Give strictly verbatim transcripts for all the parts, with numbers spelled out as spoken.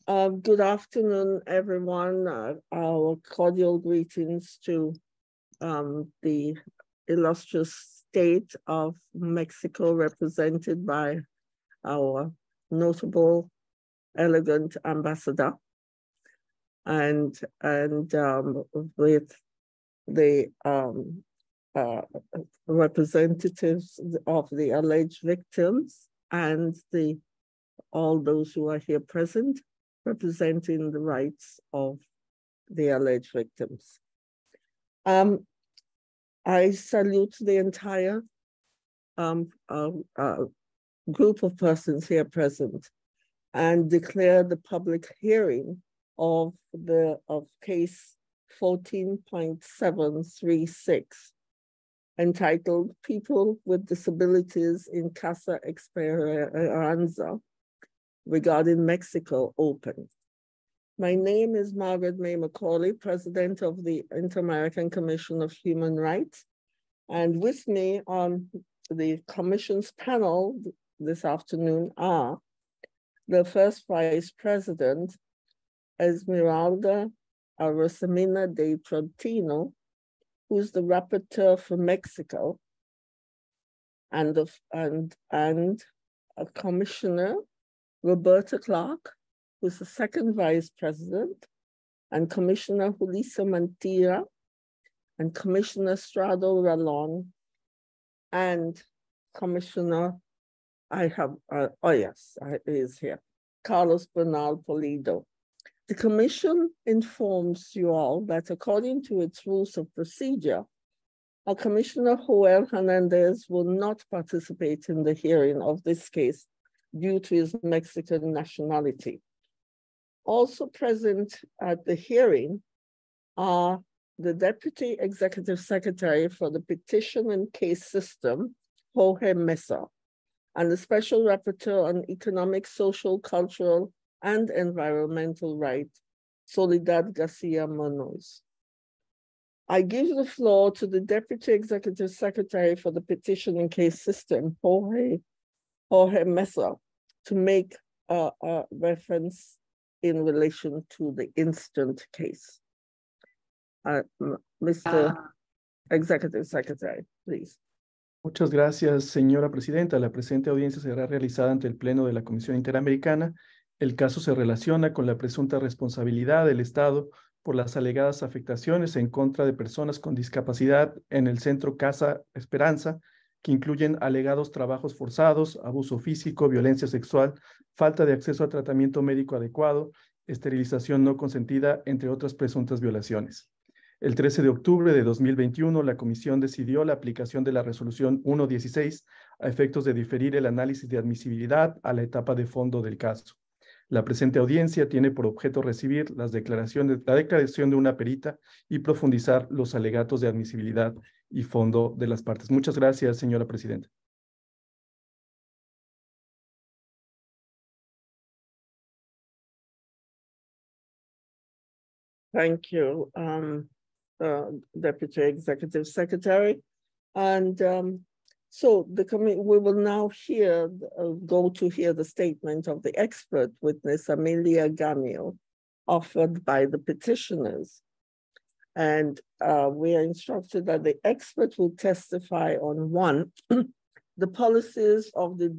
Uh, good afternoon, everyone. Uh, our cordial greetings to um, the illustrious state of Mexico, represented by our notable, elegant ambassador, and and um, with the um, uh, representatives of the alleged victims and the all those who are here present, representing the rights of the alleged victims. Um, I salute the entire um, uh, uh, group of persons here present and declare the public hearing of the of case fourteen point seven three six, entitled People with Disabilities in Casa Esperanza regarding Mexico, open. My name is Margaret May Macaulay, President of the Inter-American Commission of Human Rights. And with me on the Commission's panel this afternoon are the first Vice President, Esmeralda Arosemena de Trontino, who's the Rapporteur for Mexico, and, the, and, and a Commissioner, Roberta Clark, who's the second Vice President, and Commissioner Julissa Mantilla, and Commissioner Strado Ralon, and Commissioner, I have, uh, oh yes, I, is here, Carlos Bernal Polido. The Commission informs you all that according to its rules of procedure, our Commissioner Joel Hernandez will not participate in the hearing of this case due to his Mexican nationality. Also present at the hearing are the Deputy Executive Secretary for the Petition and Case System, Jorge Mesa, and the Special Rapporteur on Economic, Social, Cultural, and Environmental Rights, Soledad Garcia Munoz. I give the floor to the Deputy Executive Secretary for the Petition and Case System, Jorge, Jorge Mesa, to make a, a reference in relation to the instant case. Uh, Mister Executive Secretary, please. Muchas gracias, señora presidenta. La presente audiencia será realizada ante el Pleno de la Comisión Interamericana. El caso se relaciona con la presunta responsabilidad del Estado por las alegadas afectaciones en contra de personas con discapacidad en el Centro Casa Esperanza, que incluyen alegados trabajos forzados, abuso físico, violencia sexual, falta de acceso a tratamiento médico adecuado, esterilización no consentida, entre otras presuntas violaciones. El trece de octubre de dos mil veintiuno, la Comisión decidió la aplicación de la Resolución ciento dieciséis a efectos de diferir el análisis de admisibilidad a la etapa de fondo del caso. La presente audiencia tiene por objeto recibir las declaraciones, la declaración de una perita y profundizar los alegatos de admisibilidad y fondo de las partes. Muchas gracias, señora presidenta. Thank you, um, uh, Deputy Executive Secretary. And um, so the we will now hear, uh, go to hear the statement of the expert witness, Amelia Gamio, offered by the petitioners. And uh, we are instructed that the expert will testify on one, the policies of the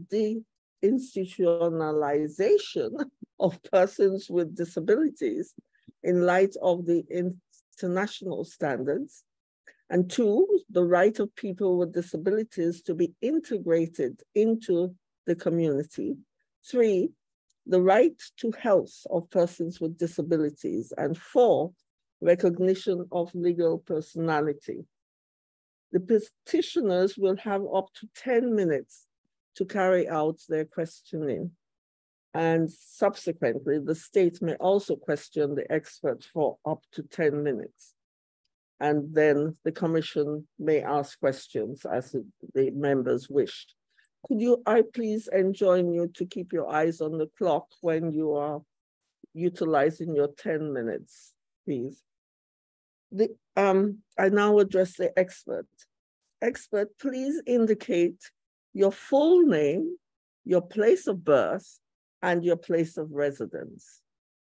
deinstitutionalization of persons with disabilities in light of the international standards, and two, the right of people with disabilities to be integrated into the community. Three, the right to health of persons with disabilities. And four, recognition of legal personality. The petitioners will have up to ten minutes to carry out their questioning. And subsequently, the state may also question the expert for up to ten minutes. And then the commission may ask questions as the members wished. Could you, I please enjoin you to keep your eyes on the clock when you are utilizing your ten minutes, please. The, um, I now address the expert. Expert, please indicate your full name, your place of birth, and your place of residence.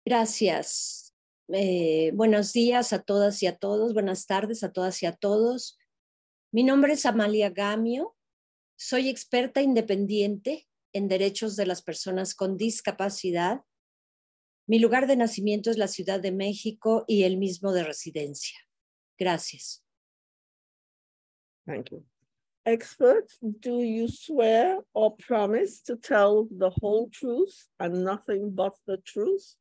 Gracias. Eh, buenos días a todas y a todos. Buenas tardes a todas y a todos. Mi nombre es Amalia Gamio. Soy experta independiente en derechos de las personas con discapacidad. Mi lugar de nacimiento es la Ciudad de México y el mismo de residencia. Gracias. Thank you. Experts, do you swear or promise to tell the whole truth and nothing but the truth?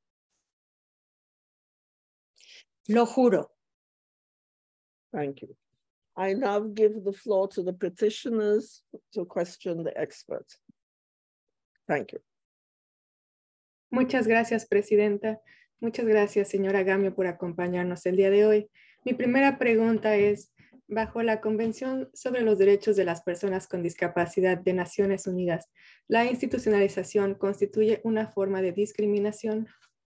Lo juro. Thank you. I now give the floor to the petitioners to question the expert. Thank you. Muchas gracias, Presidenta. Muchas gracias, señora Gamio, por acompañarnos el día de hoy. Mi primera pregunta es, bajo la Convención sobre los Derechos de las Personas con Discapacidad de Naciones Unidas, ¿la institucionalización constituye una forma de discriminación?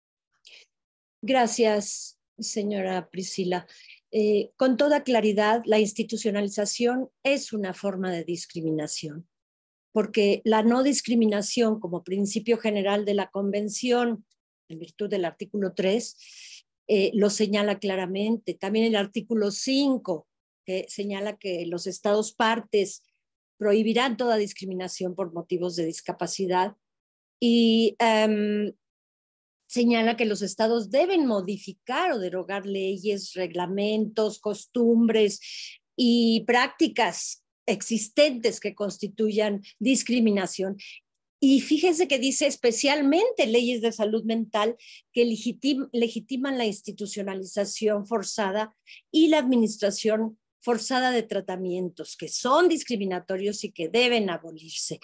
Gracias, señora Priscila. Eh, con toda claridad, la institucionalización es una forma de discriminación, porque la no discriminación como principio general de la Convención, en virtud del artículo tres, eh, lo señala claramente. También el artículo cinco, que señala que los estados partes prohibirán toda discriminación por motivos de discapacidad y um, señala que los estados deben modificar o derogar leyes, reglamentos, costumbres y prácticas existentes que constituyan discriminación. Y fíjense que dice especialmente leyes de salud mental que legitim, legitiman la institucionalización forzada y la administración forzada de tratamientos que son discriminatorios y que deben abolirse.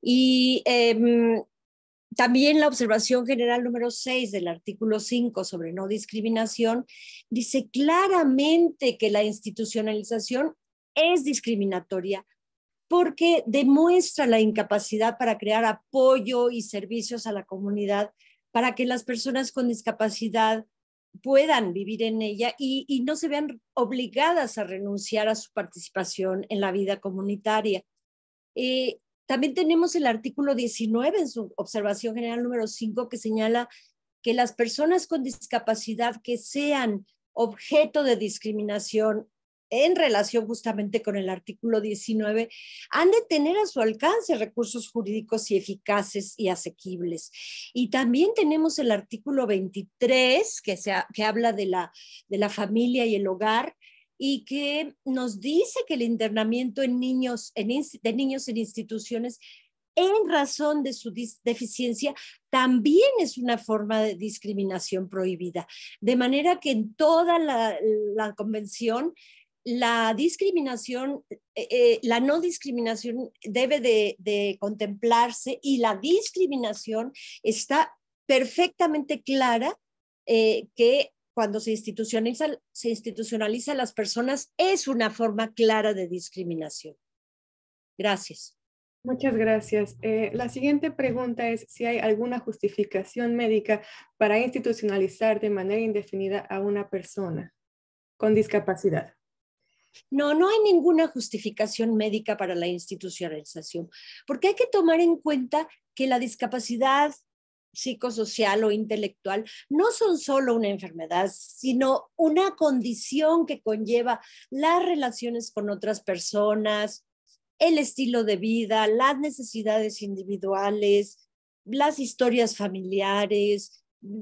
Y eh, también la observación general número seis del artículo cinco sobre no discriminación dice claramente que la institucionalización es discriminatoria porque demuestra la incapacidad para crear apoyo y servicios a la comunidad para que las personas con discapacidad puedan vivir en ella y, y no se vean obligadas a renunciar a su participación en la vida comunitaria. Eh, también tenemos el artículo diecinueve en su observación general número cinco que señala que las personas con discapacidad que sean objeto de discriminación en relación justamente con el artículo diecinueve, han de tener a su alcance recursos jurídicos y eficaces y asequibles. Y también tenemos el artículo veintitrés, que, se ha, que habla de la, de la familia y el hogar, y que nos dice que el internamiento en niños, en, de niños en instituciones en razón de su deficiencia también es una forma de discriminación prohibida. De manera que en toda la, la convención la discriminación, eh, la no discriminación debe de, de contemplarse y la discriminación está perfectamente clara eh, que cuando se institucionaliza, se institucionaliza a las personas es una forma clara de discriminación. Gracias. Muchas gracias. Eh, la siguiente pregunta es si hay alguna justificación médica para institucionalizar de manera indefinida a una persona con discapacidad. No, no hay ninguna justificación médica para la institucionalización, porque hay que tomar en cuenta que la discapacidad psicosocial o intelectual no son solo una enfermedad, sino una condición que conlleva las relaciones con otras personas, el estilo de vida, las necesidades individuales, las historias familiares,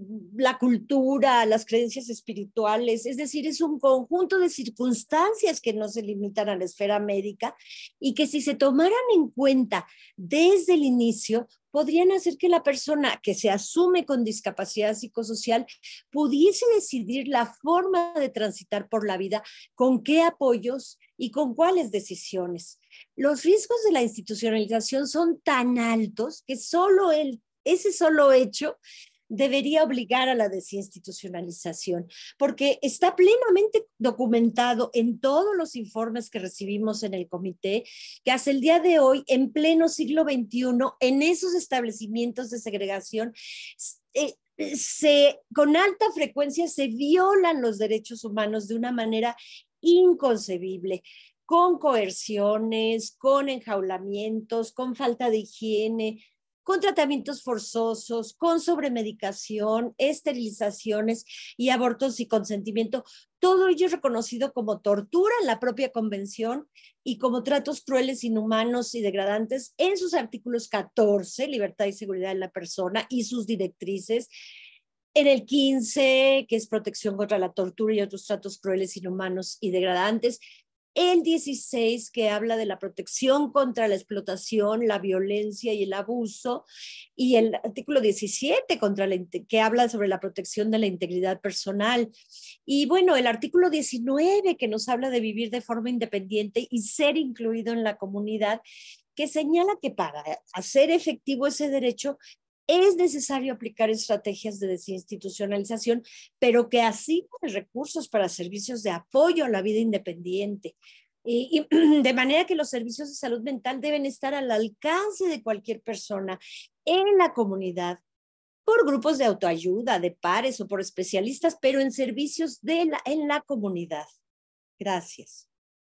la cultura, las creencias espirituales, es decir, es un conjunto de circunstancias que no se limitan a la esfera médica y que si se tomaran en cuenta desde el inicio, podrían hacer que la persona que se asume con discapacidad psicosocial pudiese decidir la forma de transitar por la vida, con qué apoyos y con cuáles decisiones. Los riesgos de la institucionalización son tan altos que solo el, ese solo hecho debería obligar a la desinstitucionalización, porque está plenamente documentado en todos los informes que recibimos en el comité, que hasta el día de hoy, en pleno siglo veintiuno, en esos establecimientos de segregación, eh, se, con alta frecuencia se violan los derechos humanos de una manera inconcebible, con coerciones, con enjaulamientos, con falta de higiene, con tratamientos forzosos, con sobremedicación, esterilizaciones y abortos sin consentimiento. Todo ello es reconocido como tortura en la propia convención y como tratos crueles, inhumanos y degradantes en sus artículos catorce, libertad y seguridad de la persona, y sus directrices. En el quince, que es protección contra la tortura y otros tratos crueles, inhumanos y degradantes. El dieciséis, que habla de la protección contra la explotación, la violencia y el abuso. Y el artículo diecisiete, contra la, que habla sobre la protección de la integridad personal. Y bueno, el artículo diecinueve, que nos habla de vivir de forma independiente y ser incluido en la comunidad, que señala que para hacer efectivo ese derecho es necesario aplicar estrategias de desinstitucionalización, pero que asignen recursos para servicios de apoyo a la vida independiente. Y, y de manera que los servicios de salud mental deben estar al alcance de cualquier persona en la comunidad, por grupos de autoayuda, de pares o por especialistas, pero en servicios de la, en la comunidad. Gracias.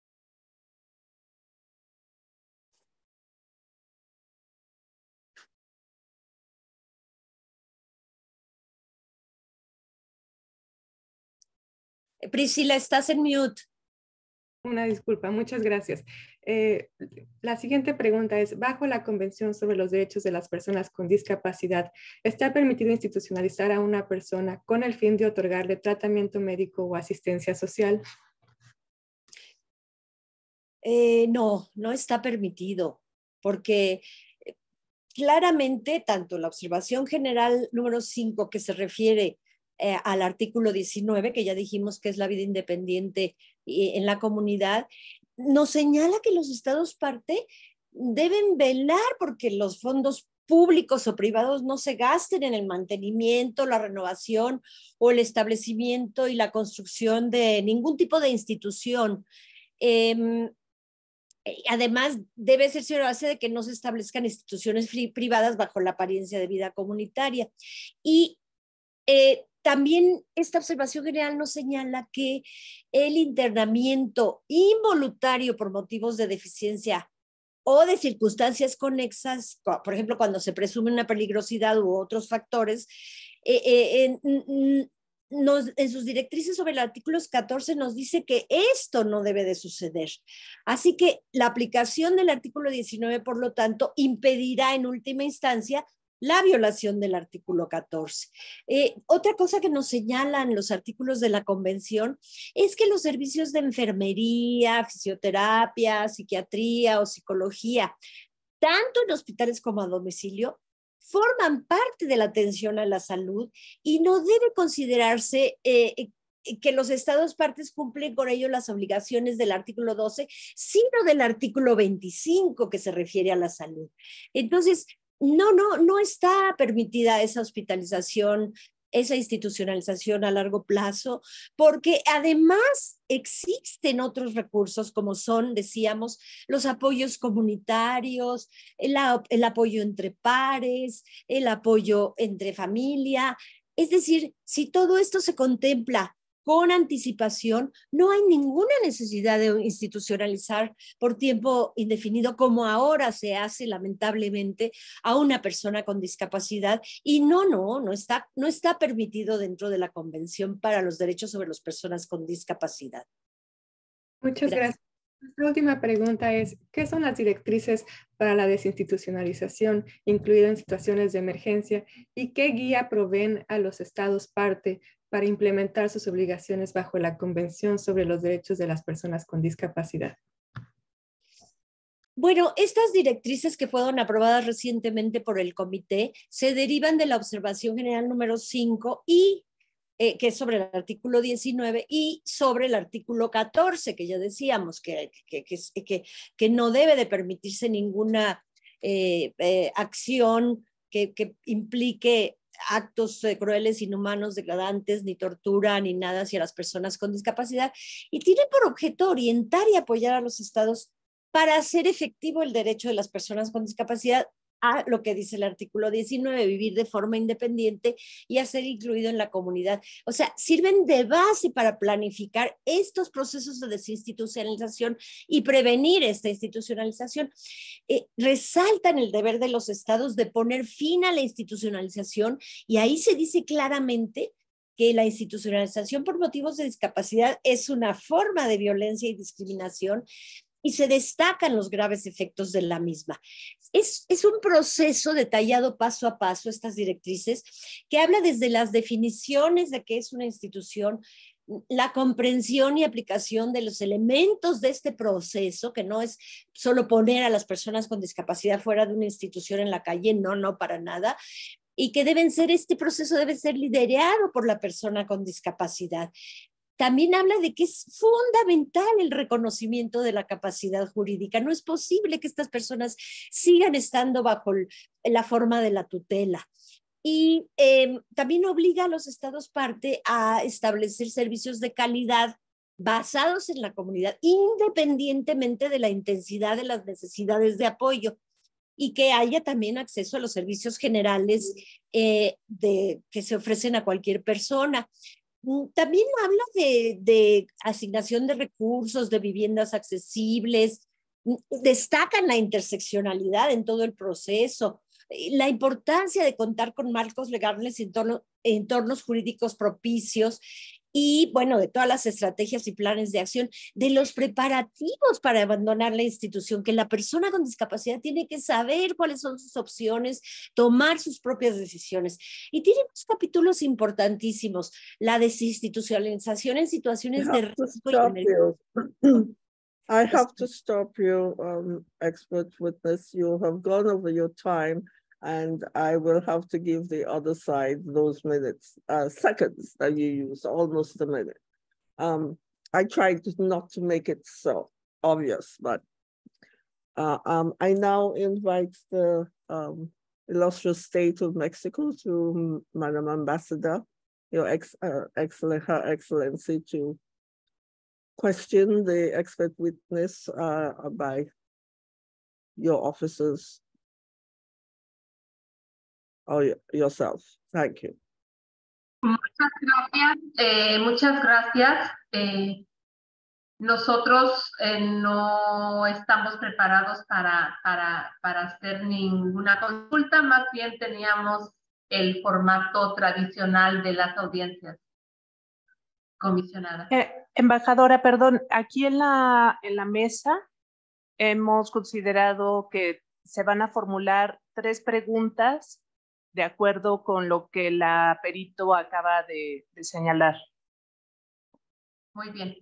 Priscila, estás en mute. Una disculpa, muchas gracias. Eh, la siguiente pregunta es, bajo la Convención sobre los Derechos de las Personas con Discapacidad, ¿está permitido institucionalizar a una persona con el fin de otorgarle tratamiento médico o asistencia social? Eh, no, no está permitido, porque claramente tanto la observación general número cinco, que se refiere eh, al artículo diecinueve, que ya dijimos que es la vida independiente eh, en la comunidad, nos señala que los estados parte deben velar porque los fondos públicos o privados no se gasten en el mantenimiento, la renovación o el establecimiento y la construcción de ningún tipo de institución. Eh, Además, debe ser base de que no se establezcan instituciones privadas bajo la apariencia de vida comunitaria. Y eh, también esta observación general nos señala que el internamiento involuntario por motivos de deficiencia o de circunstancias conexas, por ejemplo, cuando se presume una peligrosidad u otros factores, eh, eh, eh, Nos, en sus directrices sobre el artículo catorce nos dice que esto no debe de suceder. Así que la aplicación del artículo diecinueve, por lo tanto, impedirá en última instancia la violación del artículo catorce. Eh, otra cosa que nos señalan los artículos de la Convención es que los servicios de enfermería, fisioterapia, psiquiatría o psicología, tanto en hospitales como a domicilio, forman parte de la atención a la salud y no debe considerarse eh, que los estados partes cumplen con ello las obligaciones del artículo doce, sino del artículo veinticinco, que se refiere a la salud. Entonces, no, no, no está permitida esa hospitalización, esa institucionalización a largo plazo, porque además existen otros recursos como son, decíamos, los apoyos comunitarios, el, el apoyo entre pares, el apoyo entre familia. Es decir, si todo esto se contempla con anticipación, no hay ninguna necesidad de institucionalizar por tiempo indefinido, como ahora se hace lamentablemente a una persona con discapacidad. Y no, no, no está, no está permitido dentro de la Convención para los Derechos sobre las Personas con Discapacidad. Muchas gracias. gracias. Nuestra última pregunta es, ¿qué son las directrices para la desinstitucionalización, incluida en situaciones de emergencia, y qué guía proveen a los estados parte para implementar sus obligaciones bajo la Convención sobre los Derechos de las Personas con Discapacidad? Bueno, estas directrices que fueron aprobadas recientemente por el comité se derivan de la observación general número cinco y Eh, que es sobre el artículo diecinueve y sobre el artículo catorce, que ya decíamos que, que, que, que, que no debe de permitirse ninguna eh, eh, acción que, que implique actos eh, crueles, inhumanos, degradantes, ni tortura, ni nada hacia las personas con discapacidad, y tiene por objeto orientar y apoyar a los estados para hacer efectivo el derecho de las personas con discapacidad a lo que dice el artículo diecinueve, vivir de forma independiente y a ser incluido en la comunidad. O sea, sirven de base para planificar estos procesos de desinstitucionalización y prevenir esta institucionalización. Eh, resaltan el deber de los estados de poner fin a la institucionalización, y ahí se dice claramente que la institucionalización por motivos de discapacidad es una forma de violencia y discriminación, y se destacan los graves efectos de la misma. Es, es un proceso detallado paso a paso, estas directrices, que habla desde las definiciones de qué es una institución, la comprensión y aplicación de los elementos de este proceso, que no es solo poner a las personas con discapacidad fuera de una institución en la calle, no, no, para nada, y que deben ser, este proceso debe ser liderado por la persona con discapacidad. También habla de que es fundamental el reconocimiento de la capacidad jurídica. No es posible que estas personas sigan estando bajo la forma de la tutela. Y eh, también obliga a los estados parte a establecer servicios de calidad basados en la comunidad, independientemente de la intensidad de las necesidades de apoyo, y que haya también acceso a los servicios generales eh, de, que se ofrecen a cualquier persona. También habla de, de asignación de recursos, de viviendas accesibles, destacan la interseccionalidad en todo el proceso, la importancia de contar con marcos legales y entorno, entornos jurídicos propicios, y bueno, de todas las estrategias y planes de acción, de los preparativos para abandonar la institución, que la persona con discapacidad tiene que saber cuáles son sus opciones, tomar sus propias decisiones. Y tiene unos capítulos importantísimos, la desinstitucionalización en situaciones de riesgo y emergencia. I have to stop you, um, expert witness. You have gone over your time, and I will have to give the other side those minutes, uh, seconds that you use, almost a minute. Um, I tried to not to make it so obvious, but uh, um, I now invite the um, illustrious state of Mexico to Madam Ambassador, Your ex uh, Excellent, Her Excellency, to question the expert witness uh, by your officers or yourself. Thank you. Muchas gracias. Eh, muchas gracias. Eh, nosotros eh, no estamos preparados para, para, para hacer ninguna consulta, más bien teníamos el formato tradicional de las audiencias comisionadas. Eh, embajadora, perdón, aquí en la, en la mesa hemos considerado que se van a formular tres preguntas de acuerdo con lo que la perito acaba de, de señalar. Muy bien.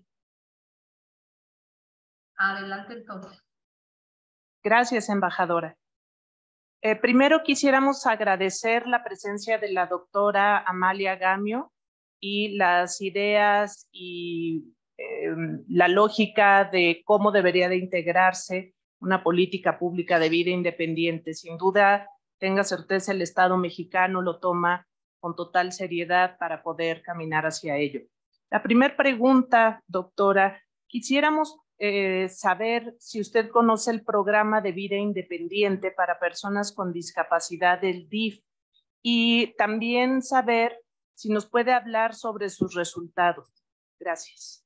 Adelante entonces. Gracias, embajadora. Eh, primero quisiéramos agradecer la presencia de la doctora Amalia Gamio y las ideas y eh, la lógica de cómo debería de integrarse una política pública de vida independiente. Sin duda, tenga certeza, el Estado mexicano lo toma con total seriedad para poder caminar hacia ello. La primera pregunta, doctora, quisiéramos eh, saber si usted conoce el programa de vida independiente para personas con discapacidad del D I F, y también saber si nos puede hablar sobre sus resultados. Gracias.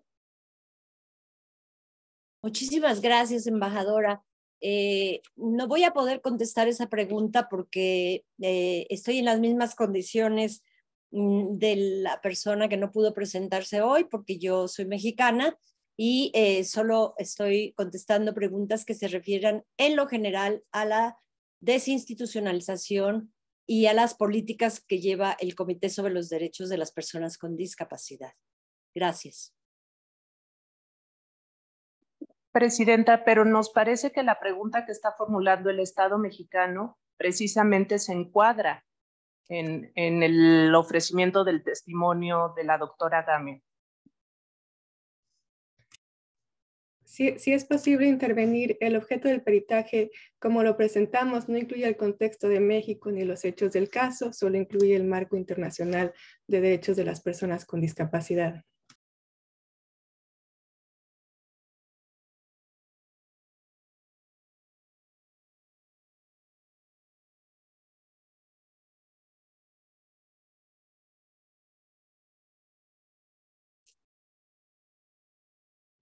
Muchísimas gracias, embajadora. Eh, no voy a poder contestar esa pregunta porque eh, estoy en las mismas condiciones mm, de la persona que no pudo presentarse hoy, porque yo soy mexicana y eh, solo estoy contestando preguntas que se refieran en lo general a la desinstitucionalización y a las políticas que lleva el Comité sobre los Derechos de las Personas con Discapacidad. Gracias. Presidenta, pero nos parece que la pregunta que está formulando el Estado mexicano precisamente se encuadra en, en el ofrecimiento del testimonio de la doctora Gamio. Si, si es posible intervenir, el objeto del peritaje, como lo presentamos, no incluye el contexto de México ni los hechos del caso, solo incluye el marco internacional de derechos de las personas con discapacidad.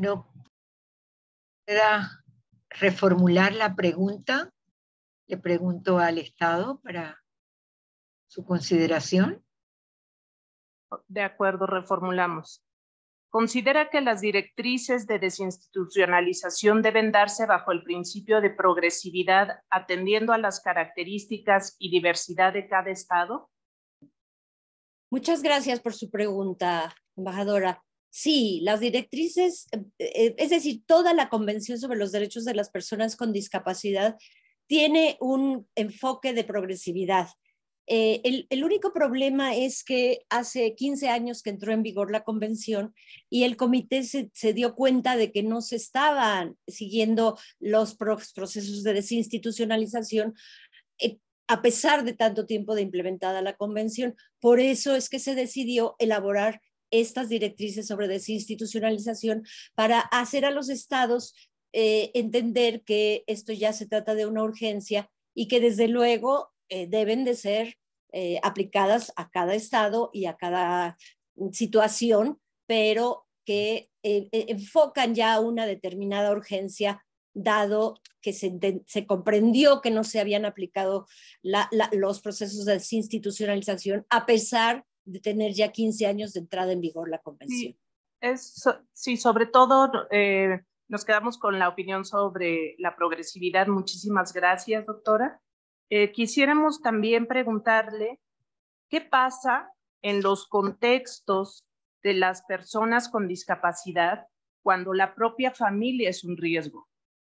no pueda reformular la pregunta. Le pregunto al Estado para su consideración. De acuerdo, reformulamos. Considera que las directrices de desinstitucionalización deben darse bajo el principio de progresividad, atendiendo a las características y diversidad de cada estado. Muchas gracias por su pregunta, embajadora. Sí, las directrices, eh, es decir, toda la Convención sobre los Derechos de las Personas con Discapacidad tiene un enfoque de progresividad. Eh, el, el único problema es que hace quince años que entró en vigor la convención y el comité se, se dio cuenta de que no se estaban siguiendo los procesos de desinstitucionalización eh, a pesar de tanto tiempo de implementada la convención. Por eso es que se decidió elaborar estas directrices sobre desinstitucionalización para hacer a los estados eh, entender que esto ya se trata de una urgencia y que desde luego Eh, deben de ser eh, aplicadas a cada estado y a cada situación, pero que eh, eh, enfocan ya una determinada urgencia, dado que se, se comprendió que no se habían aplicado la, la, los procesos de desinstitucionalización, a pesar de tener ya quince años de entrada en vigor la convención. Sí, es, sí sobre todo eh, nos quedamos con la opinión sobre la progresividad. Muchísimas gracias, doctora. Eh, quisiéramos también preguntarle qué pasa en los contextos de las personas con discapacidad cuando la propia familia es un riesgo.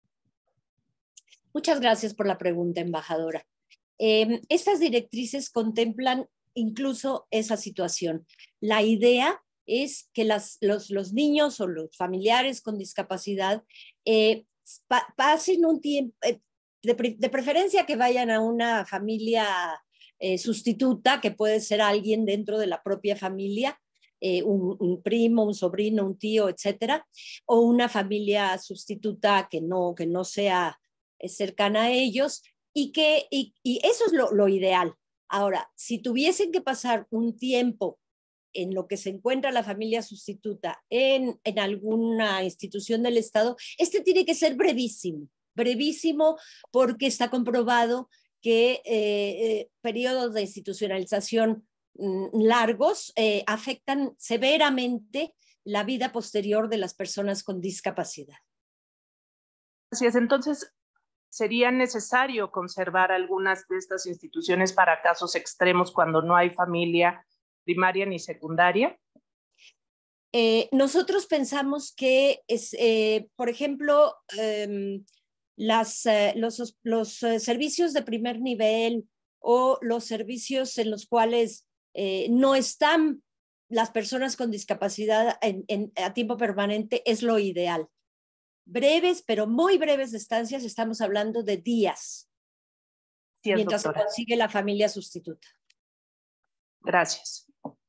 Muchas gracias por la pregunta, embajadora. Eh, estas directrices contemplan incluso esa situación. La idea es que las, los, los niños o los familiares con discapacidad eh, pa, pasen un tiempo... Eh, De, pre de preferencia que vayan a una familia eh, sustituta, que puede ser alguien dentro de la propia familia, eh, un, un primo, un sobrino, un tío, etcétera, o una familia sustituta que no, que no sea cercana a ellos, y, que, y, y eso es lo, lo ideal. Ahora, si tuviesen que pasar un tiempo en lo que se encuentra la familia sustituta en, en alguna institución del Estado, este tiene que ser brevísimo. brevísimo porque está comprobado que eh, eh, periodos de institucionalización mm, largos eh, afectan severamente la vida posterior de las personas con discapacidad. Así es, entonces sería necesario conservar algunas de estas instituciones para casos extremos cuando no hay familia primaria ni secundaria. Eh, nosotros pensamos que, es, eh, por ejemplo, eh, Las, eh, los, los eh, servicios de primer nivel o los servicios en los cuales eh, no están las personas con discapacidad en, en, a tiempo permanente es lo ideal. Breves, pero muy breves estancias, estamos hablando de días, sí, mientras doctora. Se consigue la familia sustituta. Gracias.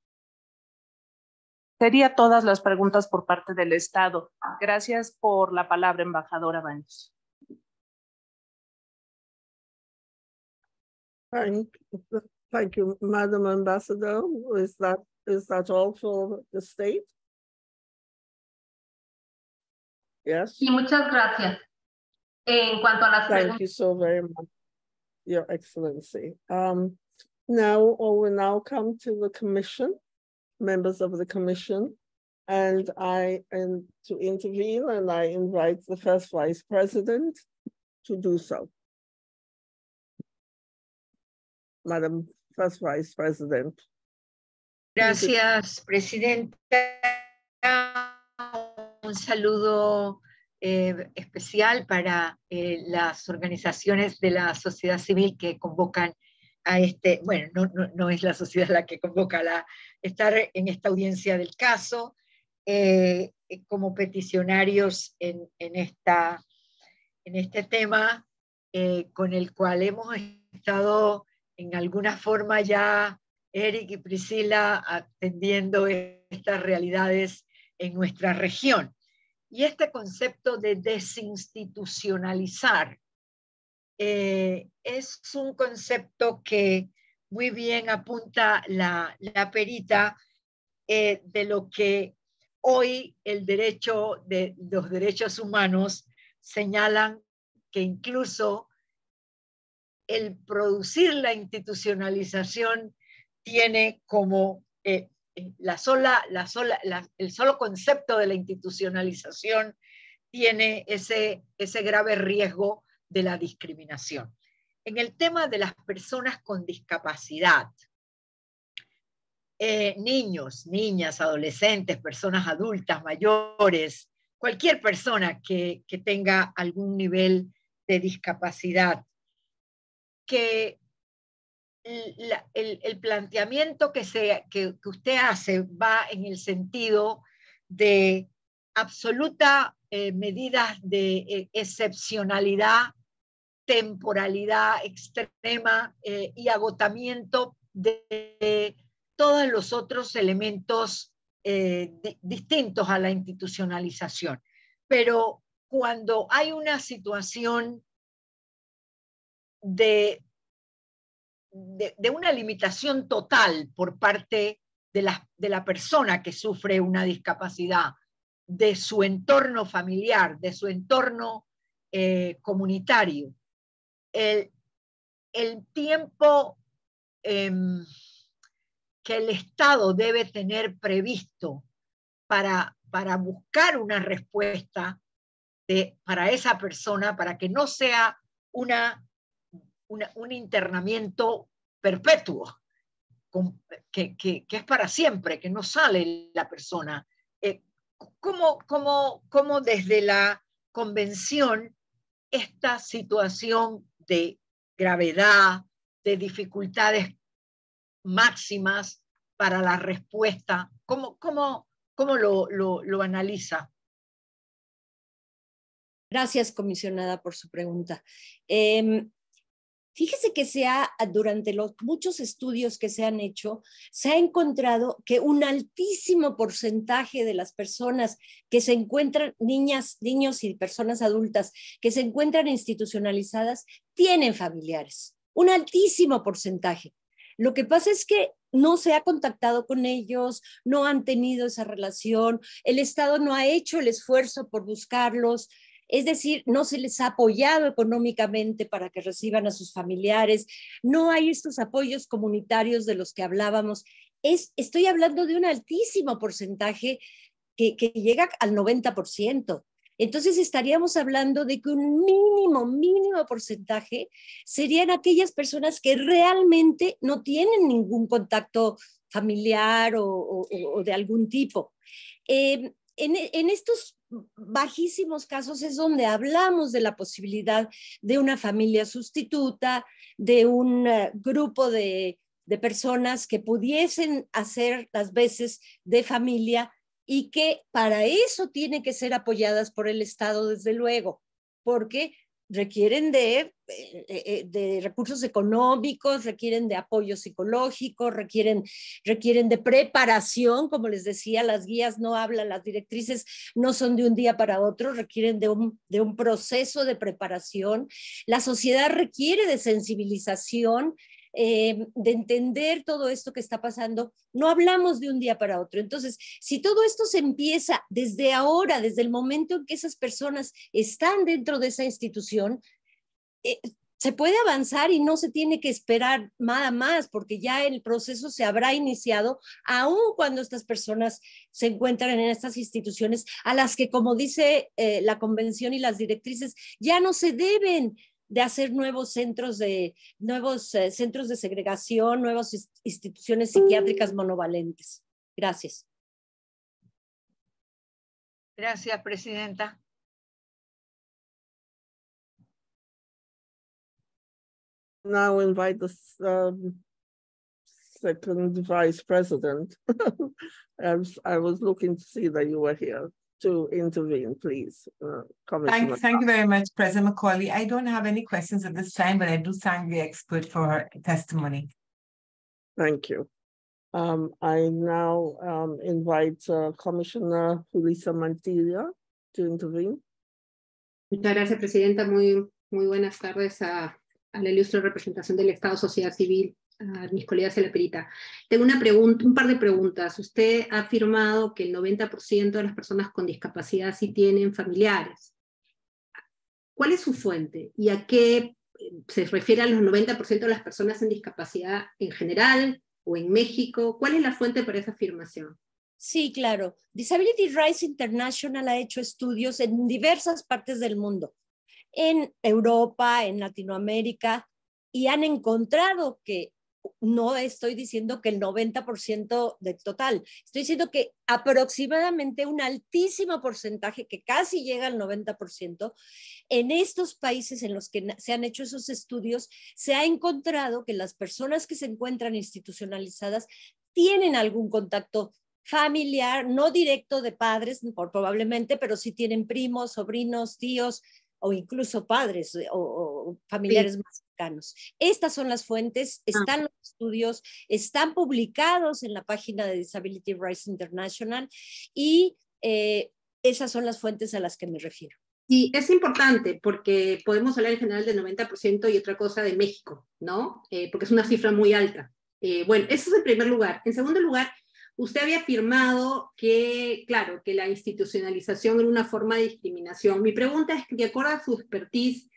Sería todas las preguntas por parte del Estado. Gracias por la palabra, embajadora Baños. Thank, thank you, Madam Ambassador. Is that is that all for the state? Yes. Y muchas gracias. En cuanto a las Thank preguntas. you so very much, Your Excellency. Um, now, I will now come to the Commission, members of the Commission, and I and to intervene, and I invite the first Vice President to do so. Madam First Vice President. Gracias, Presidenta. Un saludo eh, especial para eh, las organizaciones de la sociedad civil que convocan a este, bueno, no, no, no es la sociedad la que convoca a estar en esta audiencia del caso, eh, como peticionarios en, en, esta, en este tema, eh, con el cual hemos estado en alguna forma ya, Eric y Priscila, atendiendo estas realidades en nuestra región. Y este concepto de desinstitucionalizar eh, es un concepto que muy bien apunta la, la perita eh, de lo que hoy el derecho de los derechos humanos señalan que incluso el producir la institucionalización tiene como eh, la sola, la sola, la, el solo concepto de la institucionalización tiene ese, ese grave riesgo de la discriminación. En el tema de las personas con discapacidad, eh, niños, niñas, adolescentes, personas adultas, mayores, cualquier persona que, que tenga algún nivel de discapacidad, que la, el, el planteamiento que, se, que, que usted hace va en el sentido de absoluta eh, medidas de eh, excepcionalidad, temporalidad extrema eh, y agotamiento de, de todos los otros elementos eh, di, distintos a la institucionalización. Pero cuando hay una situación de, de, de una limitación total por parte de la, de la persona que sufre una discapacidad, de su entorno familiar, de su entorno eh, comunitario, el, el tiempo eh, que el Estado debe tener previsto para, para buscar una respuesta de, para esa persona, para que no sea una, una, un internamiento perpetuo, con, que, que, que es para siempre, que no sale la persona. Eh, ¿cómo, cómo, cómo desde la convención esta situación de gravedad, de dificultades máximas para la respuesta, ¿cómo, cómo, cómo lo, lo, lo analiza? Gracias, comisionada, por su pregunta. Eh, fíjese que se ha, durante los muchos estudios que se han hecho, se ha encontrado que un altísimo porcentaje de las personas que se encuentran, niñas, niños y personas adultas, que se encuentran institucionalizadas, tienen familiares. Un altísimo porcentaje. Lo que pasa es que no se ha contactado con ellos, no han tenido esa relación, el Estado no ha hecho el esfuerzo por buscarlos. Es decir, no se les ha apoyado económicamente para que reciban a sus familiares, no hay estos apoyos comunitarios de los que hablábamos. Es, estoy hablando de un altísimo porcentaje que, que llega al noventa por ciento. Entonces estaríamos hablando de que un mínimo, mínimo porcentaje serían aquellas personas que realmente no tienen ningún contacto familiar o, o, o de algún tipo. Eh, en, en estos bajísimos casos es donde hablamos de la posibilidad de una familia sustituta, de un uh, grupo de, de personas que pudiesen hacer las veces de familia y que para eso tienen que ser apoyadas por el Estado, desde luego, porque requieren de, de, de recursos económicos, requieren de apoyo psicológico, requieren, requieren de preparación, como les decía, las guías no hablan, las directrices no son de un día para otro, requieren de un, de un proceso de preparación. La sociedad requiere de sensibilización, Eh, de entender todo esto que está pasando. No hablamos de un día para otro. Entonces, si todo esto se empieza desde ahora, desde el momento en que esas personas están dentro de esa institución, eh, se puede avanzar y no se tiene que esperar nada más, porque ya el proceso se habrá iniciado, aun cuando estas personas se encuentran en estas instituciones a las que, como dice eh, la convención y las directrices, ya no se deben de hacer nuevos centros de, nuevos, eh, centros de segregación, nuevas instituciones psiquiátricas monovalentes. Gracias. Gracias, Presidenta. Now invite the um, second Vice President. I, was, I was looking to see that you were here to intervene, please. Uh, thank, thank you very much, President Macaulay. I don't have any questions at this time, but I do thank the expert for her testimony. Thank you. Um, I now um, invite uh, Commissioner Julissa Mantilla to intervene. Muchas gracias, Presidenta. Muy, muy buenas tardes a, a la ilustre representación del Estado, sociedad civil a mis colegas de la perita. Tengo una pregunta, un par de preguntas. Usted ha afirmado que el noventa por ciento de las personas con discapacidad sí tienen familiares. ¿Cuál es su fuente? ¿Y a qué se refiere a los noventa por ciento de las personas en discapacidad en general o en México? ¿Cuál es la fuente para esa afirmación? Sí, claro. Disability Rights International ha hecho estudios en diversas partes del mundo, en Europa, en Latinoamérica, y han encontrado que, no estoy diciendo que el noventa por ciento del total, estoy diciendo que aproximadamente un altísimo porcentaje, que casi llega al noventa por ciento, en estos países en los que se han hecho esos estudios, se ha encontrado que las personas que se encuentran institucionalizadas tienen algún contacto familiar, no directo de padres, por, probablemente, pero sí tienen primos, sobrinos, tíos, o incluso padres o, o familiares sí. más cercanos. Estas son las fuentes, están ah. los estudios, están publicados en la página de Disability Rights International y eh, esas son las fuentes a las que me refiero. Y es importante porque podemos hablar en general del noventa por ciento y otra cosa de México, ¿no? Eh, porque es una cifra muy alta. Eh, bueno, eso es en primer lugar. En segundo lugar, usted había afirmado que, claro, que la institucionalización era una forma de discriminación. Mi pregunta es, de acuerdo a su expertise,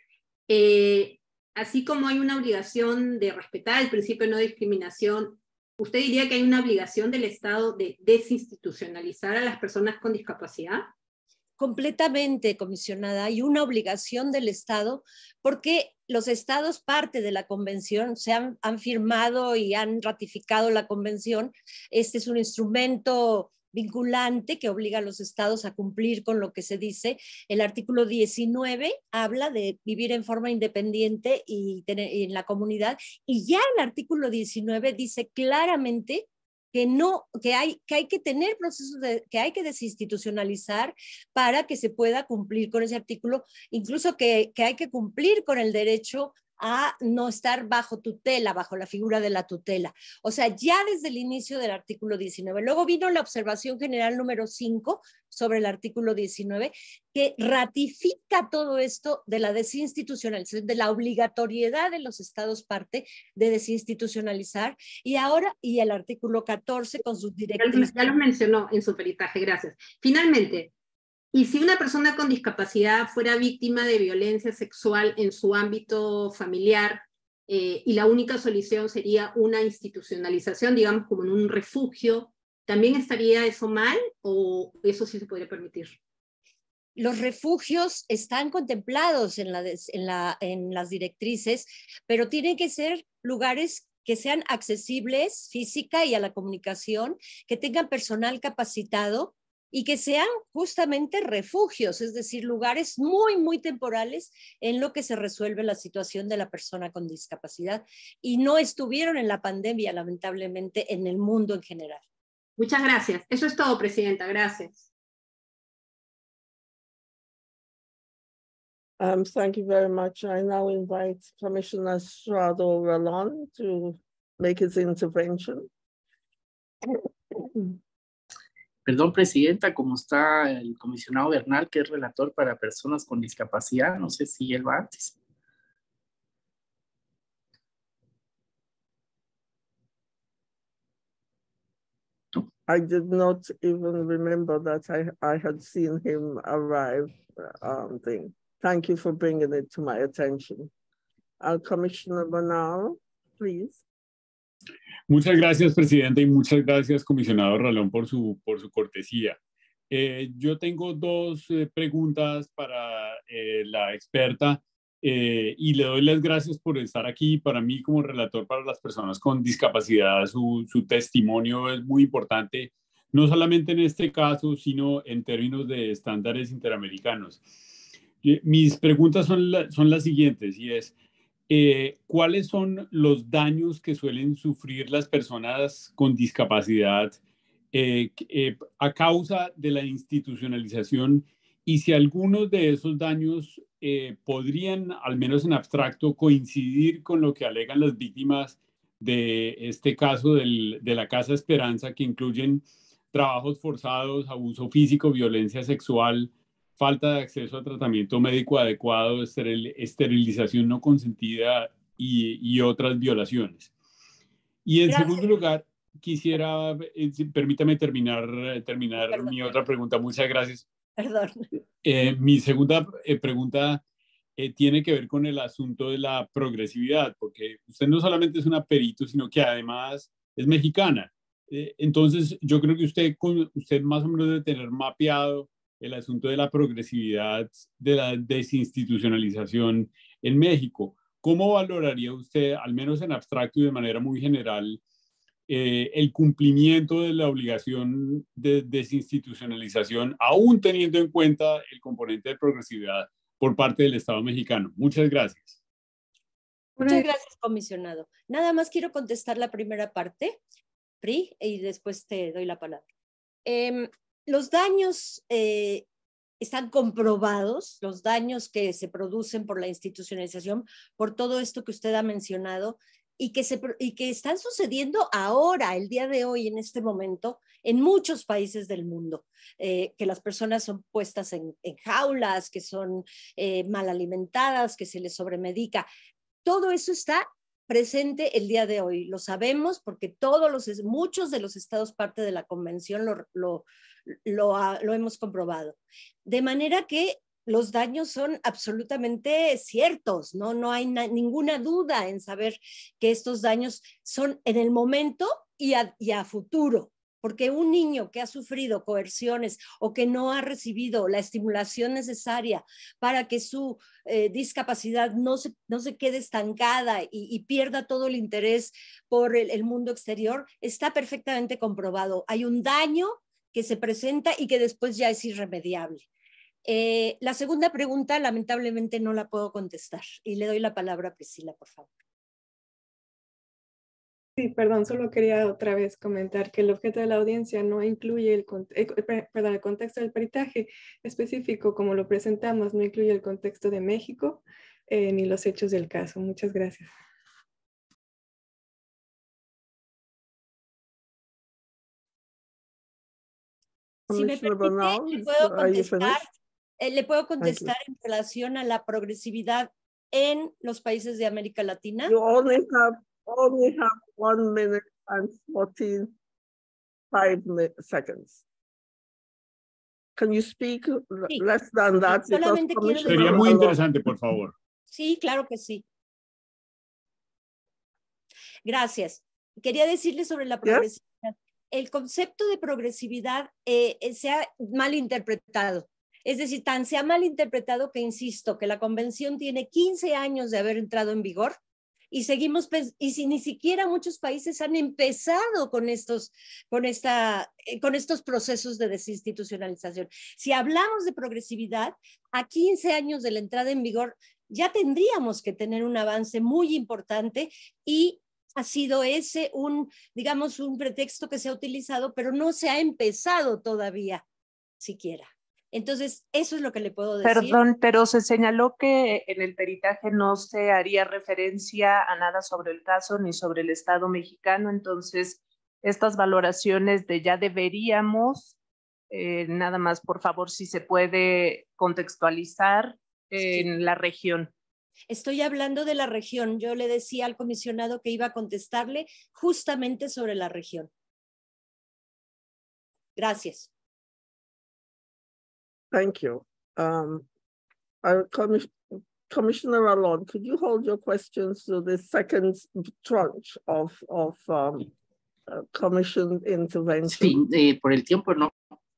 eh, así como hay una obligación de respetar el principio de no discriminación, ¿usted diría que hay una obligación del Estado de desinstitucionalizar a las personas con discapacidad? Completamente, comisionada. Hay una obligación del Estado porque los estados, parte de la convención, se han, han firmado y han ratificado la convención. Este es un instrumento vinculante que obliga a los estados a cumplir con lo que se dice. El artículo diecinueve habla de vivir en forma independiente y, tener, y en la comunidad, y ya el artículo diecinueve dice claramente que no, que hay, que hay que tener procesos de, que hay que desinstitucionalizar para que se pueda cumplir con ese artículo, incluso que, que hay que cumplir con el derecho a no estar bajo tutela, bajo la figura de la tutela. O sea, ya desde el inicio del artículo diecinueve. Luego vino la observación general número cinco sobre el artículo diecinueve, que ratifica todo esto de la desinstitucionalización, de la obligatoriedad de los estados parte de desinstitucionalizar, y ahora, y el artículo catorce con sus directrices. Ya, ya los mencionó en su peritaje, gracias. Finalmente, y si una persona con discapacidad fuera víctima de violencia sexual en su ámbito familiar, eh, y la única solución sería una institucionalización, digamos como en un refugio, ¿también estaría eso mal o eso sí se podría permitir? Los refugios están contemplados en, la, en, la, en las directrices, pero tienen que ser lugares que sean accesibles física y a la comunicación, que tengan personal capacitado y que sean justamente refugios, es decir, lugares muy, muy temporales en lo que se resuelve la situación de la persona con discapacidad, y no estuvieron en la pandemia, lamentablemente, en el mundo en general. Muchas gracias. Eso es todo, Presidenta. Gracias. Um, thank you very much. I now invite Commissioner Estrada Ralón to make his intervention. Perdón, Presidenta, como está el comisionado Bernal, que es relator para personas con discapacidad, no sé si él va antes. I did not even remember that I, I had seen him arrive. Um, thing. Thank you for bringing it to my attention. Uh, Commissioner Bernal, please. Muchas gracias, Presidenta, y muchas gracias, Comisionado Ralón, por su, por su cortesía. Eh, yo tengo dos eh, preguntas para eh, la experta eh, y le doy las gracias por estar aquí. Para mí, como relator para las personas con discapacidad, su, su testimonio es muy importante, no solamente en este caso, sino en términos de estándares interamericanos. Mis preguntas son, la, son las siguientes, y es, eh, ¿cuáles son los daños que suelen sufrir las personas con discapacidad eh, eh, a causa de la institucionalización? Y si algunos de esos daños eh, podrían, al menos en abstracto, coincidir con lo que alegan las víctimas de este caso del, de la Casa Esperanza, que incluyen trabajos forzados, abuso físico, violencia sexual, falta de acceso a tratamiento médico adecuado, esteril, esterilización no consentida y, y otras violaciones. Y en Gracias. segundo lugar, quisiera, eh, permítame terminar, terminar Perdón. mi otra pregunta. Muchas gracias. Perdón. Eh, mi segunda eh, pregunta eh, tiene que ver con el asunto de la progresividad, porque usted no solamente es una perito, sino que además es mexicana. Eh, entonces, yo creo que usted, usted más o menos debe tener mapeado el asunto de la progresividad, de la desinstitucionalización en México. ¿Cómo valoraría usted, al menos en abstracto y de manera muy general, eh, el cumplimiento de la obligación de desinstitucionalización, aún teniendo en cuenta el componente de progresividad por parte del Estado mexicano? Muchas gracias. Muchas gracias, comisionado. Nada más quiero contestar la primera parte, Pri, y después te doy la palabra. Eh, los daños eh, están comprobados, los daños que se producen por la institucionalización, por todo esto que usted ha mencionado, y que, se, y que están sucediendo ahora, el día de hoy, en este momento, en muchos países del mundo, eh, que las personas son puestas en, en jaulas, que son eh, mal alimentadas, que se les sobremedica. Todo eso está presente el día de hoy. Lo sabemos porque todos los, muchos de los estados parte de la convención lo, lo, lo, lo hemos comprobado. De manera que los daños son absolutamente ciertos, ¿no? No hay na, ninguna duda en saber que estos daños son en el momento y a, y a futuro. Porque un niño que ha sufrido coerciones o que no ha recibido la estimulación necesaria para que su eh, discapacidad no se, no se quede estancada y, y pierda todo el interés por el, el mundo exterior, está perfectamente comprobado. Hay un daño que se presenta y que después ya es irremediable. Eh, la segunda pregunta, lamentablemente, no la puedo contestar. Y le doy la palabra a Priscila, por favor. Sí, perdón, solo quería otra vez comentar que el objeto de la audiencia no incluye el, eh, perdón, el contexto del peritaje específico como lo presentamos, no incluye el contexto de México eh, ni los hechos del caso. Muchas gracias. Si me permite, le puedo contestar, eh, le puedo contestar en relación a la progresividad en los países de América Latina. You only have only have one minute and fourteen five seconds. Can you speak sí. less than that? Sí, solamente quiero Sería muy interesante, por favor. Sí, claro que sí. Gracias. Quería decirle sobre la progresividad. Yes. El concepto de progresividad eh, se ha malinterpretado. Es decir, tan se ha malinterpretado que, insisto, que la convención tiene quince años de haber entrado en vigor y seguimos, y si ni siquiera muchos países han empezado con estos, con, esta, con estos procesos de desinstitucionalización. Si hablamos de progresividad, a quince años de la entrada en vigor ya tendríamos que tener un avance muy importante y ha sido ese un, digamos, un pretexto que se ha utilizado, pero no se ha empezado todavía siquiera. Entonces, eso es lo que le puedo decir. Perdón, pero se señaló que en el peritaje no se haría referencia a nada sobre el caso ni sobre el Estado mexicano, entonces estas valoraciones de ya deberíamos, eh, nada más, por favor, si se puede contextualizar en sí. La región. Estoy hablando de la región. Yo le decía al comisionado que iba a contestarle justamente sobre la región. Gracias. Thank you. Um, our commis Commissioner Ralón, could you hold your questions to the second tranche of, of um, uh, commission intervention? Sí, eh, por el tiempo no.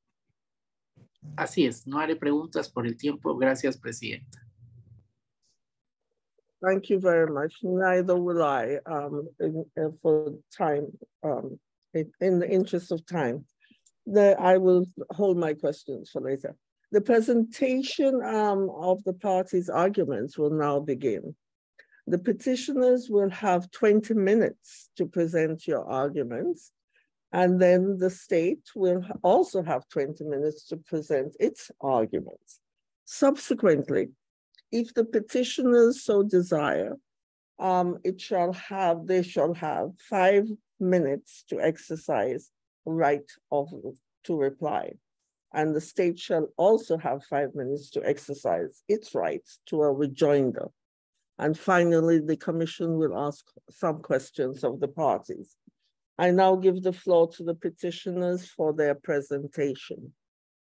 Así es, no haré preguntas por el tiempo. Gracias, Presidenta. Thank you very much. Neither will I, um, in, uh, for time, um, in, in the interest of time. The, I will hold my questions for later. The presentation um, of the parties' arguments will now begin. The petitioners will have twenty minutes to present your arguments, and then the state will also have twenty minutes to present its arguments. Subsequently, if the petitioners so desire, um, it shall have, they shall have five minutes to exercise right of to reply. And the state shall also have five minutes to exercise its rights to a rejoinder. And finally, the commission will ask some questions of the parties. I now give the floor to the petitioners for their presentation.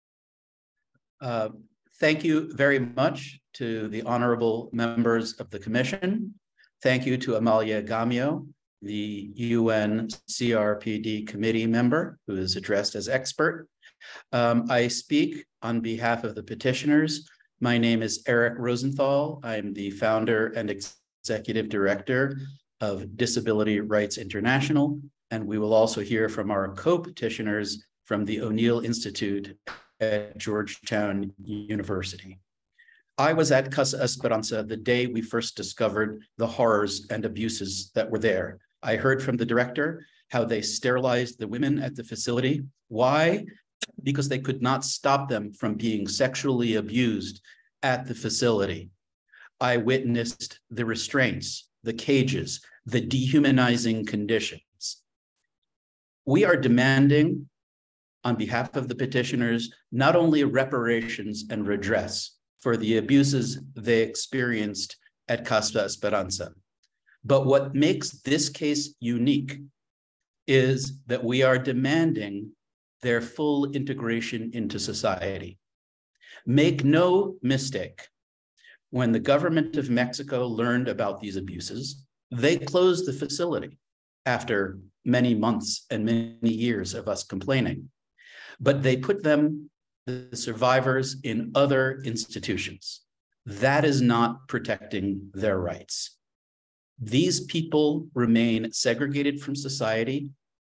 Uh, thank you very much to the honorable members of the commission. Thank you to Amalia Gamio, the U N C R P D committee member who is addressed as expert. Um, I speak on behalf of the petitioners. My name is Eric Rosenthal. I'm the founder and executive director of Disability Rights International, and we will also hear from our co-petitioners from the O'Neill Institute at Georgetown University. I was at Casa Esperanza the day we first discovered the horrors and abuses that were there. I heard from the director how they sterilized the women at the facility. Why? Because they could not stop them from being sexually abused at the facility. I witnessed the restraints, the cages, the dehumanizing conditions. We are demanding, on behalf of the petitioners, not only reparations and redress for the abuses they experienced at Casa Esperanza, but what makes this case unique is that we are demanding their full integration into society. Make no mistake, when the government of Mexico learned about these abuses, they closed the facility after many months and many years of us complaining. But they put them, the survivors, in other institutions. That is not protecting their rights. These people remain segregated from society,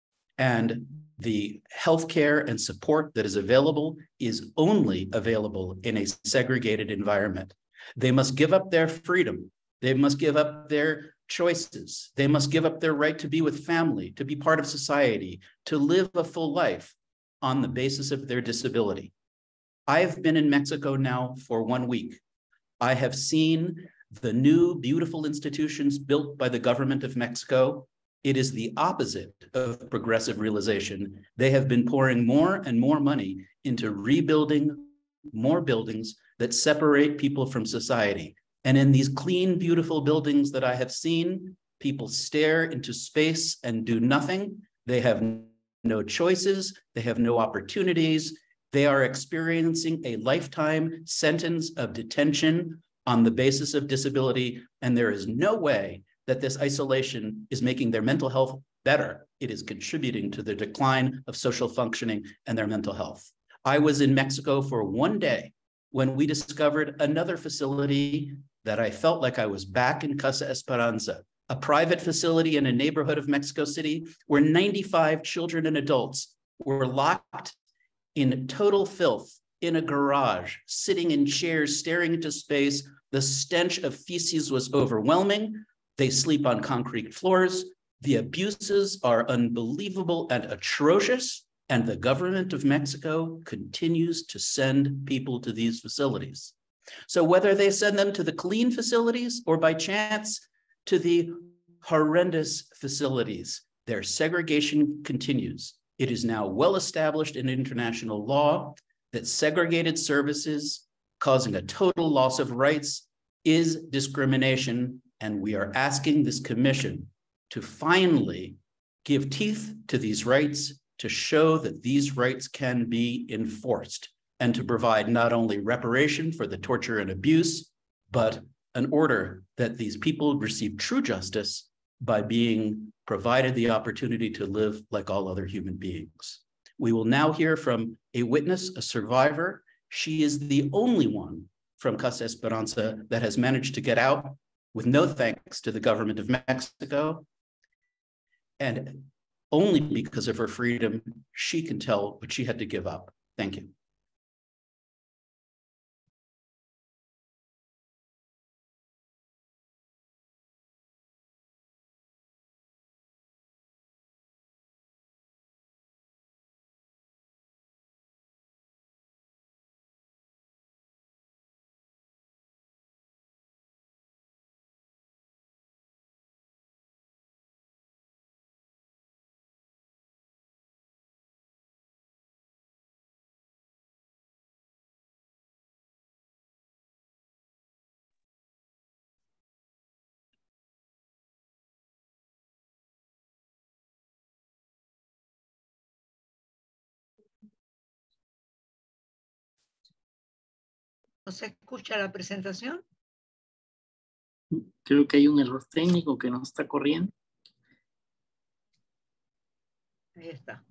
and the healthcare and support that is available is only available in a segregated environment. They must give up their freedom. They must give up their choices. They must give up their right to be with family, to be part of society, to live a full life on the basis of their disability. I've been in Mexico now for one week. I have seen the new beautiful institutions built by the government of Mexico. It is the opposite of progressive realization. They have been pouring more and more money into rebuilding more buildings that separate people from society. And in these clean, beautiful buildings that I have seen, people stare into space and do nothing. They have no choices. They have no opportunities. They are experiencing a lifetime sentence of detention on the basis of disability. And there is no way that this isolation is making their mental health better. It is contributing to the decline of social functioning and their mental health. I was in Mexico for one day when we discovered another facility that I felt like I was back in Casa Esperanza, a private facility in a neighborhood of Mexico City where ninety-five children and adults were locked in total filth in a garage, sitting in chairs, staring into space. The stench of feces was overwhelming. They sleep on concrete floors. The abuses are unbelievable and atrocious. And the government of Mexico continues to send people to these facilities. So whether they send them to the clean facilities or by chance to the horrendous facilities, their segregation continues. It is now well established in international law that segregated services causing a total loss of rights is discrimination. And we are asking this commission to finally give teeth to these rights, to show that these rights can be enforced, and to provide not only reparation for the torture and abuse, but an order that these people receive true justice by being provided the opportunity to live like all other human beings. We will now hear from a witness, a survivor. She is the only one from Casa Esperanza that has managed to get out with no thanks to the government of Mexico. And only because of her freedom, she can tell what she had to give up. Thank you. se escucha la presentación? Creo que hay un error técnico que no está corriendo. Ahí está.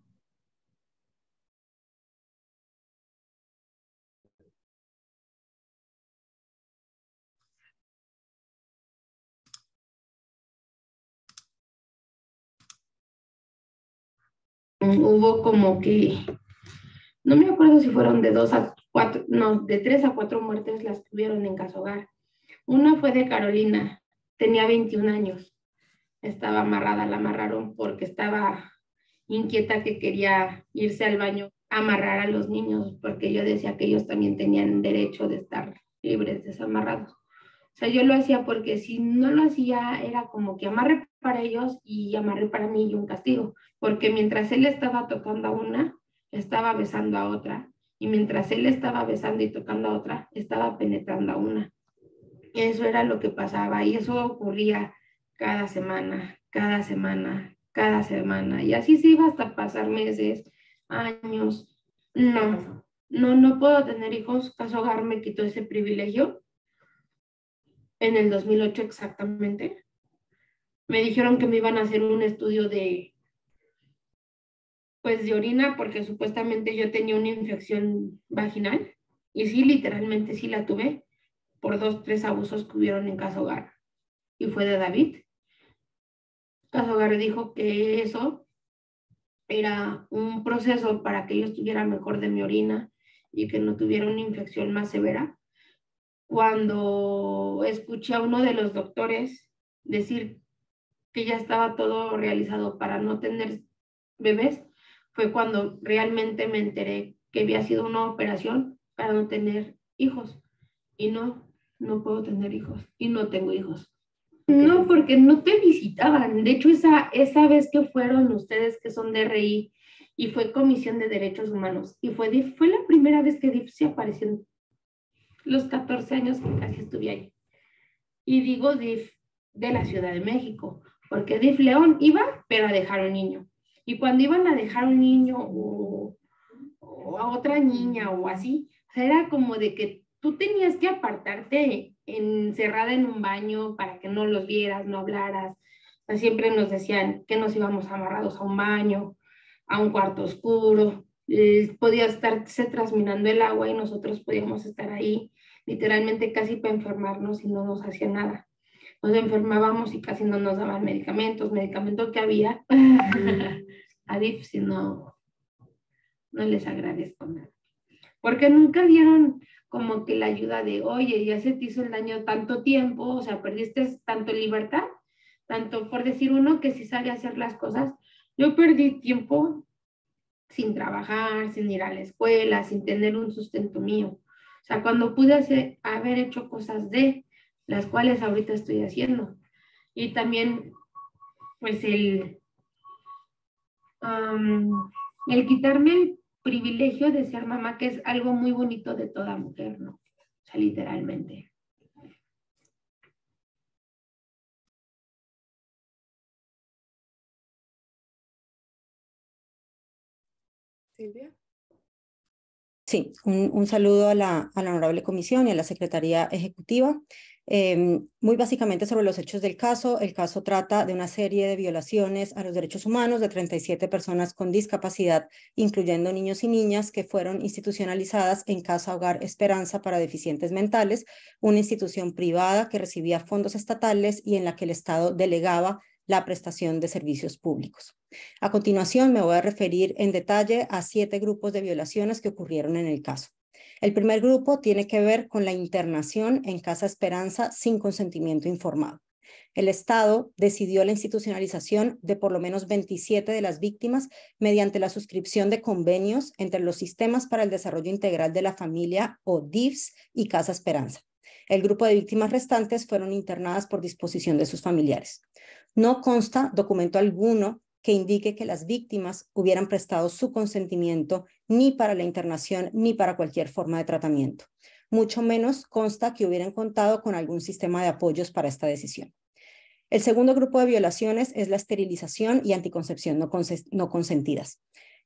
Hubo como que, no me acuerdo si fueron de dos a cuatro, no, de tres a cuatro muertes las tuvieron en Casa Hogar. Una fue de Carolina, tenía veintiún años, estaba amarrada, la amarraron porque estaba inquieta que quería irse al baño a amarrar a los niños, porque yo decía que ellos también tenían derecho de estar libres, desamarrados. O sea, yo lo hacía porque si no lo hacía era como que amarré para ellos y amarré para mí y un castigo, porque mientras él estaba tocando a una, estaba besando a otra, y mientras él estaba besando y tocando a otra, estaba penetrando a una. Eso era lo que pasaba y eso ocurría cada semana, cada semana, cada semana, y así se iba hasta pasar meses, años. No, no, no puedo tener hijos. Casa Hogar me quitó ese privilegio en el dos mil ocho exactamente. Me dijeron que me iban a hacer un estudio de, pues de orina, porque supuestamente yo tenía una infección vaginal, y sí, literalmente sí la tuve, por dos, tres abusos que hubieron en Casa Hogar, y fue de David. Casa Hogar dijo que eso era un proceso para que yo estuviera mejor de mi orina y que no tuviera una infección más severa. Cuando escuché a uno de los doctores decir que ya estaba todo realizado para no tener bebés, fue cuando realmente me enteré que había sido una operación para no tener hijos. Y no, no puedo tener hijos y no tengo hijos. No, porque no te visitaban. De hecho, esa, esa vez que fueron ustedes que son de R I y fue Comisión de Derechos Humanos y fue D I F, fue la primera vez que D I F se apareció en los catorce años que casi estuve ahí. Y digo D I F de la Ciudad de México, porque D I F León iba, pero a dejar un niño. Y cuando iban a dejar un niño o, o a otra niña o así, o sea, era como de que tú tenías que apartarte encerrada en un baño para que no los vieras, no hablaras. O sea, siempre nos decían que nos íbamos amarrados a un baño, a un cuarto oscuro. Eh, podía estarse trasminando el agua y nosotros podíamos estar ahí literalmente casi para enfermarnos y no nos hacía nada. Nos enfermábamos y casi no nos daban medicamentos, medicamentos que había. A D I F si no, no les agradezco nada. Porque nunca dieron como que la ayuda de, oye, ya se te hizo el daño tanto tiempo, o sea, perdiste tanto libertad, tanto por decir uno que sí sabe hacer las cosas. Yo perdí tiempo sin trabajar, sin ir a la escuela, sin tener un sustento mío. O sea, cuando pude hacer, haber hecho cosas de las cuales ahorita estoy haciendo. Y también, pues, el, um, el quitarme el privilegio de ser mamá, que es algo muy bonito de toda mujer, ¿no? O sea, literalmente. Silvia. Sí, un, un saludo a la, a la Honorable Comisión y a la Secretaría Ejecutiva. Eh, muy básicamente sobre los hechos del caso, el caso trata de una serie de violaciones a los derechos humanos de treinta y siete personas con discapacidad, incluyendo niños y niñas que fueron institucionalizadas en Casa Hogar Esperanza para Deficientes Mentales, una institución privada que recibía fondos estatales y en la que el Estado delegaba la prestación de servicios públicos. A continuación, me voy a referir en detalle a siete grupos de violaciones que ocurrieron en el caso. El primer grupo tiene que ver con la internación en Casa Esperanza sin consentimiento informado. El Estado decidió la institucionalización de por lo menos veintisiete de las víctimas mediante la suscripción de convenios entre los Sistemas para el Desarrollo Integral de la Familia, o D I F S, y Casa Esperanza. El grupo de víctimas restantes fueron internadas por disposición de sus familiares. No consta documento alguno que indique que las víctimas hubieran prestado su consentimiento ni para la internación ni para cualquier forma de tratamiento. Mucho menos consta que hubieran contado con algún sistema de apoyos para esta decisión. El segundo grupo de violaciones es la esterilización y anticoncepción no, cons no consentidas.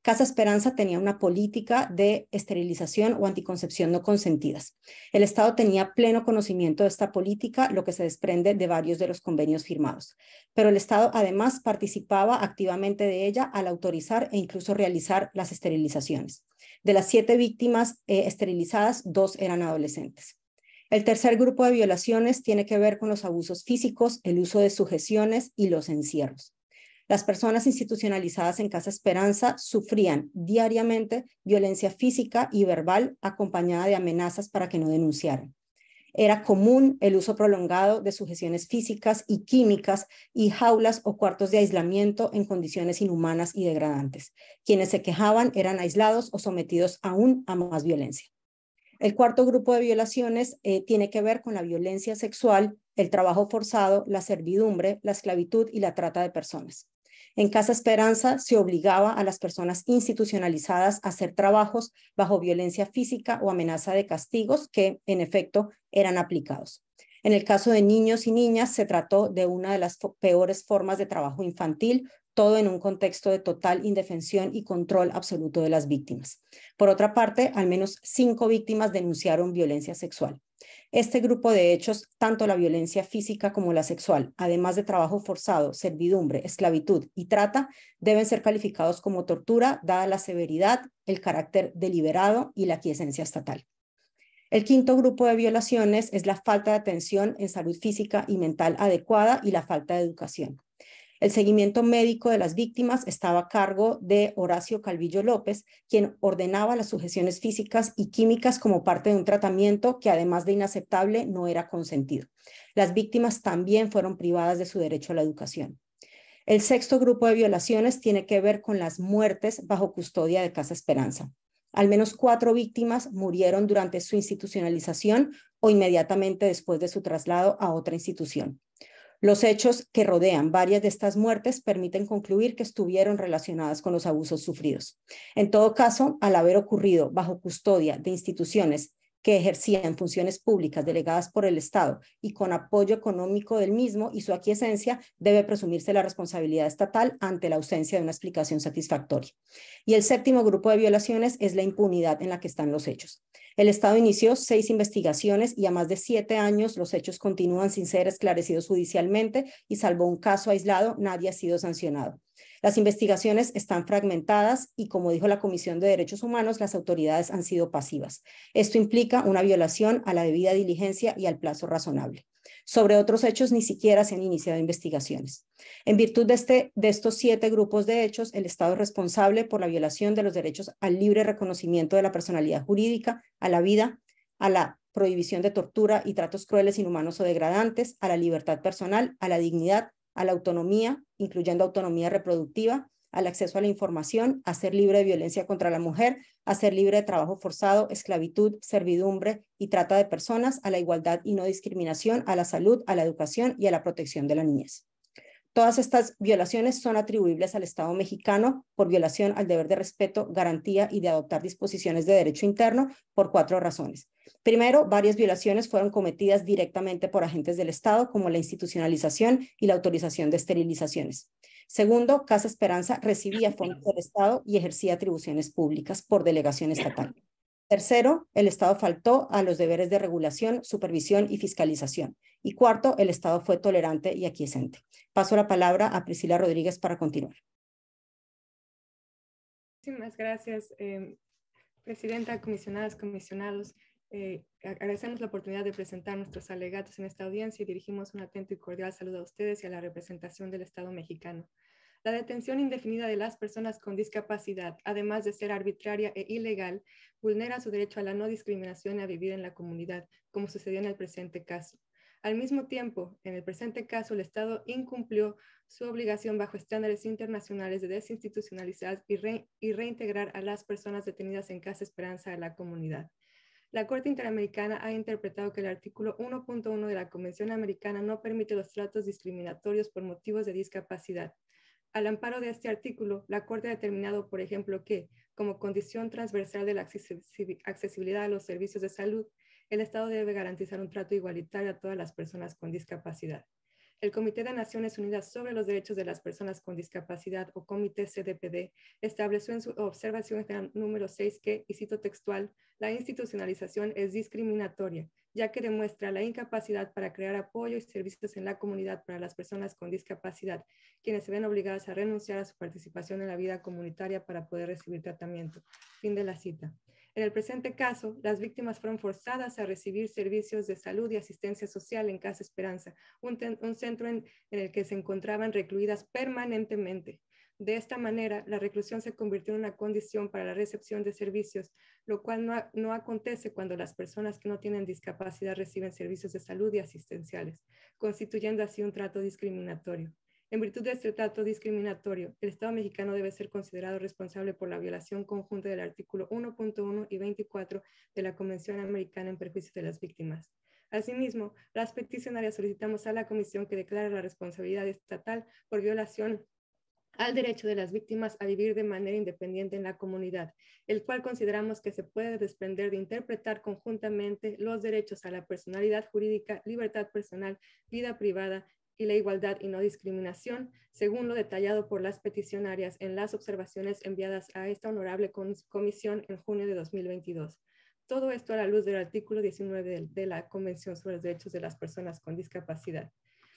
Casa Esperanza tenía una política de esterilización o anticoncepción no consentidas. El Estado tenía pleno conocimiento de esta política, lo que se desprende de varios de los convenios firmados. Pero el Estado además participaba activamente de ella al autorizar e incluso realizar las esterilizaciones. De las siete víctimas eh, esterilizadas, dos eran adolescentes. El tercer grupo de violaciones tiene que ver con los abusos físicos, el uso de sujeciones y los encierros. Las personas institucionalizadas en Casa Esperanza sufrían diariamente violencia física y verbal acompañada de amenazas para que no denunciaran. Era común el uso prolongado de sujeciones físicas y químicas y jaulas o cuartos de aislamiento en condiciones inhumanas y degradantes. Quienes se quejaban eran aislados o sometidos aún a más violencia. El cuarto grupo de violaciones eh, tiene que ver con la violencia sexual, el trabajo forzado, la servidumbre, la esclavitud y la trata de personas. En Casa Esperanza se obligaba a las personas institucionalizadas a hacer trabajos bajo violencia física o amenaza de castigos que, en efecto, eran aplicados. En el caso de niños y niñas, se trató de una de las peores formas de trabajo infantil, todo en un contexto de total indefensión y control absoluto de las víctimas. Por otra parte, al menos cinco víctimas denunciaron violencia sexual. Este grupo de hechos, tanto la violencia física como la sexual, además de trabajo forzado, servidumbre, esclavitud y trata, deben ser calificados como tortura, dada la severidad, el carácter deliberado y la aquiescencia estatal. El quinto grupo de violaciones es la falta de atención en salud física y mental adecuada y la falta de educación. El seguimiento médico de las víctimas estaba a cargo de Horacio Calvillo López, quien ordenaba las sujeciones físicas y químicas como parte de un tratamiento que, además de inaceptable, no era consentido. Las víctimas también fueron privadas de su derecho a la educación. El sexto grupo de violaciones tiene que ver con las muertes bajo custodia de Casa Esperanza. Al menos cuatro víctimas murieron durante su institucionalización o inmediatamente después de su traslado a otra institución. Los hechos que rodean varias de estas muertes permiten concluir que estuvieron relacionadas con los abusos sufridos. En todo caso, al haber ocurrido bajo custodia de instituciones que ejercían funciones públicas delegadas por el Estado y con apoyo económico del mismo y su aquiescencia, debe presumirse la responsabilidad estatal ante la ausencia de una explicación satisfactoria. Y el séptimo grupo de violaciones es la impunidad en la que están los hechos. El Estado inició seis investigaciones y a más de siete años los hechos continúan sin ser esclarecidos judicialmente y salvo un caso aislado, nadie ha sido sancionado. Las investigaciones están fragmentadas y, como dijo la Comisión de Derechos Humanos, las autoridades han sido pasivas. Esto implica una violación a la debida diligencia y al plazo razonable. Sobre otros hechos ni siquiera se han iniciado investigaciones. En virtud de, este, de estos siete grupos de hechos, el Estado es responsable por la violación de los derechos al libre reconocimiento de la personalidad jurídica, a la vida, a la prohibición de tortura y tratos crueles, inhumanos o degradantes, a la libertad personal, a la dignidad, a la autonomía, incluyendo autonomía reproductiva, al acceso a la información, a ser libre de violencia contra la mujer, a ser libre de trabajo forzado, esclavitud, servidumbre y trata de personas, a la igualdad y no discriminación, a la salud, a la educación y a la protección de la niñez. Todas estas violaciones son atribuibles al Estado mexicano por violación al deber de respeto, garantía y de adoptar disposiciones de derecho interno por cuatro razones. Primero, varias violaciones fueron cometidas directamente por agentes del Estado, como la institucionalización y la autorización de esterilizaciones. Segundo, Casa Esperanza recibía fondos del Estado y ejercía atribuciones públicas por delegación estatal. Tercero, el Estado faltó a los deberes de regulación, supervisión y fiscalización. Y cuarto, el Estado fue tolerante y aquiescente. Paso la palabra a Priscila Rodríguez para continuar. Muchísimas gracias, eh, Presidenta, comisionadas, comisionados. Eh, agradecemos la oportunidad de presentar nuestros alegatos en esta audiencia y dirigimos un atento y cordial saludo a ustedes y a la representación del Estado mexicano. La detención indefinida de las personas con discapacidad, además de ser arbitraria e ilegal, vulnera su derecho a la no discriminación y a vivir en la comunidad, como sucedió en el presente caso. Al mismo tiempo, en el presente caso, el Estado incumplió su obligación bajo estándares internacionales de desinstitucionalizar y, re y reintegrar a las personas detenidas en Casa Esperanza a la comunidad. La Corte Interamericana ha interpretado que el artículo uno punto uno de la Convención Americana no permite los tratos discriminatorios por motivos de discapacidad. Al amparo de este artículo, la Corte ha determinado, por ejemplo, que, como condición transversal de la accesibilidad a los servicios de salud, el Estado debe garantizar un trato igualitario a todas las personas con discapacidad. el Comité de Naciones Unidas sobre los Derechos de las Personas con Discapacidad, o Comité C D P D, estableció en su observación general número seis que, y cito textual, la institucionalización es discriminatoria, ya que demuestra la incapacidad para crear apoyo y servicios en la comunidad para las personas con discapacidad, quienes se ven obligadas a renunciar a su participación en la vida comunitaria para poder recibir tratamiento. Fin de la cita. En el presente caso, las víctimas fueron forzadas a recibir servicios de salud y asistencia social en Casa Esperanza, un, un centro en, en el que se encontraban recluidas permanentemente. De esta manera, la reclusión se convirtió en una condición para la recepción de servicios, lo cual no, no acontece cuando las personas que no tienen discapacidad reciben servicios de salud y asistenciales, constituyendo así un trato discriminatorio. En virtud de este trato discriminatorio, el Estado mexicano debe ser considerado responsable por la violación conjunta del artículo uno punto uno y veinticuatro de la Convención Americana en Perjuicio de las Víctimas. Asimismo, las peticionarias solicitamos a la Comisión que declare la responsabilidad estatal por violación al derecho de las víctimas a vivir de manera independiente en la comunidad, el cual consideramos que se puede desprender de interpretar conjuntamente los derechos a la personalidad jurídica, libertad personal, vida privada y la igualdad y no discriminación, según lo detallado por las peticionarias en las observaciones enviadas a esta honorable comisión en junio de dos mil veintidós. Todo esto a la luz del artículo diecinueve de, de la Convención sobre los Derechos de las Personas con Discapacidad,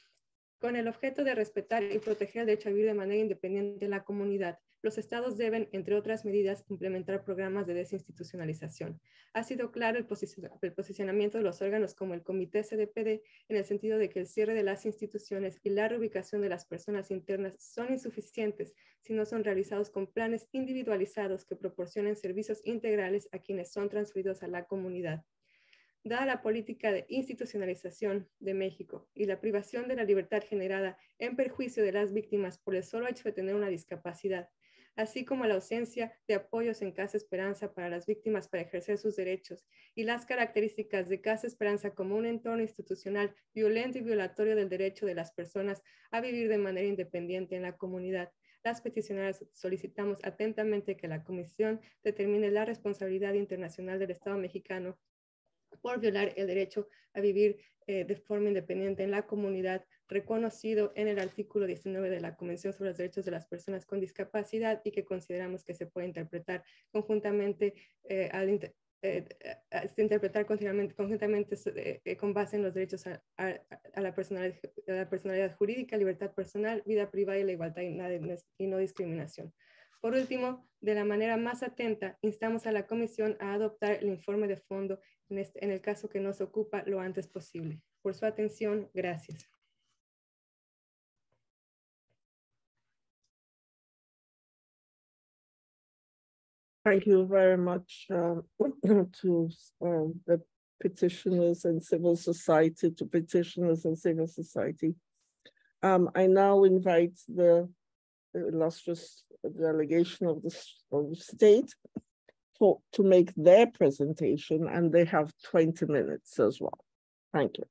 con el objeto de respetar y proteger el derecho a vivir de manera independiente en la comunidad. Los estados deben, entre otras medidas, implementar programas de desinstitucionalización. Ha sido claro el, posicion el posicionamiento de los órganos como el Comité C D P D en el sentido de que el cierre de las instituciones y la reubicación de las personas internas son insuficientes si no son realizados con planes individualizados que proporcionen servicios integrales a quienes son transferidos a la comunidad. Dada la política de institucionalización de México y la privación de la libertad generada en perjuicio de las víctimas por el solo hecho de tener una discapacidad, así como la ausencia de apoyos en Casa Esperanza para las víctimas para ejercer sus derechos y las características de Casa Esperanza como un entorno institucional violento y violatorio del derecho de las personas a vivir de manera independiente en la comunidad, las peticionarias solicitamos atentamente que la Comisión determine la responsabilidad internacional del Estado mexicano por violar el derecho a vivir eh, de forma independiente en la comunidad, reconocido en el artículo diecinueve de la Convención sobre los Derechos de las Personas con Discapacidad y que consideramos que se puede interpretar conjuntamente, eh, al inter eh, a, a interpretar conjuntamente, conjuntamente eh, con base en los derechos a, a, a, la personalidad, a la personalidad jurídica, libertad personal, vida privada y la igualdad y, y no discriminación. Por último, de la manera más atenta, instamos a la Comisión a adoptar el informe de fondo en, este, en el caso que nos ocupa lo antes posible. Por su atención, gracias. Thank you very much um, to um, the petitioners and civil society, to petitioners and civil society. Um, I now invite the illustrious delegation of the, of the state for, to make their presentation, and they have twenty minutes as well. Thank you.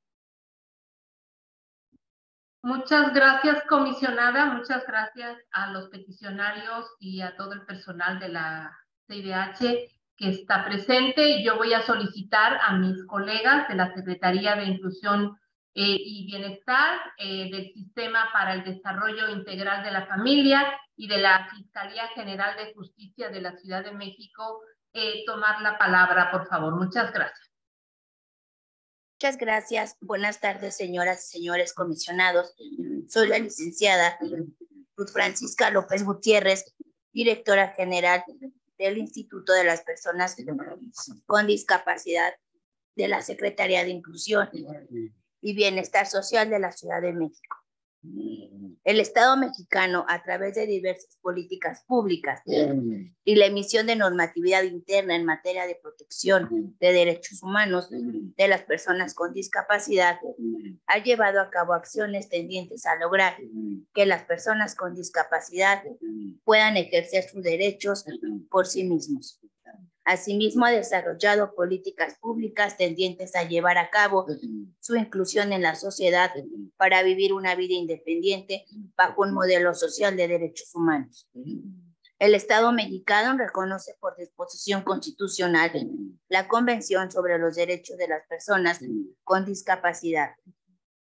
Muchas gracias, comisionada. Muchas gracias a los peticionarios y a todo el personal de la C I D H que está presente. Yo voy a solicitar a mis colegas de la Secretaría de Inclusión Eh, y Bienestar, eh, del Sistema para el Desarrollo Integral de la Familia y de la Fiscalía General de Justicia de la Ciudad de México, eh, tomar la palabra, por favor. Muchas gracias. Muchas gracias. Buenas tardes, señoras y señores comisionados. Soy la licenciada Ruth Francisca López Gutiérrez, directora general del Instituto de las Personas con Discapacidad de la Secretaría de Inclusión y Bienestar Social de la Ciudad de México. El Estado mexicano, a través de diversas políticas públicas y la emisión de normatividad interna en materia de protección de derechos humanos de las personas con discapacidad, ha llevado a cabo acciones tendientes a lograr que las personas con discapacidad puedan ejercer sus derechos por sí mismos. Asimismo, ha desarrollado políticas públicas tendientes a llevar a cabo su inclusión en la sociedad para vivir una vida independiente bajo un modelo social de derechos humanos. El Estado mexicano reconoce por disposición constitucional la Convención sobre los Derechos de las Personas con Discapacidad,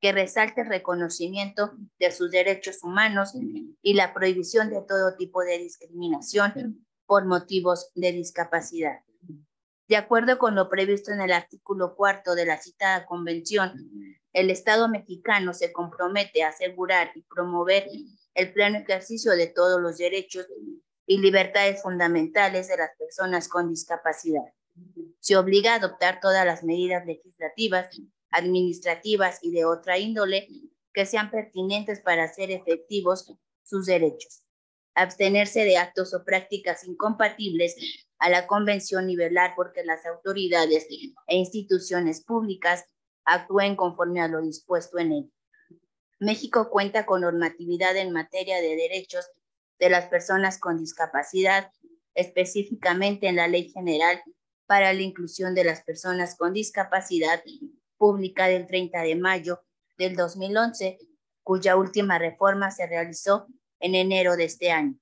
que resalte el reconocimiento de sus derechos humanos y la prohibición de todo tipo de discriminación por motivos de discapacidad. De acuerdo con lo previsto en el artículo cuarto de la citada convención, el Estado mexicano se compromete a asegurar y promover el pleno ejercicio de todos los derechos y libertades fundamentales de las personas con discapacidad. Se obliga a adoptar todas las medidas legislativas, administrativas y de otra índole que sean pertinentes para hacer efectivos sus derechos. Abstenerse de actos o prácticas incompatibles a la convención y velar porque las autoridades e instituciones públicas actúen conforme a lo dispuesto en ella. México cuenta con normatividad en materia de derechos de las personas con discapacidad, específicamente en la Ley General para la Inclusión de las Personas con Discapacidad, pública del treinta de mayo del dos mil once, cuya última reforma se realizó en enero de este año.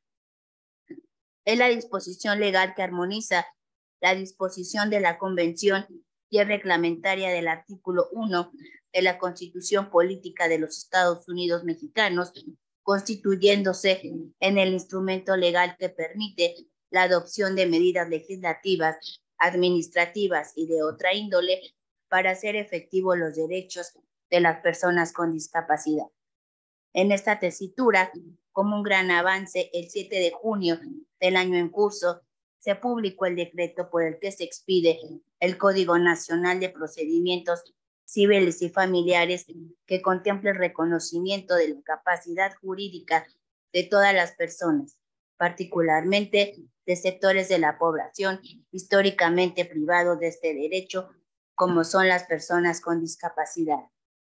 Es la disposición legal que armoniza la disposición de la Convención y es reglamentaria del artículo uno de la Constitución Política de los Estados Unidos Mexicanos, constituyéndose en el instrumento legal que permite la adopción de medidas legislativas, administrativas y de otra índole para hacer efectivos los derechos de las personas con discapacidad. En esta tesitura, como un gran avance, el siete de junio del año en curso, se publicó el decreto por el que se expide el Código Nacional de Procedimientos Civiles y Familiares, que contempla el reconocimiento de la capacidad jurídica de todas las personas, particularmente de sectores de la población históricamente privados de este derecho, como son las personas con discapacidad.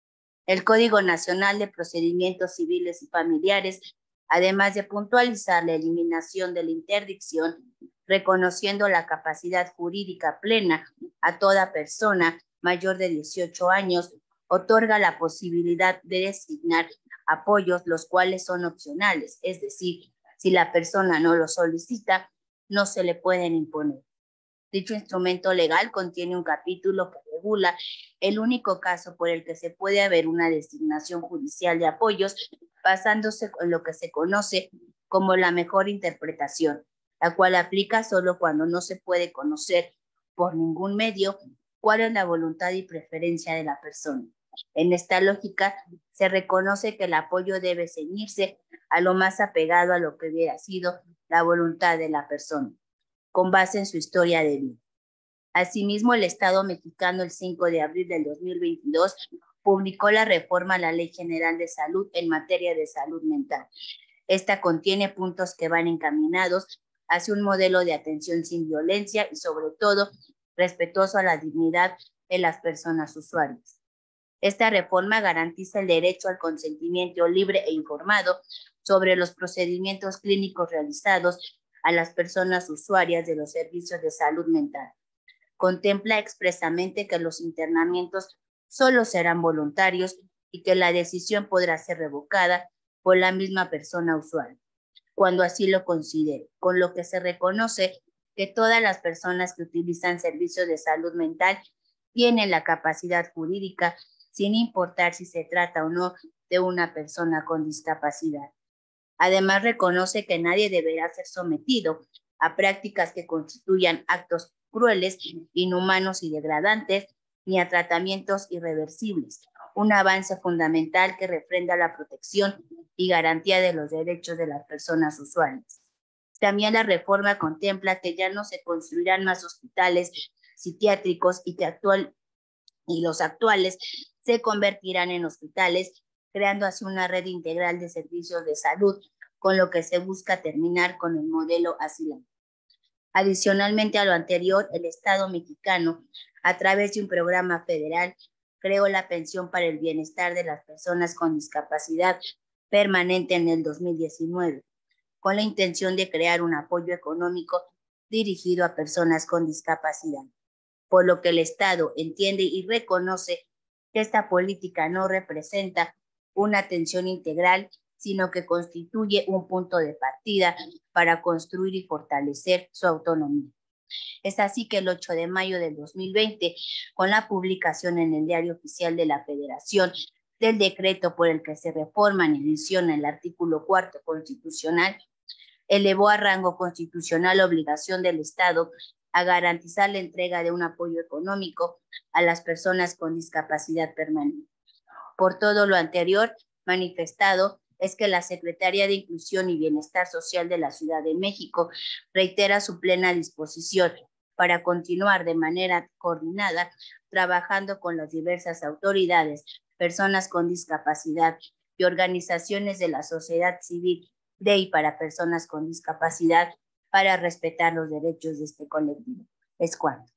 El Código Nacional de Procedimientos Civiles y Familiares, además de puntualizar la eliminación de la interdicción, reconociendo la capacidad jurídica plena a toda persona mayor de dieciocho años, otorga la posibilidad de designar apoyos los cuales son opcionales, es decir, si la persona no lo solicita, no se le pueden imponer. Dicho instrumento legal contiene un capítulo que regula el único caso por el que se puede haber una designación judicial de apoyos, basándose en lo que se conoce como la mejor interpretación, la cual aplica solo cuando no se puede conocer por ningún medio cuál es la voluntad y preferencia de la persona. En esta lógica, se reconoce que el apoyo debe ceñirse a lo más apegado a lo que hubiera sido la voluntad de la persona, con base en su historia de vida. Asimismo, el Estado mexicano, el cinco de abril del dos mil veintidós, publicó la reforma a la Ley General de Salud en materia de salud mental. Esta contiene puntos que van encaminados hacia un modelo de atención sin violencia y, sobre todo, respetuoso a la dignidad de las personas usuarias. Esta reforma garantiza el derecho al consentimiento libre e informado sobre los procedimientos clínicos realizados a las personas usuarias de los servicios de salud mental. Contempla expresamente que los internamientos solo serán voluntarios y que la decisión podrá ser revocada por la misma persona usuaria, cuando así lo considere, con lo que se reconoce que todas las personas que utilizan servicios de salud mental tienen la capacidad jurídica, sin importar si se trata o no de una persona con discapacidad. Además, reconoce que nadie deberá ser sometido a prácticas que constituyan actos crueles, inhumanos y degradantes, ni a tratamientos irreversibles, un avance fundamental que refrenda la protección y garantía de los derechos de las personas usuarias. También la reforma contempla que ya no se construirán más hospitales psiquiátricos y que actual, y los actuales se convertirán en hospitales, creando así una red integral de servicios de salud, con lo que se busca terminar con el modelo asilante. Adicionalmente a lo anterior, el Estado mexicano, a través de un programa federal, creó la pensión para el bienestar de las personas con discapacidad permanente en el dos mil diecinueve, con la intención de crear un apoyo económico dirigido a personas con discapacidad, por lo que el Estado entiende y reconoce que esta política no representa una atención integral, sino que constituye un punto de partida para construir y fortalecer su autonomía. Es así que el ocho de mayo del dos mil veinte, con la publicación en el Diario Oficial de la Federación del decreto por el que se reforman y adiciona el artículo cuarto constitucional, elevó a rango constitucional la obligación del Estado a garantizar la entrega de un apoyo económico a las personas con discapacidad permanente. Por todo lo anterior manifestado, es que la Secretaría de Inclusión y Bienestar Social de la Ciudad de México reitera su plena disposición para continuar de manera coordinada trabajando con las diversas autoridades, personas con discapacidad y organizaciones de la sociedad civil de y para personas con discapacidad para respetar los derechos de este colectivo. Es cuanto.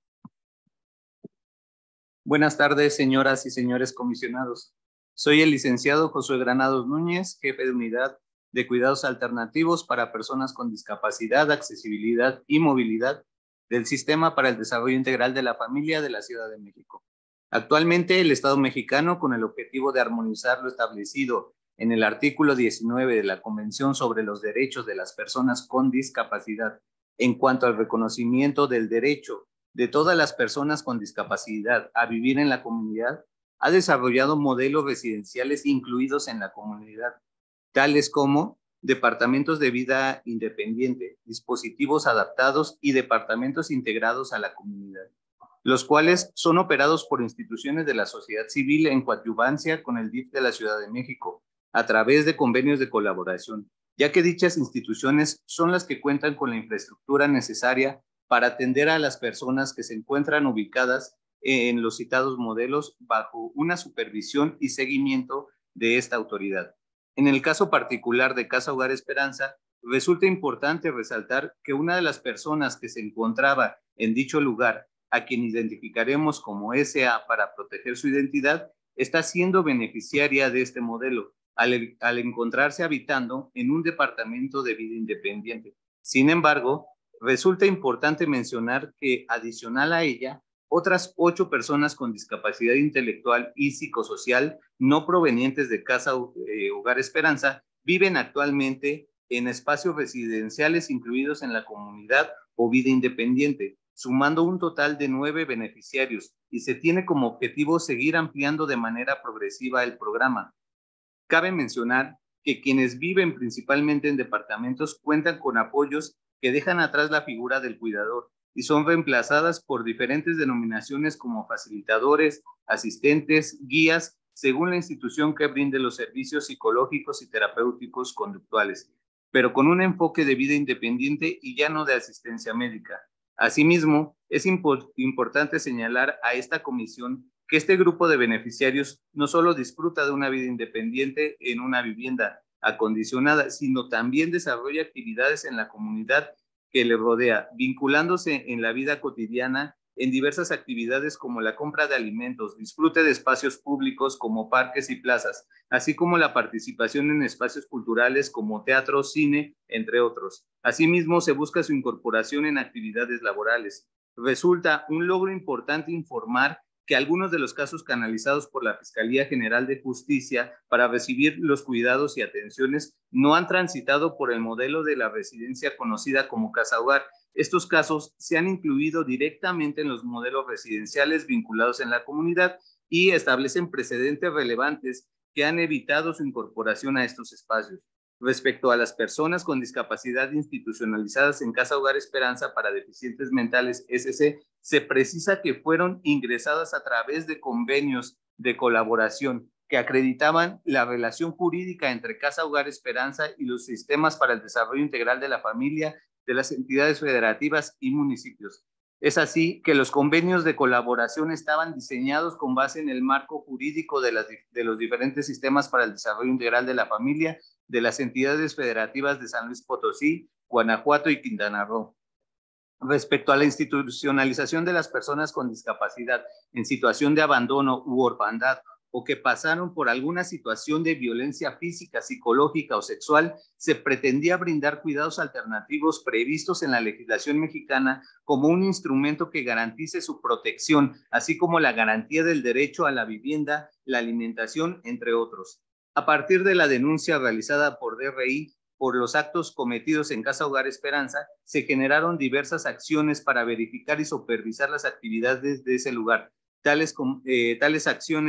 Buenas tardes, señoras y señores comisionados. Soy el licenciado Josué Granados Núñez, jefe de unidad de cuidados alternativos para personas con discapacidad, accesibilidad y movilidad del Sistema para el Desarrollo Integral de la Familia de la Ciudad de México. Actualmente, el Estado mexicano, con el objetivo de armonizar lo establecido en el artículo diecinueve de la Convención sobre los Derechos de las Personas con Discapacidad, en cuanto al reconocimiento del derecho de todas las personas con discapacidad a vivir en la comunidad, ha desarrollado modelos residenciales incluidos en la comunidad, tales como departamentos de vida independiente, dispositivos adaptados y departamentos integrados a la comunidad, los cuales son operados por instituciones de la sociedad civil en coadyuvancia con el D I F de la Ciudad de México, a través de convenios de colaboración, ya que dichas instituciones son las que cuentan con la infraestructura necesaria para atender a las personas que se encuentran ubicadas en los citados modelos bajo una supervisión y seguimiento de esta autoridad. En el caso particular de Casa Hogar Esperanza, resulta importante resaltar que una de las personas que se encontraba en dicho lugar, a quien identificaremos como S A para proteger su identidad, está siendo beneficiaria de este modelo, al, al encontrarse habitando en un departamento de vida independiente. Sin embargo, resulta importante mencionar que, adicional a ella, otras ocho personas con discapacidad intelectual y psicosocial no provenientes de Casa eh, Hogar Esperanza viven actualmente en espacios residenciales incluidos en la comunidad o vida independiente, sumando un total de nueve beneficiarios, y se tiene como objetivo seguir ampliando de manera progresiva el programa. Cabe mencionar que quienes viven principalmente en departamentos cuentan con apoyos que dejan atrás la figura del cuidador y son reemplazadas por diferentes denominaciones como facilitadores, asistentes, guías, según la institución que brinde los servicios psicológicos y terapéuticos conductuales, pero con un enfoque de vida independiente y ya no de asistencia médica. Asimismo, es import- importante señalar a esta comisión que este grupo de beneficiarios no solo disfruta de una vida independiente en una vivienda acondicionada, sino también desarrolla actividades en la comunidad que le rodea, vinculándose en la vida cotidiana en diversas actividades como la compra de alimentos, disfrute de espacios públicos como parques y plazas, así como la participación en espacios culturales como teatro, cine, entre otros. Asimismo, se busca su incorporación en actividades laborales. Resulta un logro importante informar que algunos de los casos canalizados por la Fiscalía General de Justicia para recibir los cuidados y atenciones no han transitado por el modelo de la residencia conocida como Casa Hogar. Estos casos se han incluido directamente en los modelos residenciales vinculados en la comunidad y establecen precedentes relevantes que han evitado su incorporación a estos espacios. Respecto a las personas con discapacidad institucionalizadas en Casa Hogar Esperanza para Deficientes Mentales S C, se precisa que fueron ingresadas a través de convenios de colaboración que acreditaban la relación jurídica entre Casa Hogar Esperanza y los sistemas para el desarrollo integral de la familia de las entidades federativas y municipios. Es así que los convenios de colaboración estaban diseñados con base en el marco jurídico de, las, de los diferentes sistemas para el desarrollo integral de la familia de las entidades federativas de San Luis Potosí, Guanajuato y Quintana Roo. Respecto a la institucionalización de las personas con discapacidad en situación de abandono u orfandad o que pasaron por alguna situación de violencia física, psicológica o sexual, se pretendía brindar cuidados alternativos previstos en la legislación mexicana como un instrumento que garantice su protección, así como la garantía del derecho a la vivienda, la alimentación, entre otros. A partir de la denuncia realizada por D R I por los actos cometidos en Casa Hogar Esperanza, se generaron diversas acciones para verificar y supervisar las actividades de ese lugar. Tales, eh, tales acciones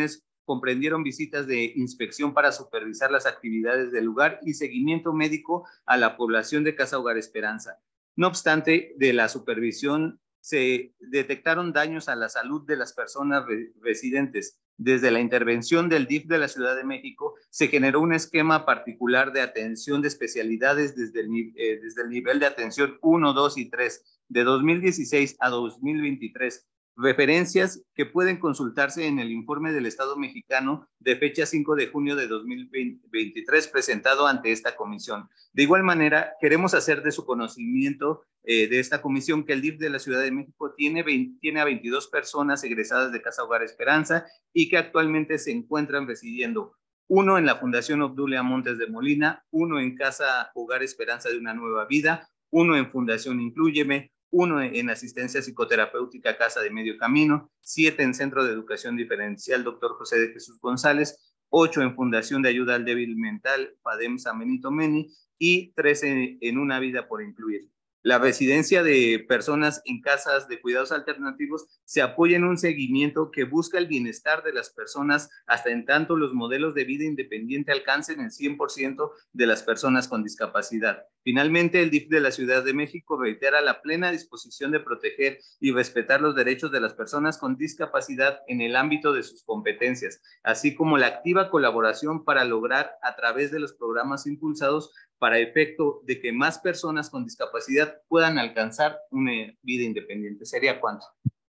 comprendieron visitas de inspección para supervisar las actividades del lugar y seguimiento médico a la población de Casa Hogar Esperanza. No obstante, de la supervisión se detectaron daños a la salud de las personas re residentes. Desde la intervención del D I F de la Ciudad de México, se generó un esquema particular de atención de especialidades desde el, eh, desde el nivel de atención uno, dos y tres, de dos mil dieciséis a dos mil veintitrés. Referencias que pueden consultarse en el informe del Estado mexicano de fecha cinco de junio de dos mil veintitrés presentado ante esta comisión. De igual manera, queremos hacer de su conocimiento eh, de esta comisión que el D I F de la Ciudad de México tiene, veinte, tiene a veintidós personas egresadas de Casa Hogar Esperanza y que actualmente se encuentran residiendo. Uno en la Fundación Obdulia Montes de Molina, uno en Casa Hogar Esperanza de una Nueva Vida, uno en Fundación Inclúyeme, uno en asistencia psicoterapéutica Casa de Medio Camino, siete en Centro de Educación Diferencial Doctor José de Jesús González, ocho en Fundación de Ayuda al Débil Mental FADEM San Benito Meni y trece en Una Vida por Incluir. La residencia de personas en casas de cuidados alternativos se apoya en un seguimiento que busca el bienestar de las personas hasta en tanto los modelos de vida independiente alcancen el cien por ciento de las personas con discapacidad. Finalmente, el D I F de la Ciudad de México reitera la plena disposición de proteger y respetar los derechos de las personas con discapacidad en el ámbito de sus competencias, así como la activa colaboración para lograr a través de los programas impulsados para efecto de que más personas con discapacidad puedan alcanzar una vida independiente. ¿Sería cuánto?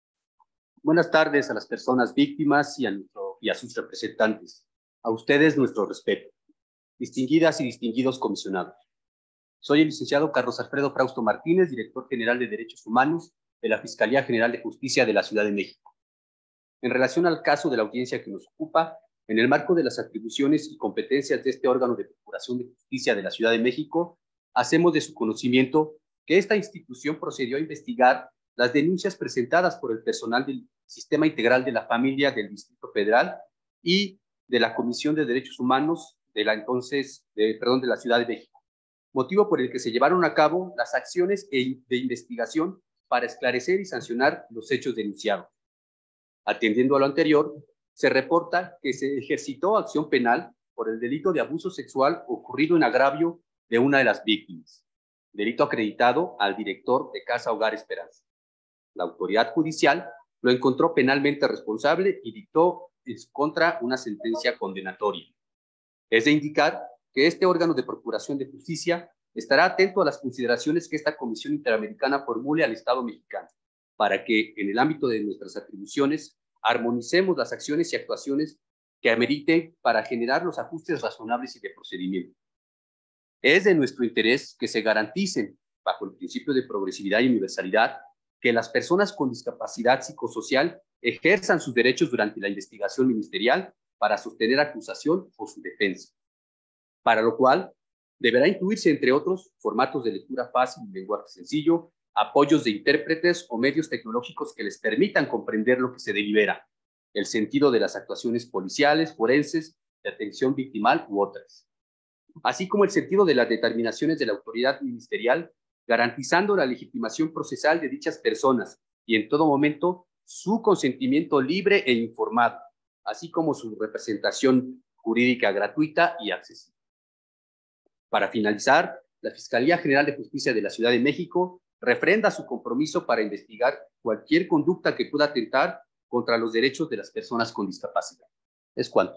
Buenas tardes a las personas víctimas y a, nuestro, y a sus representantes. A ustedes nuestro respeto. Distinguidas y distinguidos comisionados. Soy el licenciado Carlos Alfredo Frausto Martínez, director general de Derechos Humanos de la Fiscalía General de Justicia de la Ciudad de México. En relación al caso de la audiencia que nos ocupa, en el marco de las atribuciones y competencias de este órgano de Procuración de Justicia de la Ciudad de México, hacemos de su conocimiento que esta institución procedió a investigar las denuncias presentadas por el personal del Sistema Integral de la Familia del Distrito Federal y de la Comisión de Derechos Humanos de la entonces, de, perdón, de la Ciudad de México, motivo por el que se llevaron a cabo las acciones de investigación para esclarecer y sancionar los hechos denunciados. Atendiendo a lo anterior, se reporta que se ejercitó acción penal por el delito de abuso sexual ocurrido en agravio de una de las víctimas, delito acreditado al director de Casa Hogar Esperanza. La autoridad judicial lo encontró penalmente responsable y dictó en su contra una sentencia condenatoria. Es de indicar que este órgano de Procuración de Justicia estará atento a las consideraciones que esta Comisión Interamericana formule al Estado mexicano, para que, en el ámbito de nuestras atribuciones, armonicemos las acciones y actuaciones que ameriten para generar los ajustes razonables y de procedimiento. Es de nuestro interés que se garanticen, bajo el principio de progresividad y universalidad, que las personas con discapacidad psicosocial ejerzan sus derechos durante la investigación ministerial para sostener acusación o su defensa, para lo cual deberá incluirse, entre otros, formatos de lectura fácil y lenguaje sencillo, apoyos de intérpretes o medios tecnológicos que les permitan comprender lo que se delibera, el sentido de las actuaciones policiales, forenses, de atención victimal u otras, así como el sentido de las determinaciones de la autoridad ministerial, garantizando la legitimación procesal de dichas personas y en todo momento su consentimiento libre e informado, así como su representación jurídica gratuita y accesible. Para finalizar, la Fiscalía General de Justicia de la Ciudad de México refrenda su compromiso para investigar cualquier conducta que pueda atentar contra los derechos de las personas con discapacidad. Es cuanto.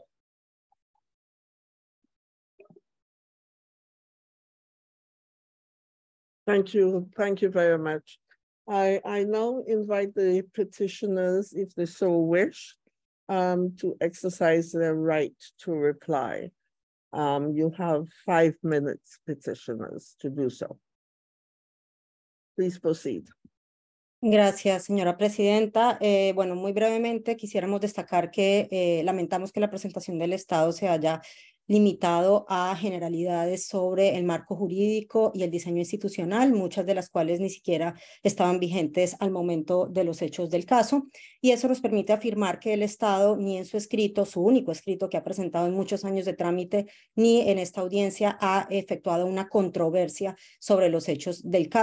Thank you. Thank you very much. I, I now invite the petitioners, if they so wish, um, to exercise their right to reply. Um, you have five minutes, petitioners, to do so. Please proceed. Gracias, señora presidenta. Eh, bueno, muy brevemente quisiéramos destacar que eh, lamentamos que la presentación del Estado se haya limitado a generalidades sobre el marco jurídico y el diseño institucional, muchas de las cuales ni siquiera estaban vigentes al momento de los hechos del caso, y eso nos permite afirmar que el Estado, ni en su escrito, su único escrito que ha presentado en muchos años de trámite, ni en esta audiencia ha efectuado una controversia sobre los hechos del caso.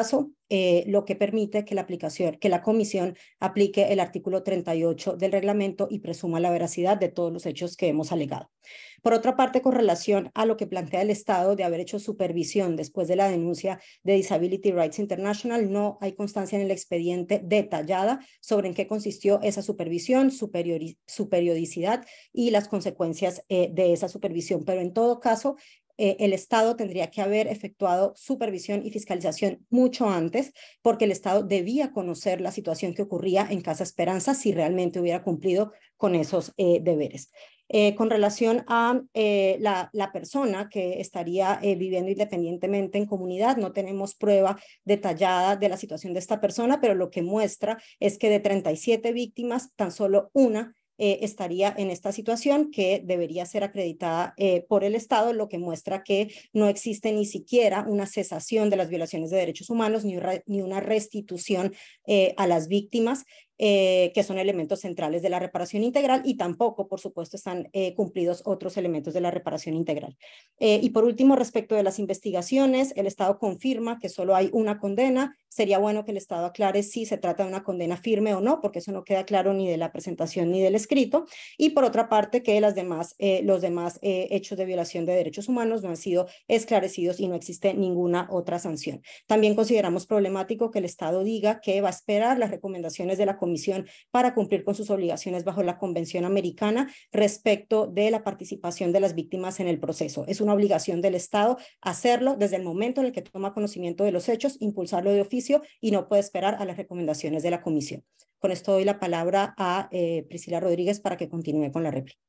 eh, lo que permite que la aplicación, que la comisión aplique el artículo treinta y ocho del reglamento y presuma la veracidad de todos los hechos que hemos alegado. Por otra parte, con relación a lo que plantea el Estado de haber hecho supervisión después de la denuncia de Disability Rights International, no hay constancia en el expediente detallada sobre en qué consistió esa supervisión, su, periodi su periodicidad y las consecuencias eh, de esa supervisión. Pero en todo caso, Eh, el Estado tendría que haber efectuado supervisión y fiscalización mucho antes, porque el Estado debía conocer la situación que ocurría en Casa Esperanza si realmente hubiera cumplido con esos eh, deberes. Eh, con relación a eh, la, la persona que estaría eh, viviendo independientemente en comunidad, no tenemos prueba detallada de la situación de esta persona, pero lo que muestra es que de treinta y siete víctimas, tan solo una Eh, estaría en esta situación que debería ser acreditada eh, por el Estado, lo que muestra que no existe ni siquiera una cesación de las violaciones de derechos humanos ni, re, ni una restitución eh, a las víctimas, eh, que son elementos centrales de la reparación integral, y tampoco, por supuesto, están eh, cumplidos otros elementos de la reparación integral. Eh, y por último, respecto de las investigaciones, el Estado confirma que solo hay una condena. Sería bueno que el Estado aclare si se trata de una condena firme o no, porque eso no queda claro ni de la presentación ni del escrito. Y por otra parte, que las demás, eh, los demás eh, hechos de violación de derechos humanos no han sido esclarecidos y no existe ninguna otra sanción. También consideramos problemático que el Estado diga que va a esperar las recomendaciones de la Comisión para cumplir con sus obligaciones bajo la Convención Americana respecto de la participación de las víctimas en el proceso. Es una obligación del Estado hacerlo desde el momento en el que toma conocimiento de los hechos, impulsarlo de oficio, y no puede esperar a las recomendaciones de la Comisión. Con esto doy la palabra a eh, Priscila Rodríguez para que continúe con la réplica.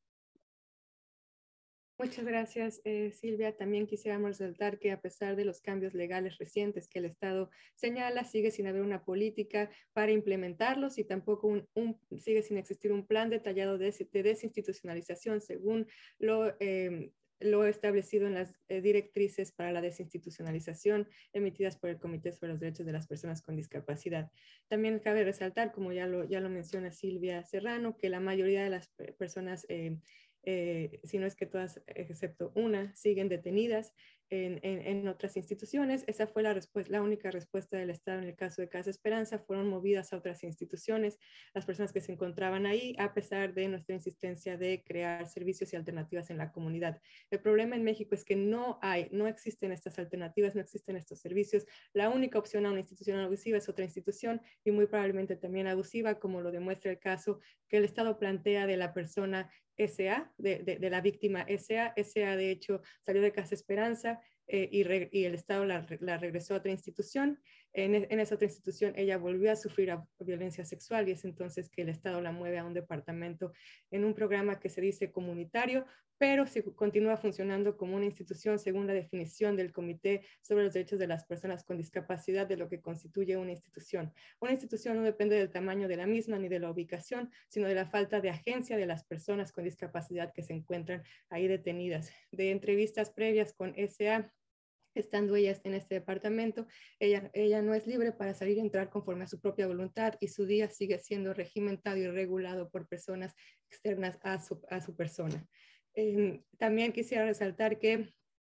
Muchas gracias, eh, Silvia. También quisiéramos resaltar que a pesar de los cambios legales recientes que el Estado señala, sigue sin haber una política para implementarlos y tampoco un, un, sigue sin existir un plan detallado de, de desinstitucionalización según lo, eh, lo establecido en las eh, directrices para la desinstitucionalización emitidas por el Comité sobre los Derechos de las Personas con Discapacidad. También cabe resaltar, como ya lo, ya lo menciona Silvia Serrano, que la mayoría de las personas eh, Eh, si no es que todas, excepto una, siguen detenidas en, en, en otras instituciones. Esa fue la, la única respuesta del Estado en el caso de Casa Esperanza. Fueron movidas a otras instituciones las personas que se encontraban ahí, a pesar de nuestra insistencia de crear servicios y alternativas en la comunidad. El problema en México es que no hay, no existen estas alternativas, no existen estos servicios. La única opción a una institución abusiva es otra institución, y muy probablemente también abusiva, como lo demuestra el caso que el Estado plantea de la persona S A, de, de, de la víctima S A. S A, de hecho, salió de Casa Esperanza eh, y, re, y el Estado la, la regresó a otra institución. En, en esa otra institución ella volvió a sufrir a, violencia sexual, y es entonces que el Estado la mueve a un departamento en un programa que se dice comunitario, pero se continúa funcionando como una institución según la definición del Comité sobre los Derechos de las Personas con Discapacidad de lo que constituye una institución. Una institución no depende del tamaño de la misma ni de la ubicación, sino de la falta de agencia de las personas con discapacidad que se encuentran ahí detenidas. De entrevistas previas con S A, estando ellas en este departamento, ella, ella no es libre para salir y entrar conforme a su propia voluntad, y su día sigue siendo regimentado y regulado por personas externas a su, a su persona. Eh, también quisiera resaltar que,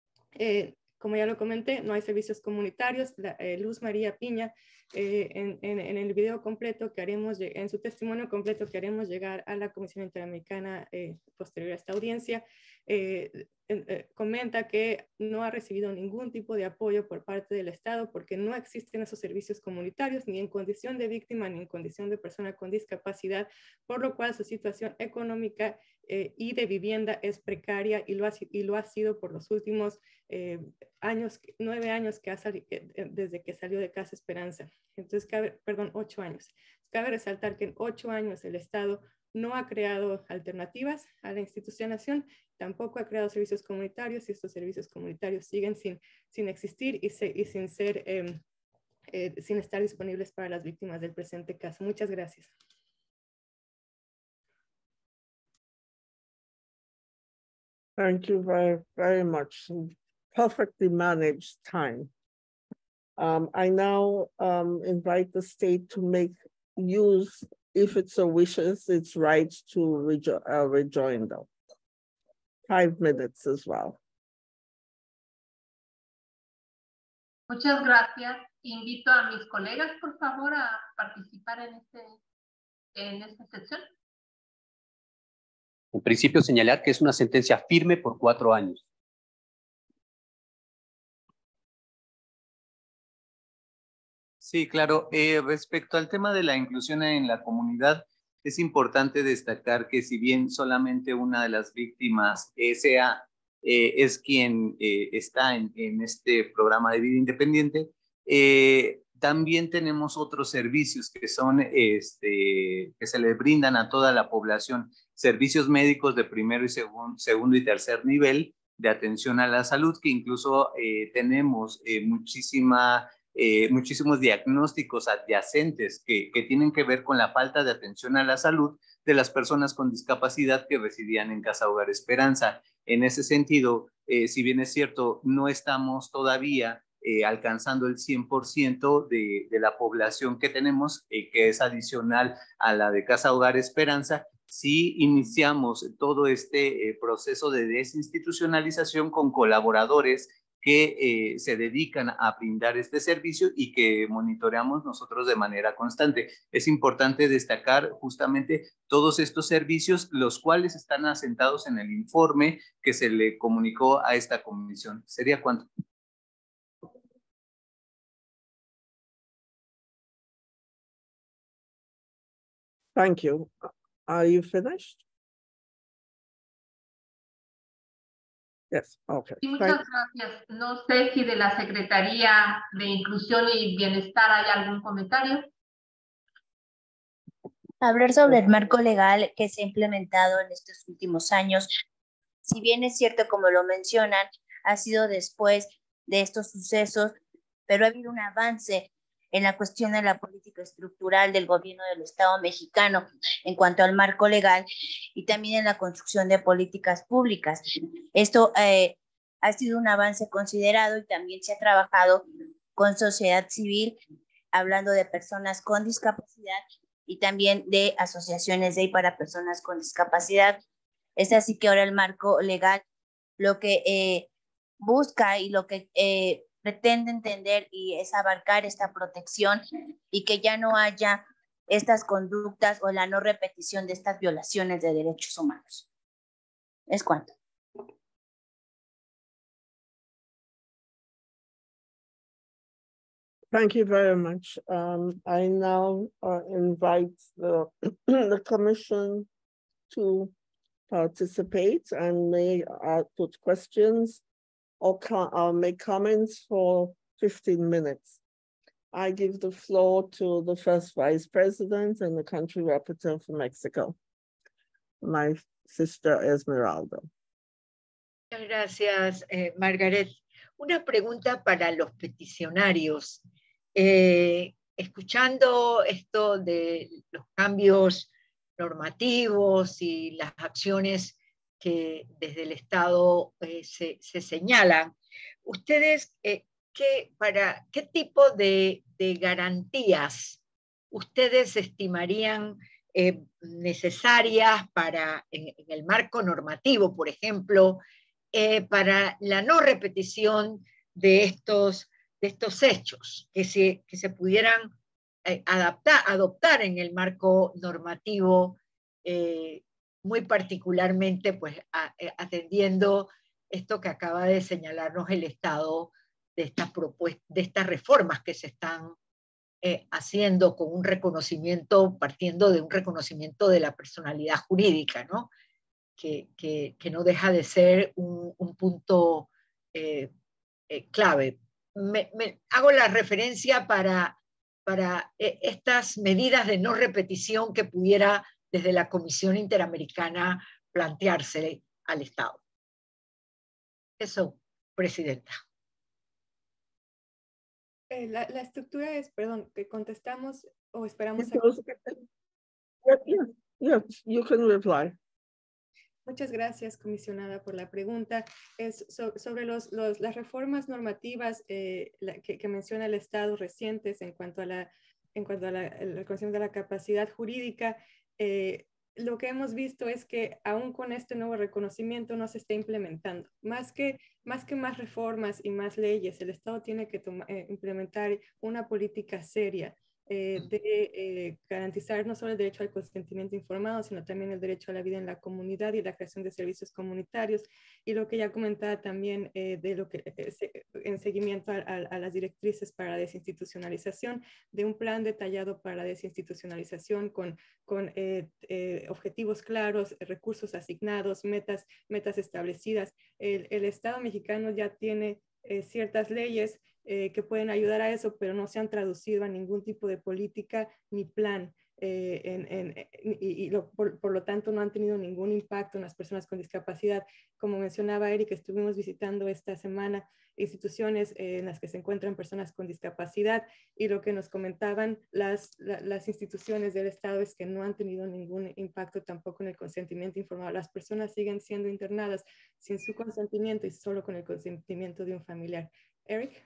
eh, como ya lo comenté, no hay servicios comunitarios. La, eh, Luz María Piña, eh, en, en, en el video completo que haremos, en su testimonio completo que haremos llegar a la Comisión Interamericana eh, posterior a esta audiencia, eh, eh, comenta que no ha recibido ningún tipo de apoyo por parte del Estado porque no existen esos servicios comunitarios ni en condición de víctima ni en condición de persona con discapacidad, por lo cual su situación económica eh, y de vivienda es precaria, y lo ha, y lo ha sido por los últimos eh, años, nueve años que ha salido, desde que salió de Casa Esperanza. Entonces, cabe, perdón, ocho años. Cabe resaltar que en ocho años el Estado no ha creado alternativas a la institucionalización, tampoco ha creado servicios comunitarios, y estos servicios comunitarios siguen sin, sin existir y, se, y sin ser, eh, eh, sin estar disponibles para las víctimas del presente caso. Muchas gracias. Thank you very, very much. Perfectly managed time. Um, I now um, invite the state to make use, if it so wishes, its rights to rejo uh, rejoinder. Five minutes as well. Muchas gracias. invito a mis colegas, por favor, a participar en, este, en esta sección. En principio, señalar que es una sentencia firme por cuatro años. Sí, claro. Eh, respecto al tema de la inclusión en la comunidad, es importante destacar que si bien solamente una de las víctimas, S A, eh, es quien eh, está en, en este programa de vida independiente, eh, también tenemos otros servicios que son, este, que se les brindan a toda la población, servicios médicos de primero y segun, segundo y tercer nivel de atención a la salud, que incluso eh, tenemos eh, muchísima... Eh, muchísimos diagnósticos adyacentes que, que tienen que ver con la falta de atención a la salud de las personas con discapacidad que residían en Casa Hogar Esperanza. En ese sentido, eh, si bien es cierto, no estamos todavía eh, alcanzando el cien por ciento de, de la población que tenemos, eh, que es adicional a la de Casa Hogar Esperanza, sí iniciamos todo este eh, proceso de desinstitucionalización con colaboradores que eh, se dedican a brindar este servicio y que monitoreamos nosotros de manera constante. Es importante destacar justamente todos estos servicios, los cuales están asentados en el informe que se le comunicó a esta comisión. ¿Sería cuánto? Thank you. Are you finished? Yes, okay. Sí, muchas gracias. No sé si de la Secretaría de Inclusión y Bienestar hay algún comentario. Hablar sobre el marco legal que se ha implementado en estos últimos años. Si bien es cierto, como lo mencionan, ha sido después de estos sucesos, pero ha habido un avance en la cuestión de la política estructural del gobierno del Estado mexicano en cuanto al marco legal y también en la construcción de políticas públicas. Esto eh, ha sido un avance considerado y también se ha trabajado con sociedad civil, hablando de personas con discapacidad y también de asociaciones de y para personas con discapacidad. Es así que ahora el marco legal lo que eh, busca y lo que eh, pretende entender y es abarcar esta protección y que ya no haya estas conductas o la no repetición de estas violaciones de derechos humanos. Es cuanto. Thank you very much. Um, I now uh, invite the, the Commission to participate and may uh, put questions or, or make comments for fifteen minutes. I give the floor to the first Vice President and the country rapporteur for Mexico, my sister Esmeralda. Muchas gracias, eh, Margaret. Una pregunta para los peticionarios. Eh, escuchando esto de los cambios normativos y las acciones que desde el Estado eh, se, se señalan, ¿ustedes eh, qué, para, qué tipo de, de garantías ustedes estimarían eh, necesarias para, en, en el marco normativo, por ejemplo, eh, para la no repetición de estos, de estos hechos, que se, que se pudieran eh, adaptar, adoptar en el marco normativo, eh, muy particularmente pues, a, a, atendiendo esto que acaba de señalarnos el Estado de estas, de estas reformas que se están eh, haciendo con un reconocimiento, partiendo de un reconocimiento de la personalidad jurídica, ¿no? Que, que, que no deja de ser un, un punto eh, eh, clave. Me, me hago la referencia para, para eh, estas medidas de no repetición que pudiera desde la Comisión Interamericana plantearse al Estado. Eso, Presidenta. Eh, la, la estructura es, perdón, que contestamos o esperamos a... Yeah, yeah, you can reply. Muchas gracias, comisionada, por la pregunta. Es so, sobre los, los, las reformas normativas eh, la, que, que menciona el Estado recientes en cuanto a la, en cuanto a la, el reconocimiento de la capacidad jurídica. Eh, lo que hemos visto es que aún con este nuevo reconocimiento no se está implementando. Más que más, que más reformas y más leyes, el Estado tiene que toma, eh, implementar una política seria eh, de eh, garantizar no solo el derecho al consentimiento informado, sino también el derecho a la vida en la comunidad y la creación de servicios comunitarios. Y lo que ya comentaba también eh, de lo que, eh, en seguimiento a, a, a las directrices para la desinstitucionalización, de un plan detallado para la desinstitucionalización con, con eh, eh, objetivos claros, recursos asignados, metas, metas establecidas. El, el Estado mexicano ya tiene eh, ciertas leyes eh, que pueden ayudar a eso, pero no se han traducido a ningún tipo de política ni plan. Eh, en, en, y, y lo, por, por lo tanto no han tenido ningún impacto en las personas con discapacidad. Como mencionaba Eric, estuvimos visitando esta semana instituciones eh, en las que se encuentran personas con discapacidad y lo que nos comentaban las, la, las instituciones del Estado es que no han tenido ningún impacto tampoco en el consentimiento informado. Las personas siguen siendo internadas sin su consentimiento y solo con el consentimiento de un familiar. Eric.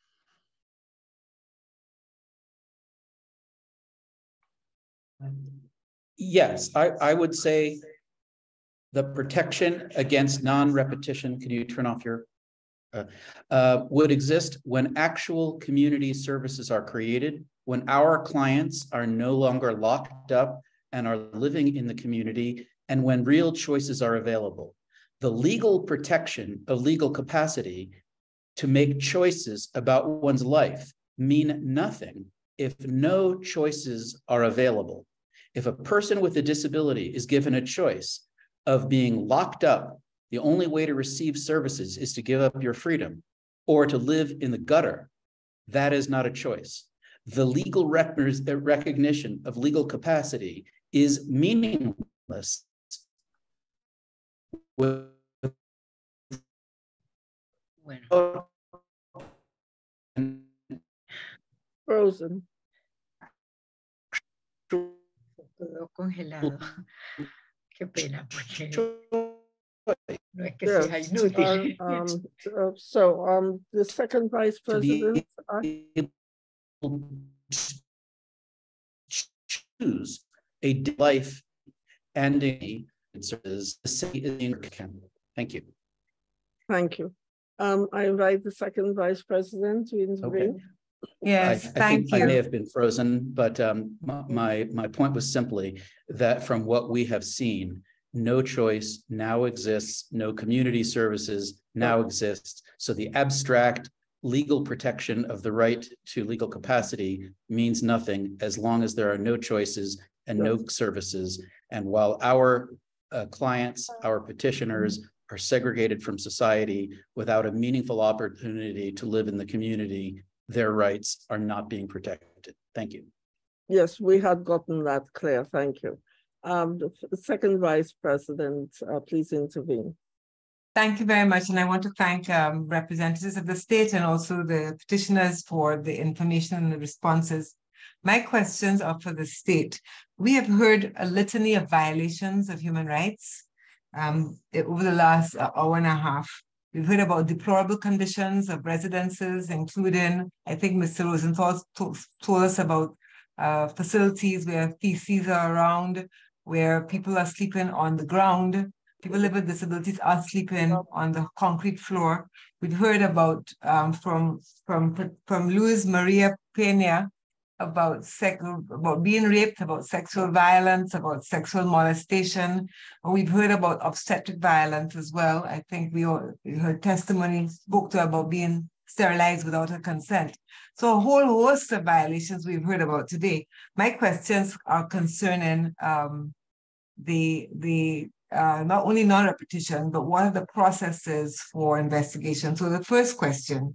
Yes, I, I would say the protection against non-repetition, can you turn off your, uh, uh, would exist when actual community services are created, when our clients are no longer locked up and are living in the community, and when real choices are available. The legal protection of legal capacity to make choices about one's life mean nothing if no choices are available. If a person with a disability is given a choice of being locked up, the only way to receive services is to give up your freedom or to live in the gutter, that is not a choice. The legal rec recognition of legal capacity is meaningless with Bueno. Frozen. Todo congelado. Qué pena, porque no es que Yes. sea inútil. Um, um, uh, so um, the second vice president. Choose a life ending services. Thank you. Thank you. Um, I invite the second vice president to intervene. Okay. Yes, I, I thank think you. I may have been frozen, but um, my, my, my point was simply that from what we have seen, no choice now exists, no community services now exist. So the abstract legal protection of the right to legal capacity means nothing as long as there are no choices and no services. And while our uh, clients, our petitioners are segregated from society without a meaningful opportunity to live in the community, their rights are not being protected. Thank you. Yes, we had gotten that clear. Thank you. Um, the second vice president, uh, please intervene. Thank you very much. And I want to thank um, representatives of the state and also the petitioners for the information and the responses. My questions are for the state. We have heard a litany of violations of human rights um, over the last hour and a half. We've heard about deplorable conditions of residences, including, I think Mister Rosenthal told, told us about uh, facilities where feces are around, where people are sleeping on the ground. People living with disabilities are sleeping on the concrete floor. We've heard about um, from, from, from Luis Maria Pena about, sex, about being raped, about sexual violence, about sexual molestation. And we've heard about obstetric violence as well. I think we, all, we heard testimony spoke to about being sterilized without her consent. So a whole host of violations we've heard about today. My questions are concerning um, the, the uh, not only non-repetition, but what are the processes for investigation? So the first question,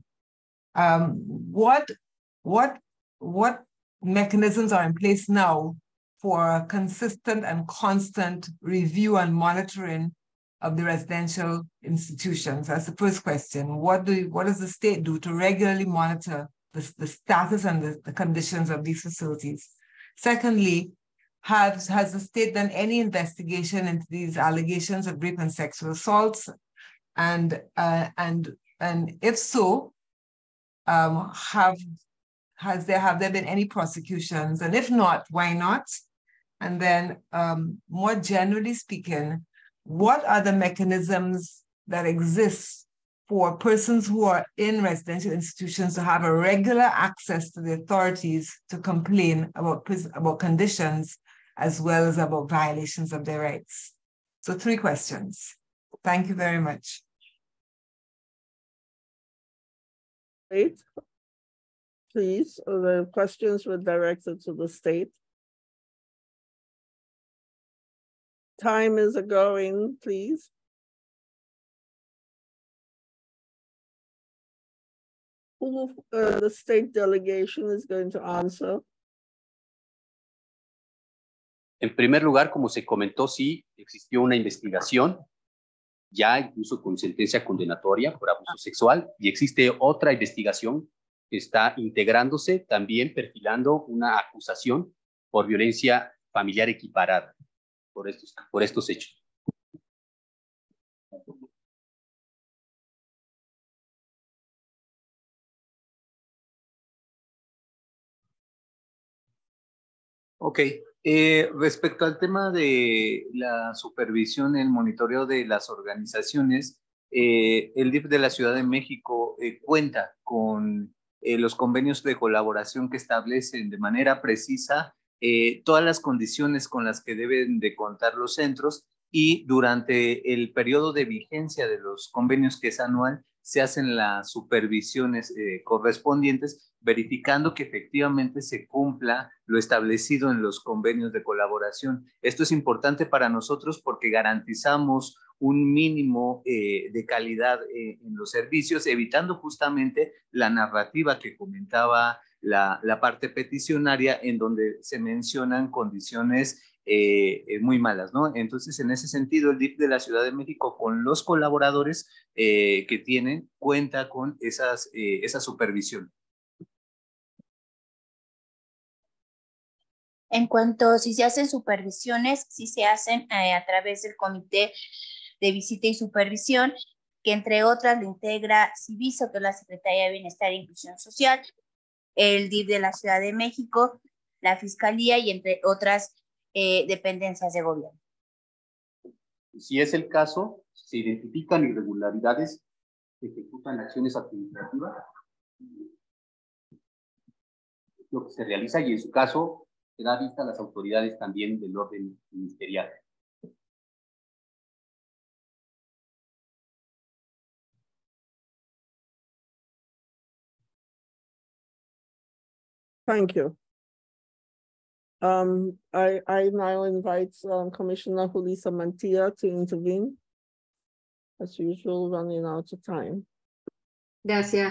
um, what, what, what mechanisms are in place now for consistent and constant review and monitoring of the residential institutions? That's the first question. What do what does the state do to regularly monitor the, the status and the, the conditions of these facilities? Secondly, has, has the state done any investigation into these allegations of rape and sexual assaults? And, uh, and, and if so, um, have Has there have there been any prosecutions? And if not, why not? And then um, more generally speaking, what are the mechanisms that exist for persons who are in residential institutions to have a regular access to the authorities to complain about, about conditions as well as about violations of their rights? So three questions. Thank you very much. State, please, the questions were directed to the state. Time is a-going, please. Who uh, the state delegation is going to answer? En primer lugar, como se comentó, sí, existió una investigación, ya incluso con sentencia condenatoria por abuso sexual, y existe otra investigación que está integrándose, también perfilando una acusación por violencia familiar equiparada por estos, por estos hechos. Ok, eh, respecto al tema de la supervisión, el monitoreo de las organizaciones, eh, el D I F de la Ciudad de México eh, cuenta con eh, los convenios de colaboración que establecen de manera precisa eh, todas las condiciones con las que deben de contar los centros, y durante el periodo de vigencia de los convenios, que es anual, se hacen las supervisiones eh, correspondientes, verificando que efectivamente se cumpla lo establecido en los convenios de colaboración. Esto es importante para nosotros porque garantizamos un mínimo eh, de calidad eh, en los servicios, evitando justamente la narrativa que comentaba la, la parte peticionaria, en donde se mencionan condiciones Eh, eh, muy malas, ¿no? Entonces, en ese sentido, el D I F de la Ciudad de México, con los colaboradores eh, que tienen, cuenta con esas, eh, esa supervisión. En cuanto a si se hacen supervisiones, sí se hacen eh, a través del Comité de Visita y Supervisión, que entre otras lo integra Civiso, que es la Secretaría de Bienestar e Inclusión Social, el D I F de la Ciudad de México, la Fiscalía y entre otras Eh, dependencias de gobierno. Si es el caso, se identifican irregularidades, se ejecutan acciones administrativas, lo que se realiza, y en su caso se da vista a las autoridades también del orden ministerial. Thank you. Um, I, I now invite um, Commissioner Julissa Mantilla to intervene. As usual, running out of time. Gracias.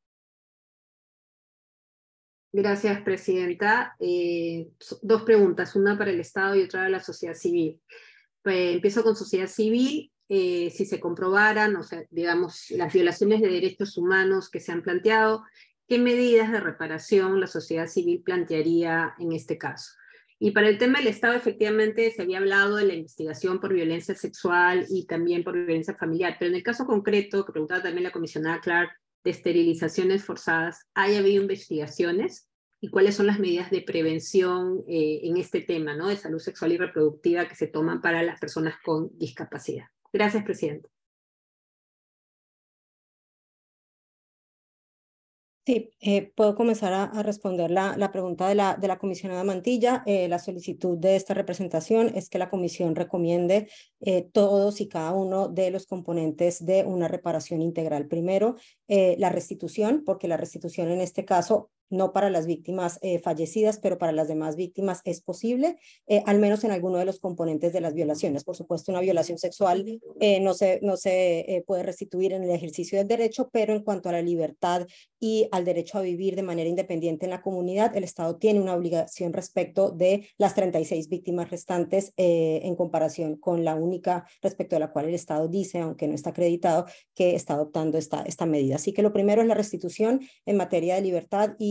Gracias, Presidenta. Eh, dos preguntas, una para el Estado y otra para la sociedad civil. Pues, empiezo con sociedad civil. Eh, si se comprobaran, o sea, digamos, las violaciones de derechos humanos que se han planteado, ¿qué medidas de reparación la sociedad civil plantearía en este caso? Y para el tema del Estado, efectivamente, se había hablado de la investigación por violencia sexual y también por violencia familiar, pero en el caso concreto, que preguntaba también la comisionada Clark, de esterilizaciones forzadas, ¿hay habido investigaciones? ¿Y cuáles son las medidas de prevención eh, en este tema, ¿no?, de salud sexual y reproductiva que se toman para las personas con discapacidad? Gracias, Presidenta. Sí, eh, puedo comenzar a, a responder la, la pregunta de la, de la comisionada Mantilla. Eh, la solicitud de esta representación es que la comisión recomiende eh, todos y cada uno de los componentes de una reparación integral. Primero, eh, la restitución, porque la restitución en este caso, no para las víctimas eh, fallecidas, pero para las demás víctimas es posible, eh, al menos en alguno de los componentes de las violaciones. Por supuesto, una violación sexual eh, no se, no se eh, puede restituir en el ejercicio del derecho, pero en cuanto a la libertad y al derecho a vivir de manera independiente en la comunidad, el Estado tiene una obligación respecto de las treinta y seis víctimas restantes eh, en comparación con la única respecto a la cual el Estado dice, aunque no está acreditado, que está adoptando esta, esta medida. Así que lo primero es la restitución en materia de libertad y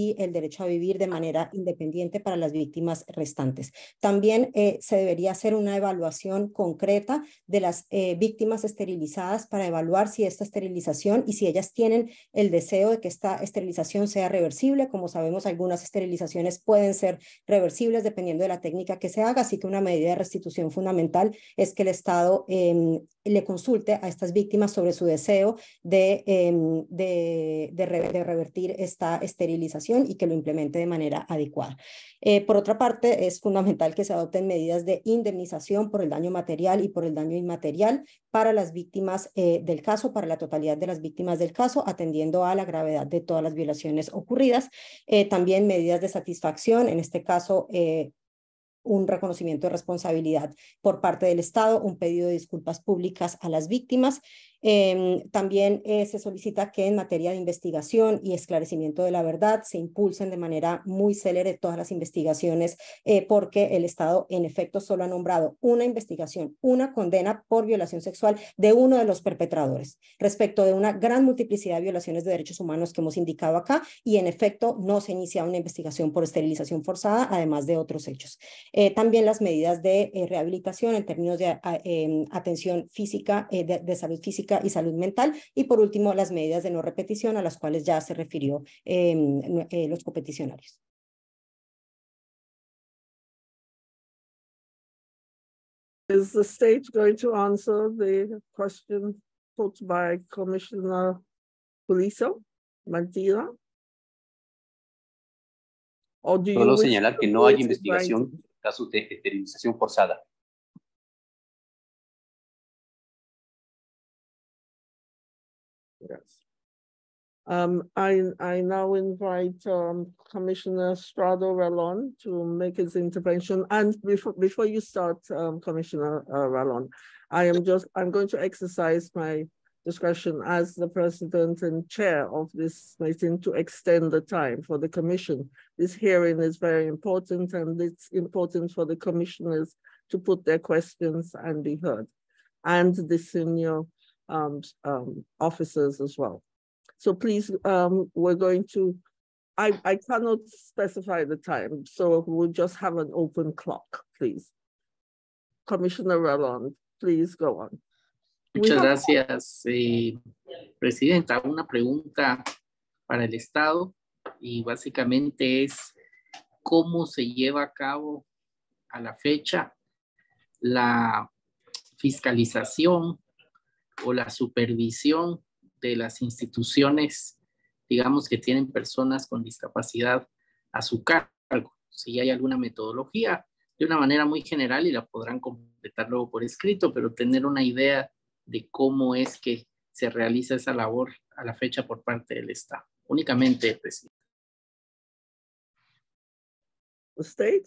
y el derecho a vivir de manera independiente para las víctimas restantes. También eh, se debería hacer una evaluación concreta de las eh, víctimas esterilizadas para evaluar si esta esterilización y si ellas tienen el deseo de que esta esterilización sea reversible. Como sabemos, algunas esterilizaciones pueden ser reversibles dependiendo de la técnica que se haga, así que una medida de restitución fundamental es que el Estado eh, le consulte a estas víctimas sobre su deseo de, eh, de, de, re, de revertir esta esterilización y que lo implemente de manera adecuada. Eh, por otra parte, es fundamental que se adopten medidas de indemnización por el daño material y por el daño inmaterial para las víctimas eh, del caso, para la totalidad de las víctimas del caso, atendiendo a la gravedad de todas las violaciones ocurridas. Eh, también medidas de satisfacción, en este caso, eh, un reconocimiento de responsabilidad por parte del Estado, un pedido de disculpas públicas a las víctimas. Eh, también eh, se solicita que en materia de investigación y esclarecimiento de la verdad se impulsen de manera muy célere todas las investigaciones eh, porque el Estado en efecto solo ha nombrado una investigación, una condena por violación sexual de uno de los perpetradores respecto de una gran multiplicidad de violaciones de derechos humanos que hemos indicado acá y en efecto no se inicia una investigación por esterilización forzada además de otros hechos. Eh, también las medidas de eh, rehabilitación en términos de eh, atención física, eh, de, de salud física y salud mental, y por último las medidas de no repetición a las cuales ya se refirió eh, eh, los copeticionarios. Is the state going to answer the question put by Commissioner Pulizo, Mantilla? Or do you Solo wish señalar que to no hay put it investigación right? en casos de esterilización forzada. Yes. Um, I, I now invite um, Commissioner Strado Rallon to make his intervention. And before, before you start, um, Commissioner uh, Rallon, I am just, I'm going to exercise my discretion as the president and chair of this meeting to extend the time for the commission. This hearing is very important, and it's important for the commissioners to put their questions and be heard, and the senior um, um, officers as well. So please, um, we're going to, I, I cannot specify the time, so we'll just have an open clock, please. Commissioner Rallon, please go on. Muchas gracias, eh, Presidenta. Una pregunta para el Estado y básicamente es cómo se lleva a cabo a la fecha la fiscalización o la supervisión de las instituciones, digamos, que tienen personas con discapacidad a su cargo. Si hay alguna metodología, de una manera muy general, y la podrán completar luego por escrito, pero tener una idea de cómo es que se realiza esa labor a la fecha por parte del Estado. Únicamente, presidente. The state,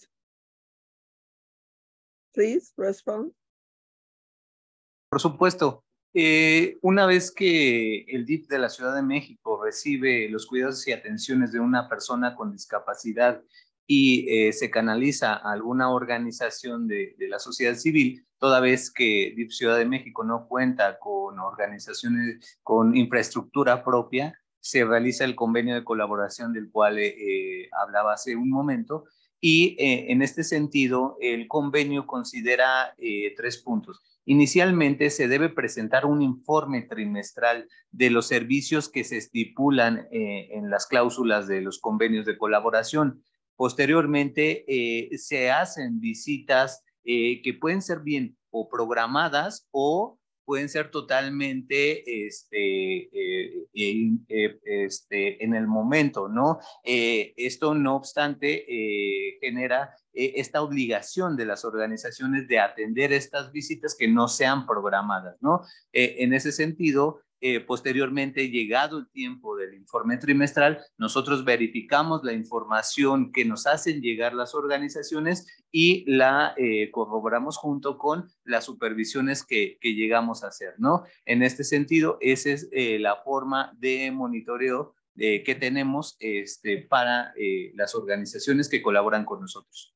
please respond. Por supuesto. Eh, una vez que el D I F de la Ciudad de México recibe los cuidados y atenciones de una persona con discapacidad y eh, se canaliza a alguna organización de, de la sociedad civil, toda vez que D I F Ciudad de México no cuenta con organizaciones con infraestructura propia, se realiza el convenio de colaboración del cual eh, hablaba hace un momento, y eh, en este sentido el convenio considera eh, tres puntos. Inicialmente se debe presentar un informe trimestral de los servicios que se estipulan eh, en las cláusulas de los convenios de colaboración. Posteriormente eh, se hacen visitas eh, que pueden ser bien o programadas o pueden ser totalmente este, eh, eh, este, en el momento, ¿no? Eh, esto, no obstante, eh, genera eh, esta obligación de las organizaciones de atender estas visitas que no sean programadas, ¿no? Eh, en ese sentido, eh, posteriormente, llegado el tiempo del informe trimestral, nosotros verificamos la información que nos hacen llegar las organizaciones y la eh, corroboramos junto con las supervisiones que, que llegamos a hacer, ¿no? En este sentido, esa es eh, la forma de monitoreo eh, que tenemos este, para eh, las organizaciones que colaboran con nosotros.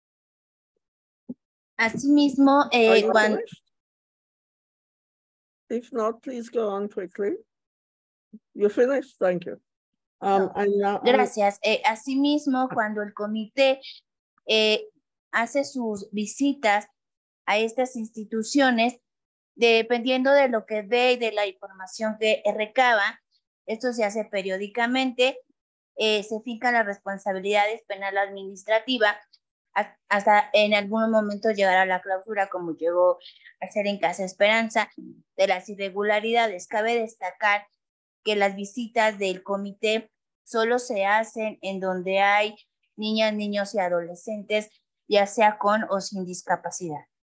Asimismo, eh, cuando... If not, please go on quickly. You're finished? Thank you. Um, No, and now, gracias. Eh, asimismo, cuando el comité eh, hace sus visitas a estas instituciones, dependiendo de lo que ve y de la información que recaba, esto se hace periódicamente, eh, se fijan las responsabilidades penal administrativa hasta en algún momento llegar a la clausura, como llegó a ser en Casa Esperanza, de las irregularidades. Cabe destacar que las visitas del comité solo se hacen en donde hay niñas, niños y adolescentes, ya sea con o sin discapacidad.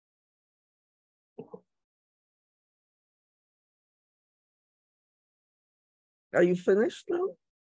are you finished now?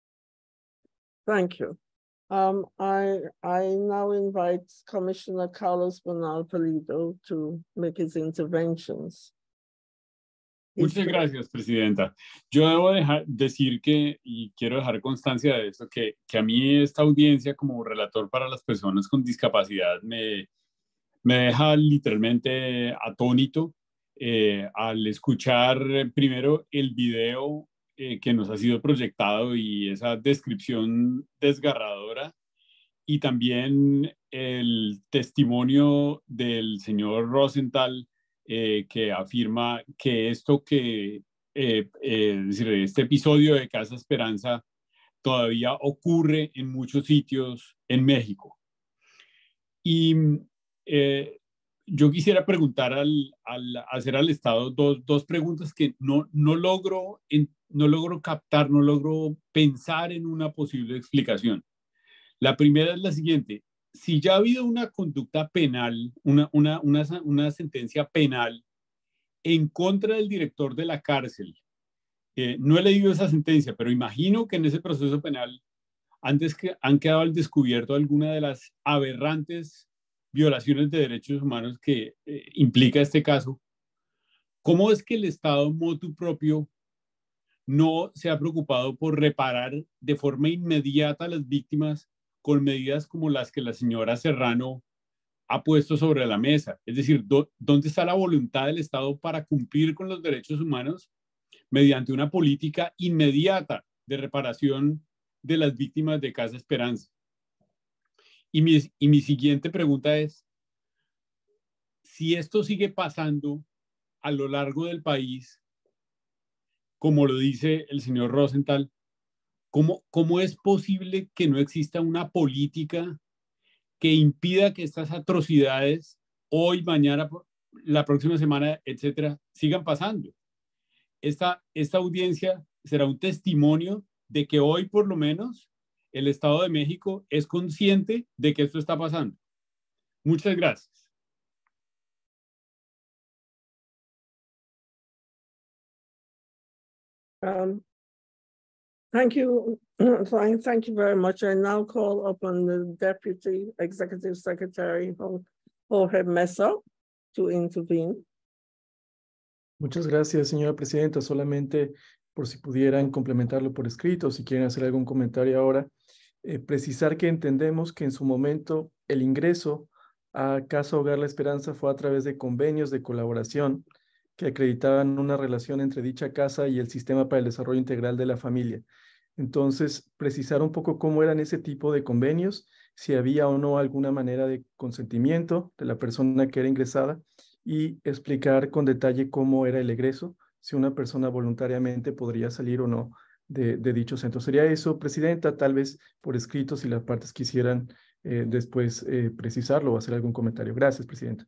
Thank you. Um, I, I now invite Commissioner Carlos Bernal Pulido to make his interventions. Muchas gracias, Presidenta. Yo debo dejar, decir que, y quiero dejar constancia de esto, que, que a mí esta audiencia como relator para las personas con discapacidad me, me deja literalmente atónito eh, al escuchar primero el video eh, que nos ha sido proyectado y esa descripción desgarradora, y también el testimonio del señor Rosenthal, Eh, que afirma que esto que, eh, eh, es decir, este episodio de Casa Esperanza todavía ocurre en muchos sitios en México. Y eh, yo quisiera preguntar al, al hacer al Estado dos, dos preguntas que no, no, logro en, no logro captar, no logro pensar en una posible explicación. La primera es la siguiente. Si ya ha habido una conducta penal, una, una, una, una sentencia penal en contra del director de la cárcel, eh, no he leído esa sentencia, pero imagino que en ese proceso penal antes que han quedado al descubierto alguna de las aberrantes violaciones de derechos humanos que eh, implica este caso. ¿Cómo es que el Estado motu propio no se ha preocupado por reparar de forma inmediata a las víctimas con medidas como las que la señora Serrano ha puesto sobre la mesa? Es decir, ¿dónde está la voluntad del Estado para cumplir con los derechos humanos mediante una política inmediata de reparación de las víctimas de Casa Esperanza? Y mi, y mi siguiente pregunta es, si esto sigue pasando a lo largo del país, como lo dice el señor Rosenthal, ¿Cómo, ¿Cómo es posible que no exista una política que impida que estas atrocidades hoy, mañana, la próxima semana, etcétera, sigan pasando? Esta, esta audiencia será un testimonio de que hoy, por lo menos, el Estado de México es consciente de que esto está pasando. Muchas gracias. Um. Thank you. Thank you very much. I now call upon the Deputy Executive Secretary, Jorge Mesa, to intervene. Muchas gracias, señora presidenta. Solamente por si pudieran complementarlo por escrito, si quieren hacer algún comentario ahora, eh, precisar que entendemos que en su momento el ingreso a Casa Hogar La Esperanza fue a través de convenios de colaboración que acreditaban una relación entre dicha casa y el Sistema para el Desarrollo Integral de la Familia. Entonces, precisar un poco cómo eran ese tipo de convenios, si había o no alguna manera de consentimiento de la persona que era ingresada, y explicar con detalle cómo era el egreso, si una persona voluntariamente podría salir o no de, de dicho centro. Sería eso, Presidenta, tal vez por escrito, si las partes quisieran eh, después eh, precisarlo o hacer algún comentario. Gracias, Presidenta.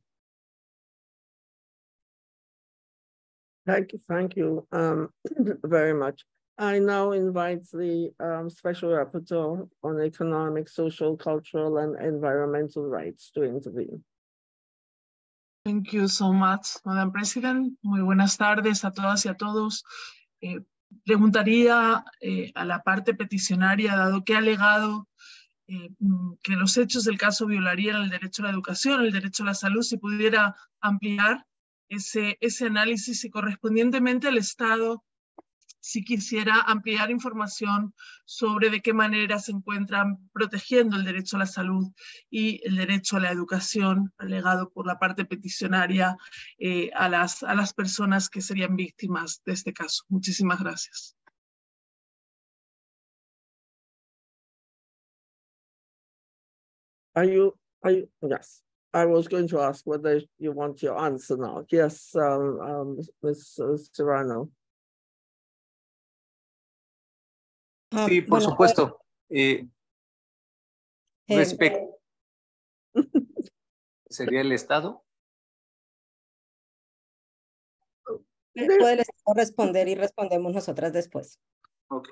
Thank you, thank you um, very much. I now invite the um, Special Rapporteur on Economic, Social, Cultural, and Environmental Rights to intervene. Thank you so much, Madam President. Muy buenas tardes a todas y a todos. Eh, preguntaría eh, a la parte peticionaria, dado que ha alegado eh, que los hechos del caso violarían el derecho a la educación, el derecho a la salud, si pudiera ampliar ese, ese análisis y correspondientemente el Estado sí quisiera ampliar información sobre de qué manera se encuentran protegiendo el derecho a la salud y el derecho a la educación alegado por la parte peticionaria eh, a, las, a las personas que serían víctimas de este caso. Muchísimas gracias. Are you, are you, yes, I was going to ask whether you want your answer now. Yes, um, um, Miz Serrano. Sí, por bueno, supuesto. Eh, eh, respecto, ¿sería el Estado? puede el Estado responder y respondemos nosotras después. Ok.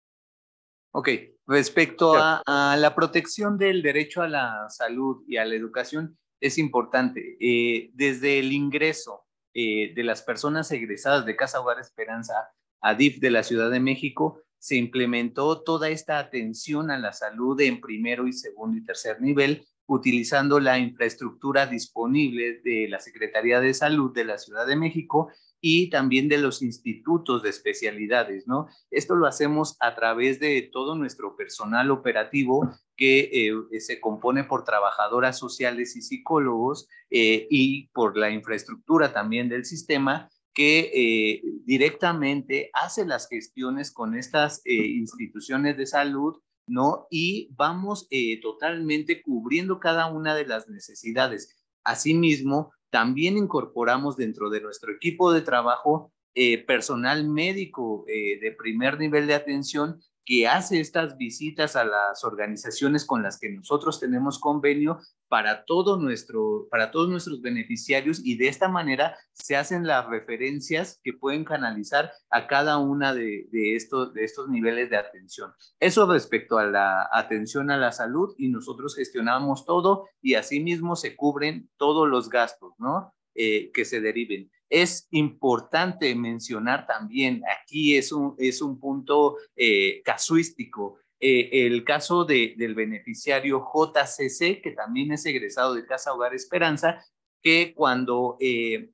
Ok, respecto a, a la protección del derecho a la salud y a la educación, es importante. Eh, desde el ingreso eh, de las personas egresadas de Casa Hogar Esperanza a D I F de la Ciudad de México, se implementó toda esta atención a la salud en primero y segundo y tercer nivel, utilizando la infraestructura disponible de la Secretaría de Salud de la Ciudad de México y también de los institutos de especialidades, ¿no? Esto lo hacemos a través de todo nuestro personal operativo que eh, se compone por trabajadoras sociales y psicólogos eh, y por la infraestructura también del sistema que eh, directamente hace las gestiones con estas eh, instituciones de salud, ¿no? Y vamos eh, totalmente cubriendo cada una de las necesidades. Asimismo, también incorporamos dentro de nuestro equipo de trabajo eh, personal médico eh, de primer nivel de atención que hace estas visitas a las organizaciones con las que nosotros tenemos convenio para, todo nuestro, para todos nuestros beneficiarios, y de esta manera se hacen las referencias que pueden canalizar a cada una de, de, estos, de estos niveles de atención. Eso respecto a la atención a la salud, y nosotros gestionamos todo y asimismo se cubren todos los gastos, ¿no? Eh, que se deriven. Es importante mencionar también, aquí es un, es un punto eh, casuístico, eh, el caso de, del beneficiario J C C, que también es egresado de Casa Hogar Esperanza, que cuando eh,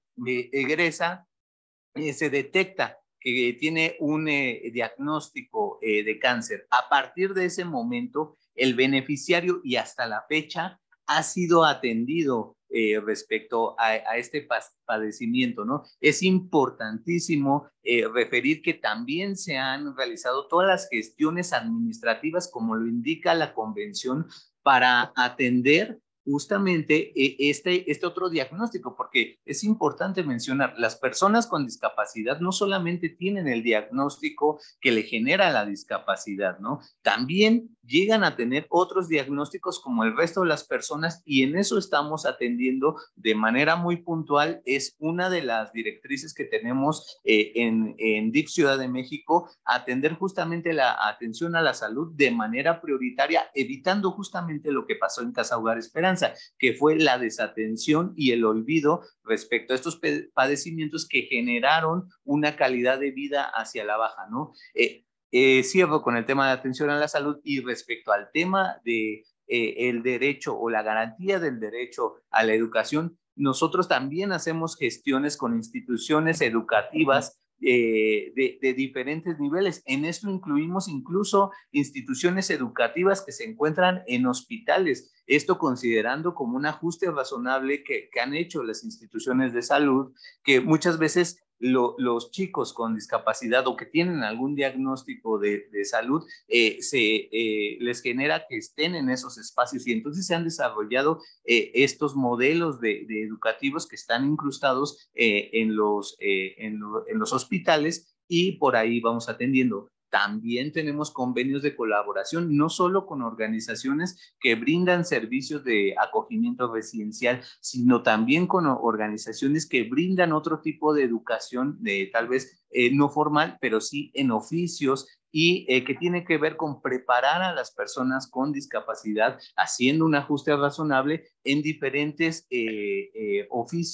egresa eh, se detecta que tiene un eh, diagnóstico eh, de cáncer. A partir de ese momento, el beneficiario y hasta la fecha ha sido atendido eh, respecto a, a este padecimiento, ¿no? Es importantísimo eh, referir que también se han realizado todas las gestiones administrativas, como lo indica la convención, para atender justamente este, este otro diagnóstico, porque es importante mencionar, las personas con discapacidad no solamente tienen el diagnóstico que le genera la discapacidad, ¿no? También llegan a tener otros diagnósticos como el resto de las personas, y en eso estamos atendiendo de manera muy puntual. Es una de las directrices que tenemos eh, en, en D I F Ciudad de México, atender justamente la atención a la salud de manera prioritaria, evitando justamente lo que pasó en Casa Hogar Esperanza, que fue la desatención y el olvido respecto a estos padecimientos que generaron una calidad de vida hacia la baja, ¿no? Eh, eh, cierro con el tema de atención a la salud, y respecto al tema de eh, el derecho o la garantía del derecho a la educación, nosotros también hacemos gestiones con instituciones educativas Eh, de, de diferentes niveles. En esto incluimos incluso instituciones educativas que se encuentran en hospitales, esto considerando como un ajuste razonable que, que han hecho las instituciones de salud, que muchas veces lo, los chicos con discapacidad o que tienen algún diagnóstico de, de salud, eh, se, eh, les genera que estén en esos espacios, y entonces se han desarrollado eh, estos modelos de, de educativos que están incrustados eh, en, los, eh, en, lo, en los hospitales, y por ahí vamos atendiendo. También tenemos convenios de colaboración, no solo con organizaciones que brindan servicios de acogimiento residencial, sino también con organizaciones que brindan otro tipo de educación, de, tal vez eh, no formal, pero sí en oficios, y eh, que tiene que ver con preparar a las personas con discapacidad, haciendo un ajuste razonable en diferentes eh, eh, oficios,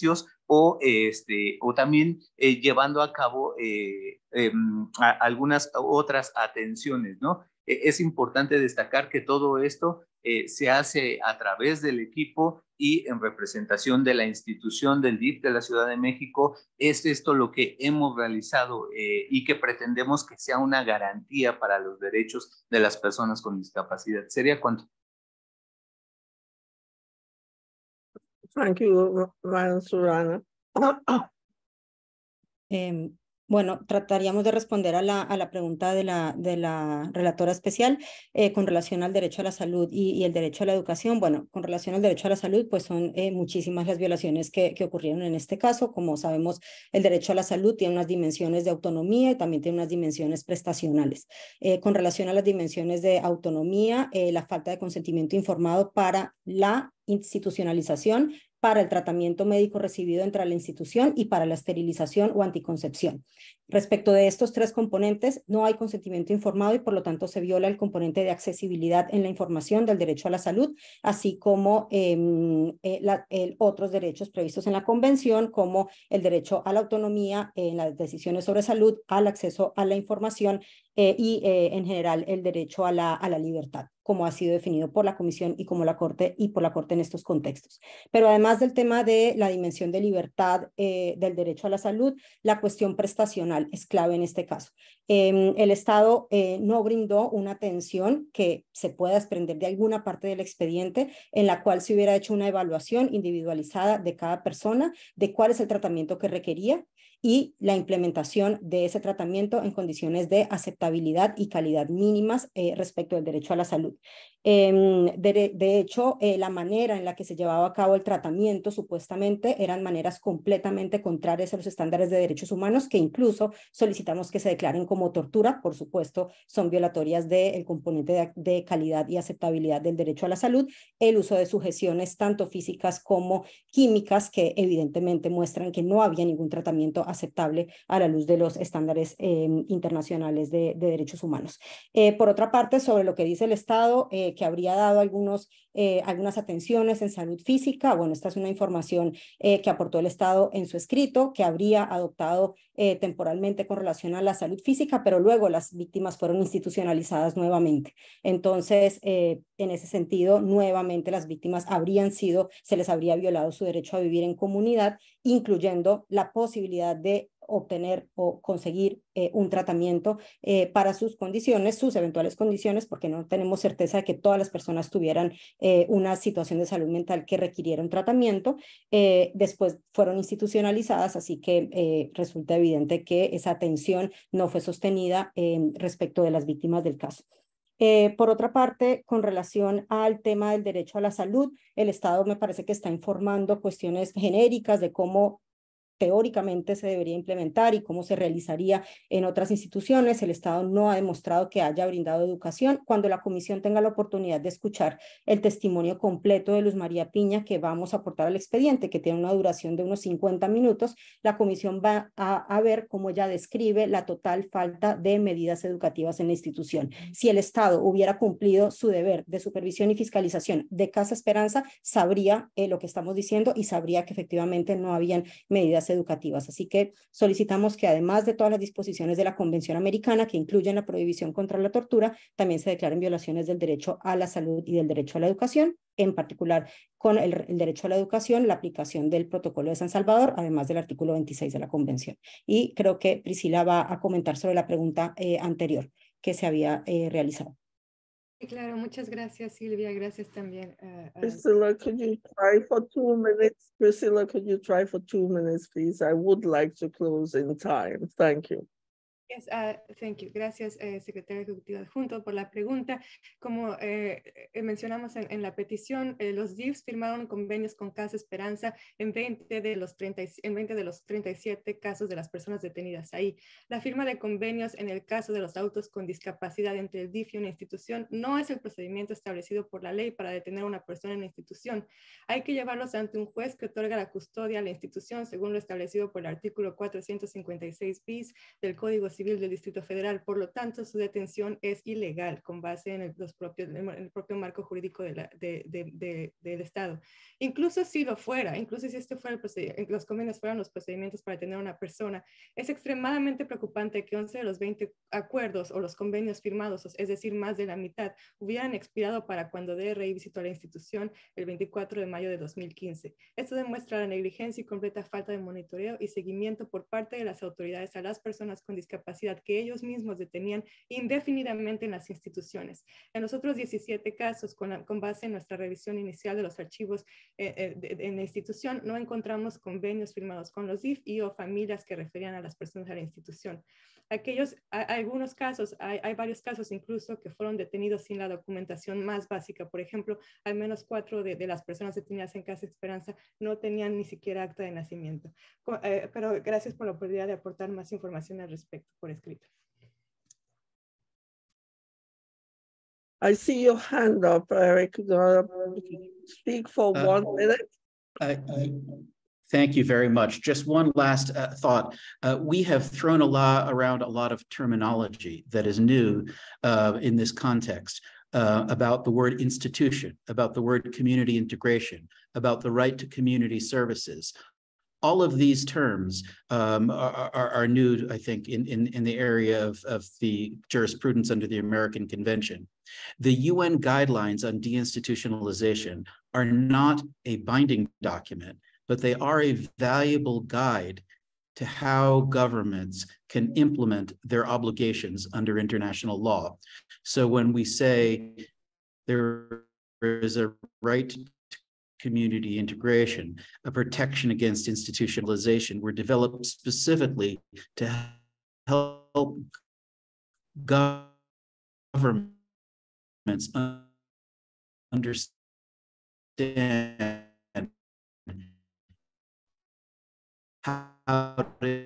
o, este, o también eh, llevando a cabo eh, eh, a, algunas otras atenciones, ¿no? Es importante destacar que todo esto eh, se hace a través del equipo y en representación de la institución del D I F de la Ciudad de México. Es esto lo que hemos realizado eh, y que pretendemos que sea una garantía para los derechos de las personas con discapacidad. ¿Sería cuánto? Thank you, Madam Surana. Eh, bueno, trataríamos de responder a la, a la pregunta de la, de la relatora especial eh, con relación al derecho a la salud y, y el derecho a la educación. Bueno, con relación al derecho a la salud, pues son eh, muchísimas las violaciones que, que ocurrieron en este caso. Como sabemos, el derecho a la salud tiene unas dimensiones de autonomía y también tiene unas dimensiones prestacionales. Eh, con relación a las dimensiones de autonomía, eh, la falta de consentimiento informado para la institucionalización, para el tratamiento médico recibido entre la institución y para la esterilización o anticoncepción. Respecto de estos tres componentes, no hay consentimiento informado y por lo tanto se viola el componente de accesibilidad en la información del derecho a la salud, así como eh, eh, la, el, otros derechos previstos en la convención, como el derecho a la autonomía en las decisiones sobre salud, al acceso a la información eh, y eh, en general el derecho a la, a la libertad, como ha sido definido por la Comisión y como la Corte y por la Corte en estos contextos. Pero además del tema de la dimensión de libertad eh, del derecho a la salud, la cuestión prestacional es clave en este caso. Eh, el Estado eh, no brindó una atención que se pueda desprender de alguna parte del expediente en la cual se hubiera hecho una evaluación individualizada de cada persona, de cuál es el tratamiento que requería y la implementación de ese tratamiento en condiciones de aceptabilidad y calidad mínimas eh, respecto del derecho a la salud. Eh, de, de hecho, eh, la manera en la que se llevaba a cabo el tratamiento supuestamente eran maneras completamente contrarias a los estándares de derechos humanos que incluso solicitamos que se declaren como tortura. Por supuesto, son violatorias del componente de, de calidad y aceptabilidad del derecho a la salud, el uso de sujeciones tanto físicas como químicas que evidentemente muestran que no había ningún tratamiento aceptable a la luz de los estándares eh, internacionales de, de derechos humanos. Eh, por otra parte, sobre lo que dice el Estado, eh, que habría dado algunos, eh, algunas atenciones en salud física, bueno, esta es una información eh, que aportó el Estado en su escrito, que habría adoptado eh, temporalmente con relación a la salud física, pero luego las víctimas fueron institucionalizadas nuevamente. Entonces, eh, en ese sentido, nuevamente las víctimas habrían sido, se les habría violado su derecho a vivir en comunidad, incluyendo la posibilidad de obtener o conseguir eh, un tratamiento eh, para sus condiciones, sus eventuales condiciones, porque no tenemos certeza de que todas las personas tuvieran eh, una situación de salud mental que requiriera un tratamiento. Eh, después fueron institucionalizadas, así que eh, resulta evidente que esa atención no fue sostenida eh, respecto de las víctimas del caso. Eh, por otra parte, con relación al tema del derecho a la salud, el Estado me parece que está informando cuestiones genéricas de cómo teóricamente se debería implementar y cómo se realizaría en otras instituciones. El Estado no ha demostrado que haya brindado educación. Cuando la comisión tenga la oportunidad de escuchar el testimonio completo de Luz María Piña, que vamos a aportar al expediente, que tiene una duración de unos cincuenta minutos, la comisión va a, a ver cómo ella describe la total falta de medidas educativas en la institución. Si el Estado hubiera cumplido su deber de supervisión y fiscalización de Casa Esperanza, sabría eh, lo que estamos diciendo y sabría que efectivamente no habían medidas educativas. Así que solicitamos que además de todas las disposiciones de la Convención Americana que incluyen la prohibición contra la tortura, también se declaren violaciones del derecho a la salud y del derecho a la educación, en particular con el, el derecho a la educación, la aplicación del Protocolo de San Salvador, además del artículo veintiséis de la Convención. Y creo que Priscila va a comentar sobre la pregunta eh, anterior que se había eh, realizado. Claro, muchas gracias, Silvia. Gracias también. Uh, uh, Priscilla, could you try for two minutes? Priscilla, could you try for two minutes, please? I would like to close in time. Thank you. Yes, uh, thank you. Gracias, eh, secretario ejecutivo adjunto, por la pregunta. Como eh, mencionamos en, en la petición, eh, los D I Fs firmaron convenios con Casa Esperanza en veinte, de los treinta, en veinte de los treinta y siete casos de las personas detenidas ahí. La firma de convenios en el caso de los autos con discapacidad entre el D I F y una institución no es el procedimiento establecido por la ley para detener a una persona en la institución. Hay que llevarlos ante un juez que otorga la custodia a la institución según lo establecido por el artículo cuatrocientos cincuenta y seis bis del Código Civil Civil del Distrito Federal. Por lo tanto, su detención es ilegal con base en el, los propios, en el propio marco jurídico de la, de, de, de, del Estado. Incluso si lo fuera, incluso si este fuera el los convenios fueran los procedimientos para detener a una persona, es extremadamente preocupante que once de los veinte acuerdos o los convenios firmados, es decir, más de la mitad, hubieran expirado para cuando D R I visitó la institución el veinticuatro de mayo de dos mil quince. Esto demuestra la negligencia y completa falta de monitoreo y seguimiento por parte de las autoridades a las personas con discapacidad que ellos mismos detenían indefinidamente en las instituciones. En los otros diecisiete casos, con, la, con base en nuestra revisión inicial de los archivos eh, eh, de, de, en la institución, no encontramos convenios firmados con los D I F y o familias que referían a las personas a la institución. Aquellos, a, algunos casos, hay, hay varios casos incluso que fueron detenidos sin la documentación más básica. Por ejemplo, al menos cuatro de, de las personas detenidas en Casa Esperanza no tenían ni siquiera acta de nacimiento. Eh, pero gracias por la oportunidad de aportar más información al respecto por escrito. I see your hand up, Eric. Uh, speak for uh, one minute. I, I, Thank you very much. Just one last uh, thought. Uh, we have thrown a lot around a lot of terminology that is new uh, in this context uh, about the word institution, about the word community integration, about the right to community services. All of these terms um, are, are, are new, I think, in, in, in the area of, of the jurisprudence under the American Convention. The U N guidelines on deinstitutionalization are not a binding document, but they are a valuable guide to how governments can implement their obligations under international law. So when we say there is a right to community integration, a protection against institutionalization, were developed specifically to help governments understand how to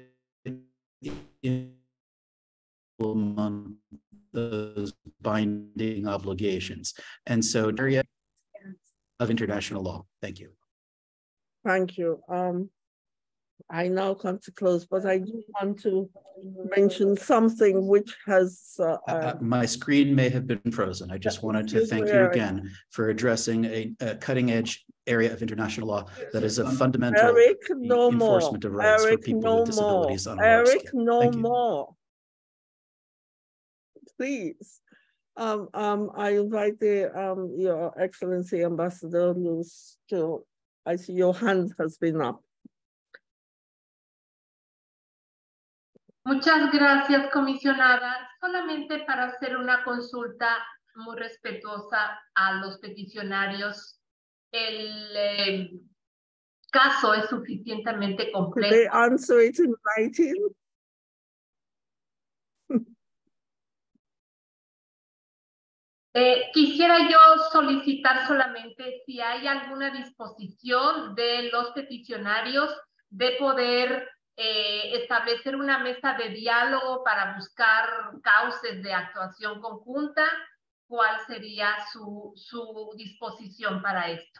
implement those binding obligations. And so, area of international law. Thank you. Thank you. Um, I now come to close, but I do want to mention something which has... Uh, uh, my screen may have been frozen. I just wanted to thank you again for addressing a, a cutting-edge area of international law that is a fundamental Eric, no enforcement more. of rights Eric, for people no with disabilities more. on a large Eric, scale. no Thank you. more. Please. Um, um, I invite the, um, Your Excellency Ambassador Luz to, I see your hand has been up. Muchas gracias, comisionada. Solamente para hacer una consulta muy respetuosa a los peticionarios. El eh, caso es suficientemente complejo. Could they answer it in writing? Eh, quisiera yo solicitar solamente si hay alguna disposición de los peticionarios de poder eh, establecer una mesa de diálogo para buscar cauces de actuación conjunta. ¿Cuál sería su, su disposición para esto?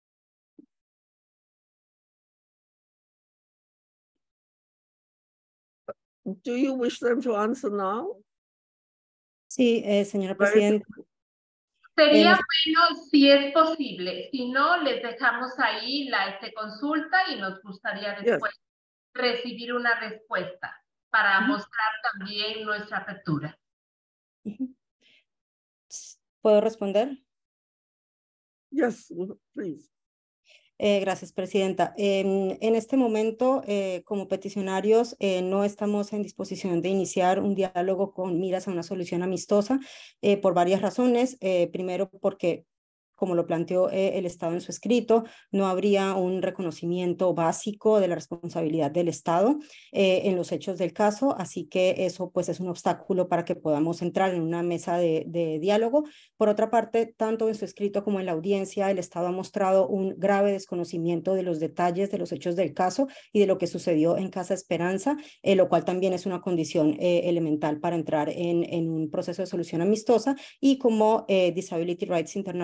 Do you wish them to answer now? Sí, eh, señora Presidenta. Sería Eh, bueno si es posible. Si no, les dejamos ahí la este, consulta y nos gustaría después yes. recibir una respuesta para uh-huh. mostrar también nuestra apertura. Uh-huh. ¿Puedo responder? Yes, please. Eh, gracias, Presidenta. Eh, en este momento, eh, como peticionarios, eh, no estamos en disposición de iniciar un diálogo con miras a una solución amistosa eh, por varias razones. Eh, primero, porque, como lo planteó eh, el Estado en su escrito, no habría un reconocimiento básico de la responsabilidad del Estado eh, en los hechos del caso, así que eso pues es un obstáculo para que podamos entrar en una mesa de, de diálogo. Por otra parte, tanto en su escrito como en la audiencia, el Estado ha mostrado un grave desconocimiento de los detalles de los hechos del caso y de lo que sucedió en Casa Esperanza, eh, lo cual también es una condición eh, elemental para entrar en, en un proceso de solución amistosa, y como eh, Disability Rights International ha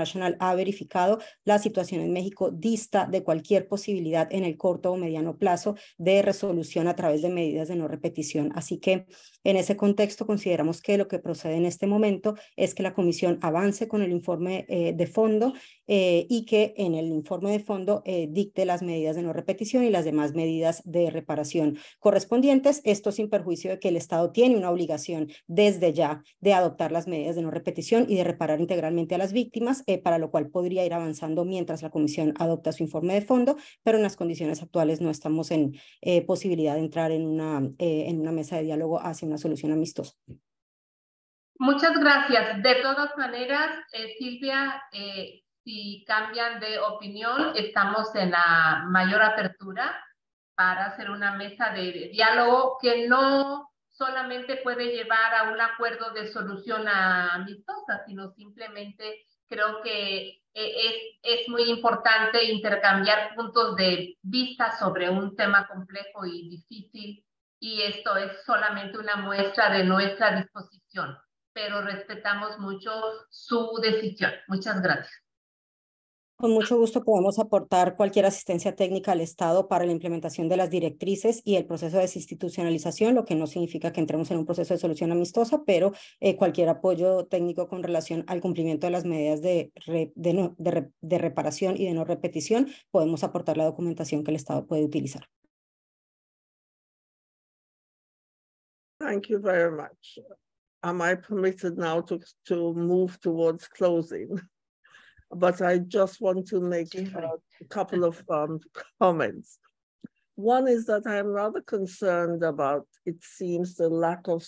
ha verificado, la situación en México dista de cualquier posibilidad en el corto o mediano plazo de resolución a través de medidas de no repetición. Así que en ese contexto consideramos que lo que procede en este momento es que la Comisión avance con el informe eh, de fondo eh, y que en el informe de fondo eh, dicte las medidas de no repetición y las demás medidas de reparación correspondientes, esto sin perjuicio de que el Estado tiene una obligación desde ya de adoptar las medidas de no repetición y de reparar integralmente a las víctimas, eh, para lo cual podría ir avanzando mientras la Comisión adopta su informe de fondo, pero en las condiciones actuales no estamos en eh, posibilidad de entrar en una, eh, en una mesa de diálogo hacia una solución amistosa. Muchas gracias. De todas maneras, eh, Silvia, eh, si cambian de opinión, estamos en la mayor apertura para hacer una mesa de diálogo que no solamente puede llevar a un acuerdo de solución amistosa, sino simplemente creo que es, es muy importante intercambiar puntos de vista sobre un tema complejo y difícil, y esto es solamente una muestra de nuestra disposición, pero respetamos mucho su decisión. Muchas gracias. Con mucho gusto podemos aportar cualquier asistencia técnica al Estado para la implementación de las directrices y el proceso de desinstitucionalización, lo que no significa que entremos en un proceso de solución amistosa, pero eh, cualquier apoyo técnico con relación al cumplimiento de las medidas de, re, de, no, de, re, de reparación y de no repetición, podemos aportar la documentación que el Estado puede utilizar. Thank you very much. Am I permitted now to, to move towards closing? But I just want to make uh, a couple of um, comments. One is that I'm rather concerned about, it seems, the lack of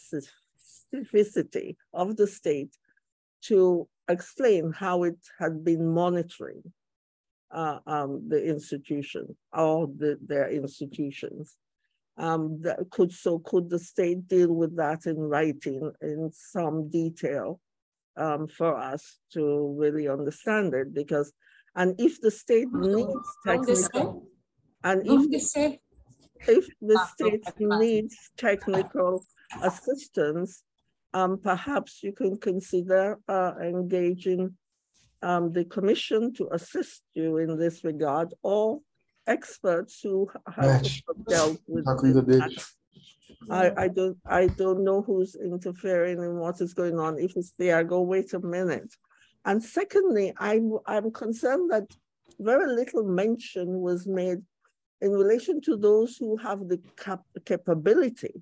specificity of the state to explain how it had been monitoring uh, um, the institution or the, their institutions. Um, that could, so could the state deal with that in writing in some detail? Um, for us to really understand it, because, and if the state needs technical, and if the, if the state needs technical assistance, um, perhaps you can consider uh, engaging um, the commission to assist you in this regard, or experts who have dealt with this. I, I don't I don't know who's interfering in what is going on. If it's there, I go, wait a minute. And secondly, I'm I'm concerned that very little mention was made in relation to those who have the cap capability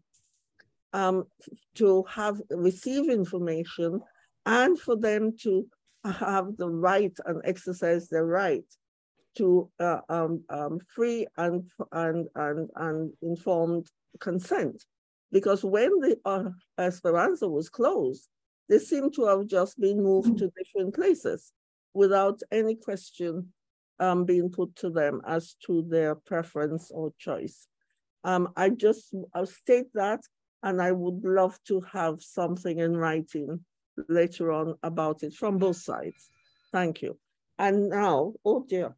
um, to have receive information, and for them to have the right and exercise their right to uh, um, um, free and and and and informed consent. Because when the uh, Esperanza was closed, they seem to have just been moved to different places without any question um, being put to them as to their preference or choice. Um, I just I'll state that, and I would love to have something in writing later on about it from both sides. Thank you. And now, oh dear,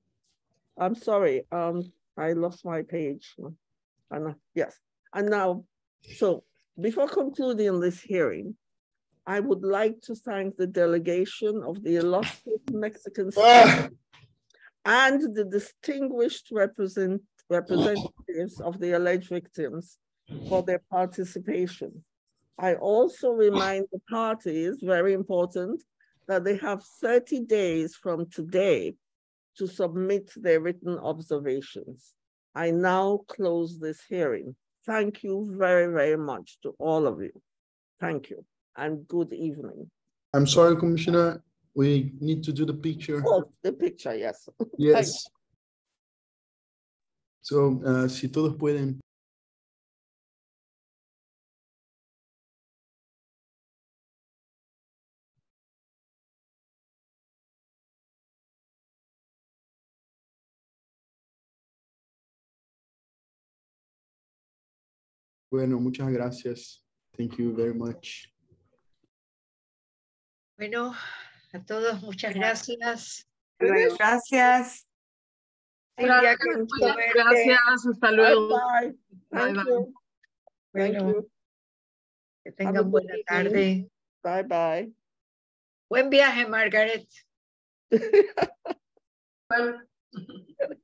I'm sorry, um, I lost my page. And yes, and now, so before concluding this hearing, I would like to thank the delegation of the illustrious Mexican state and the distinguished represent, representatives of the alleged victims for their participation. I also remind the parties, very important, that they have thirty days from today to submit their written observations. I now close this hearing. Thank you very, very much to all of you. Thank you and good evening. I'm sorry, Commissioner, we need to do the picture. Oh, the picture, yes. Yes. So, uh, si todos pueden. Bueno, muchas gracias. Thank you very much. Bueno, a todos muchas gracias. Gracias. Silvia, qué gusto verte. Gracias, hasta luego. Bye, bye. Bye, Thank bye. you. Thank Bueno, you. que tengan buena tarde. Bye, bye. Buen viaje, Margaret. Well,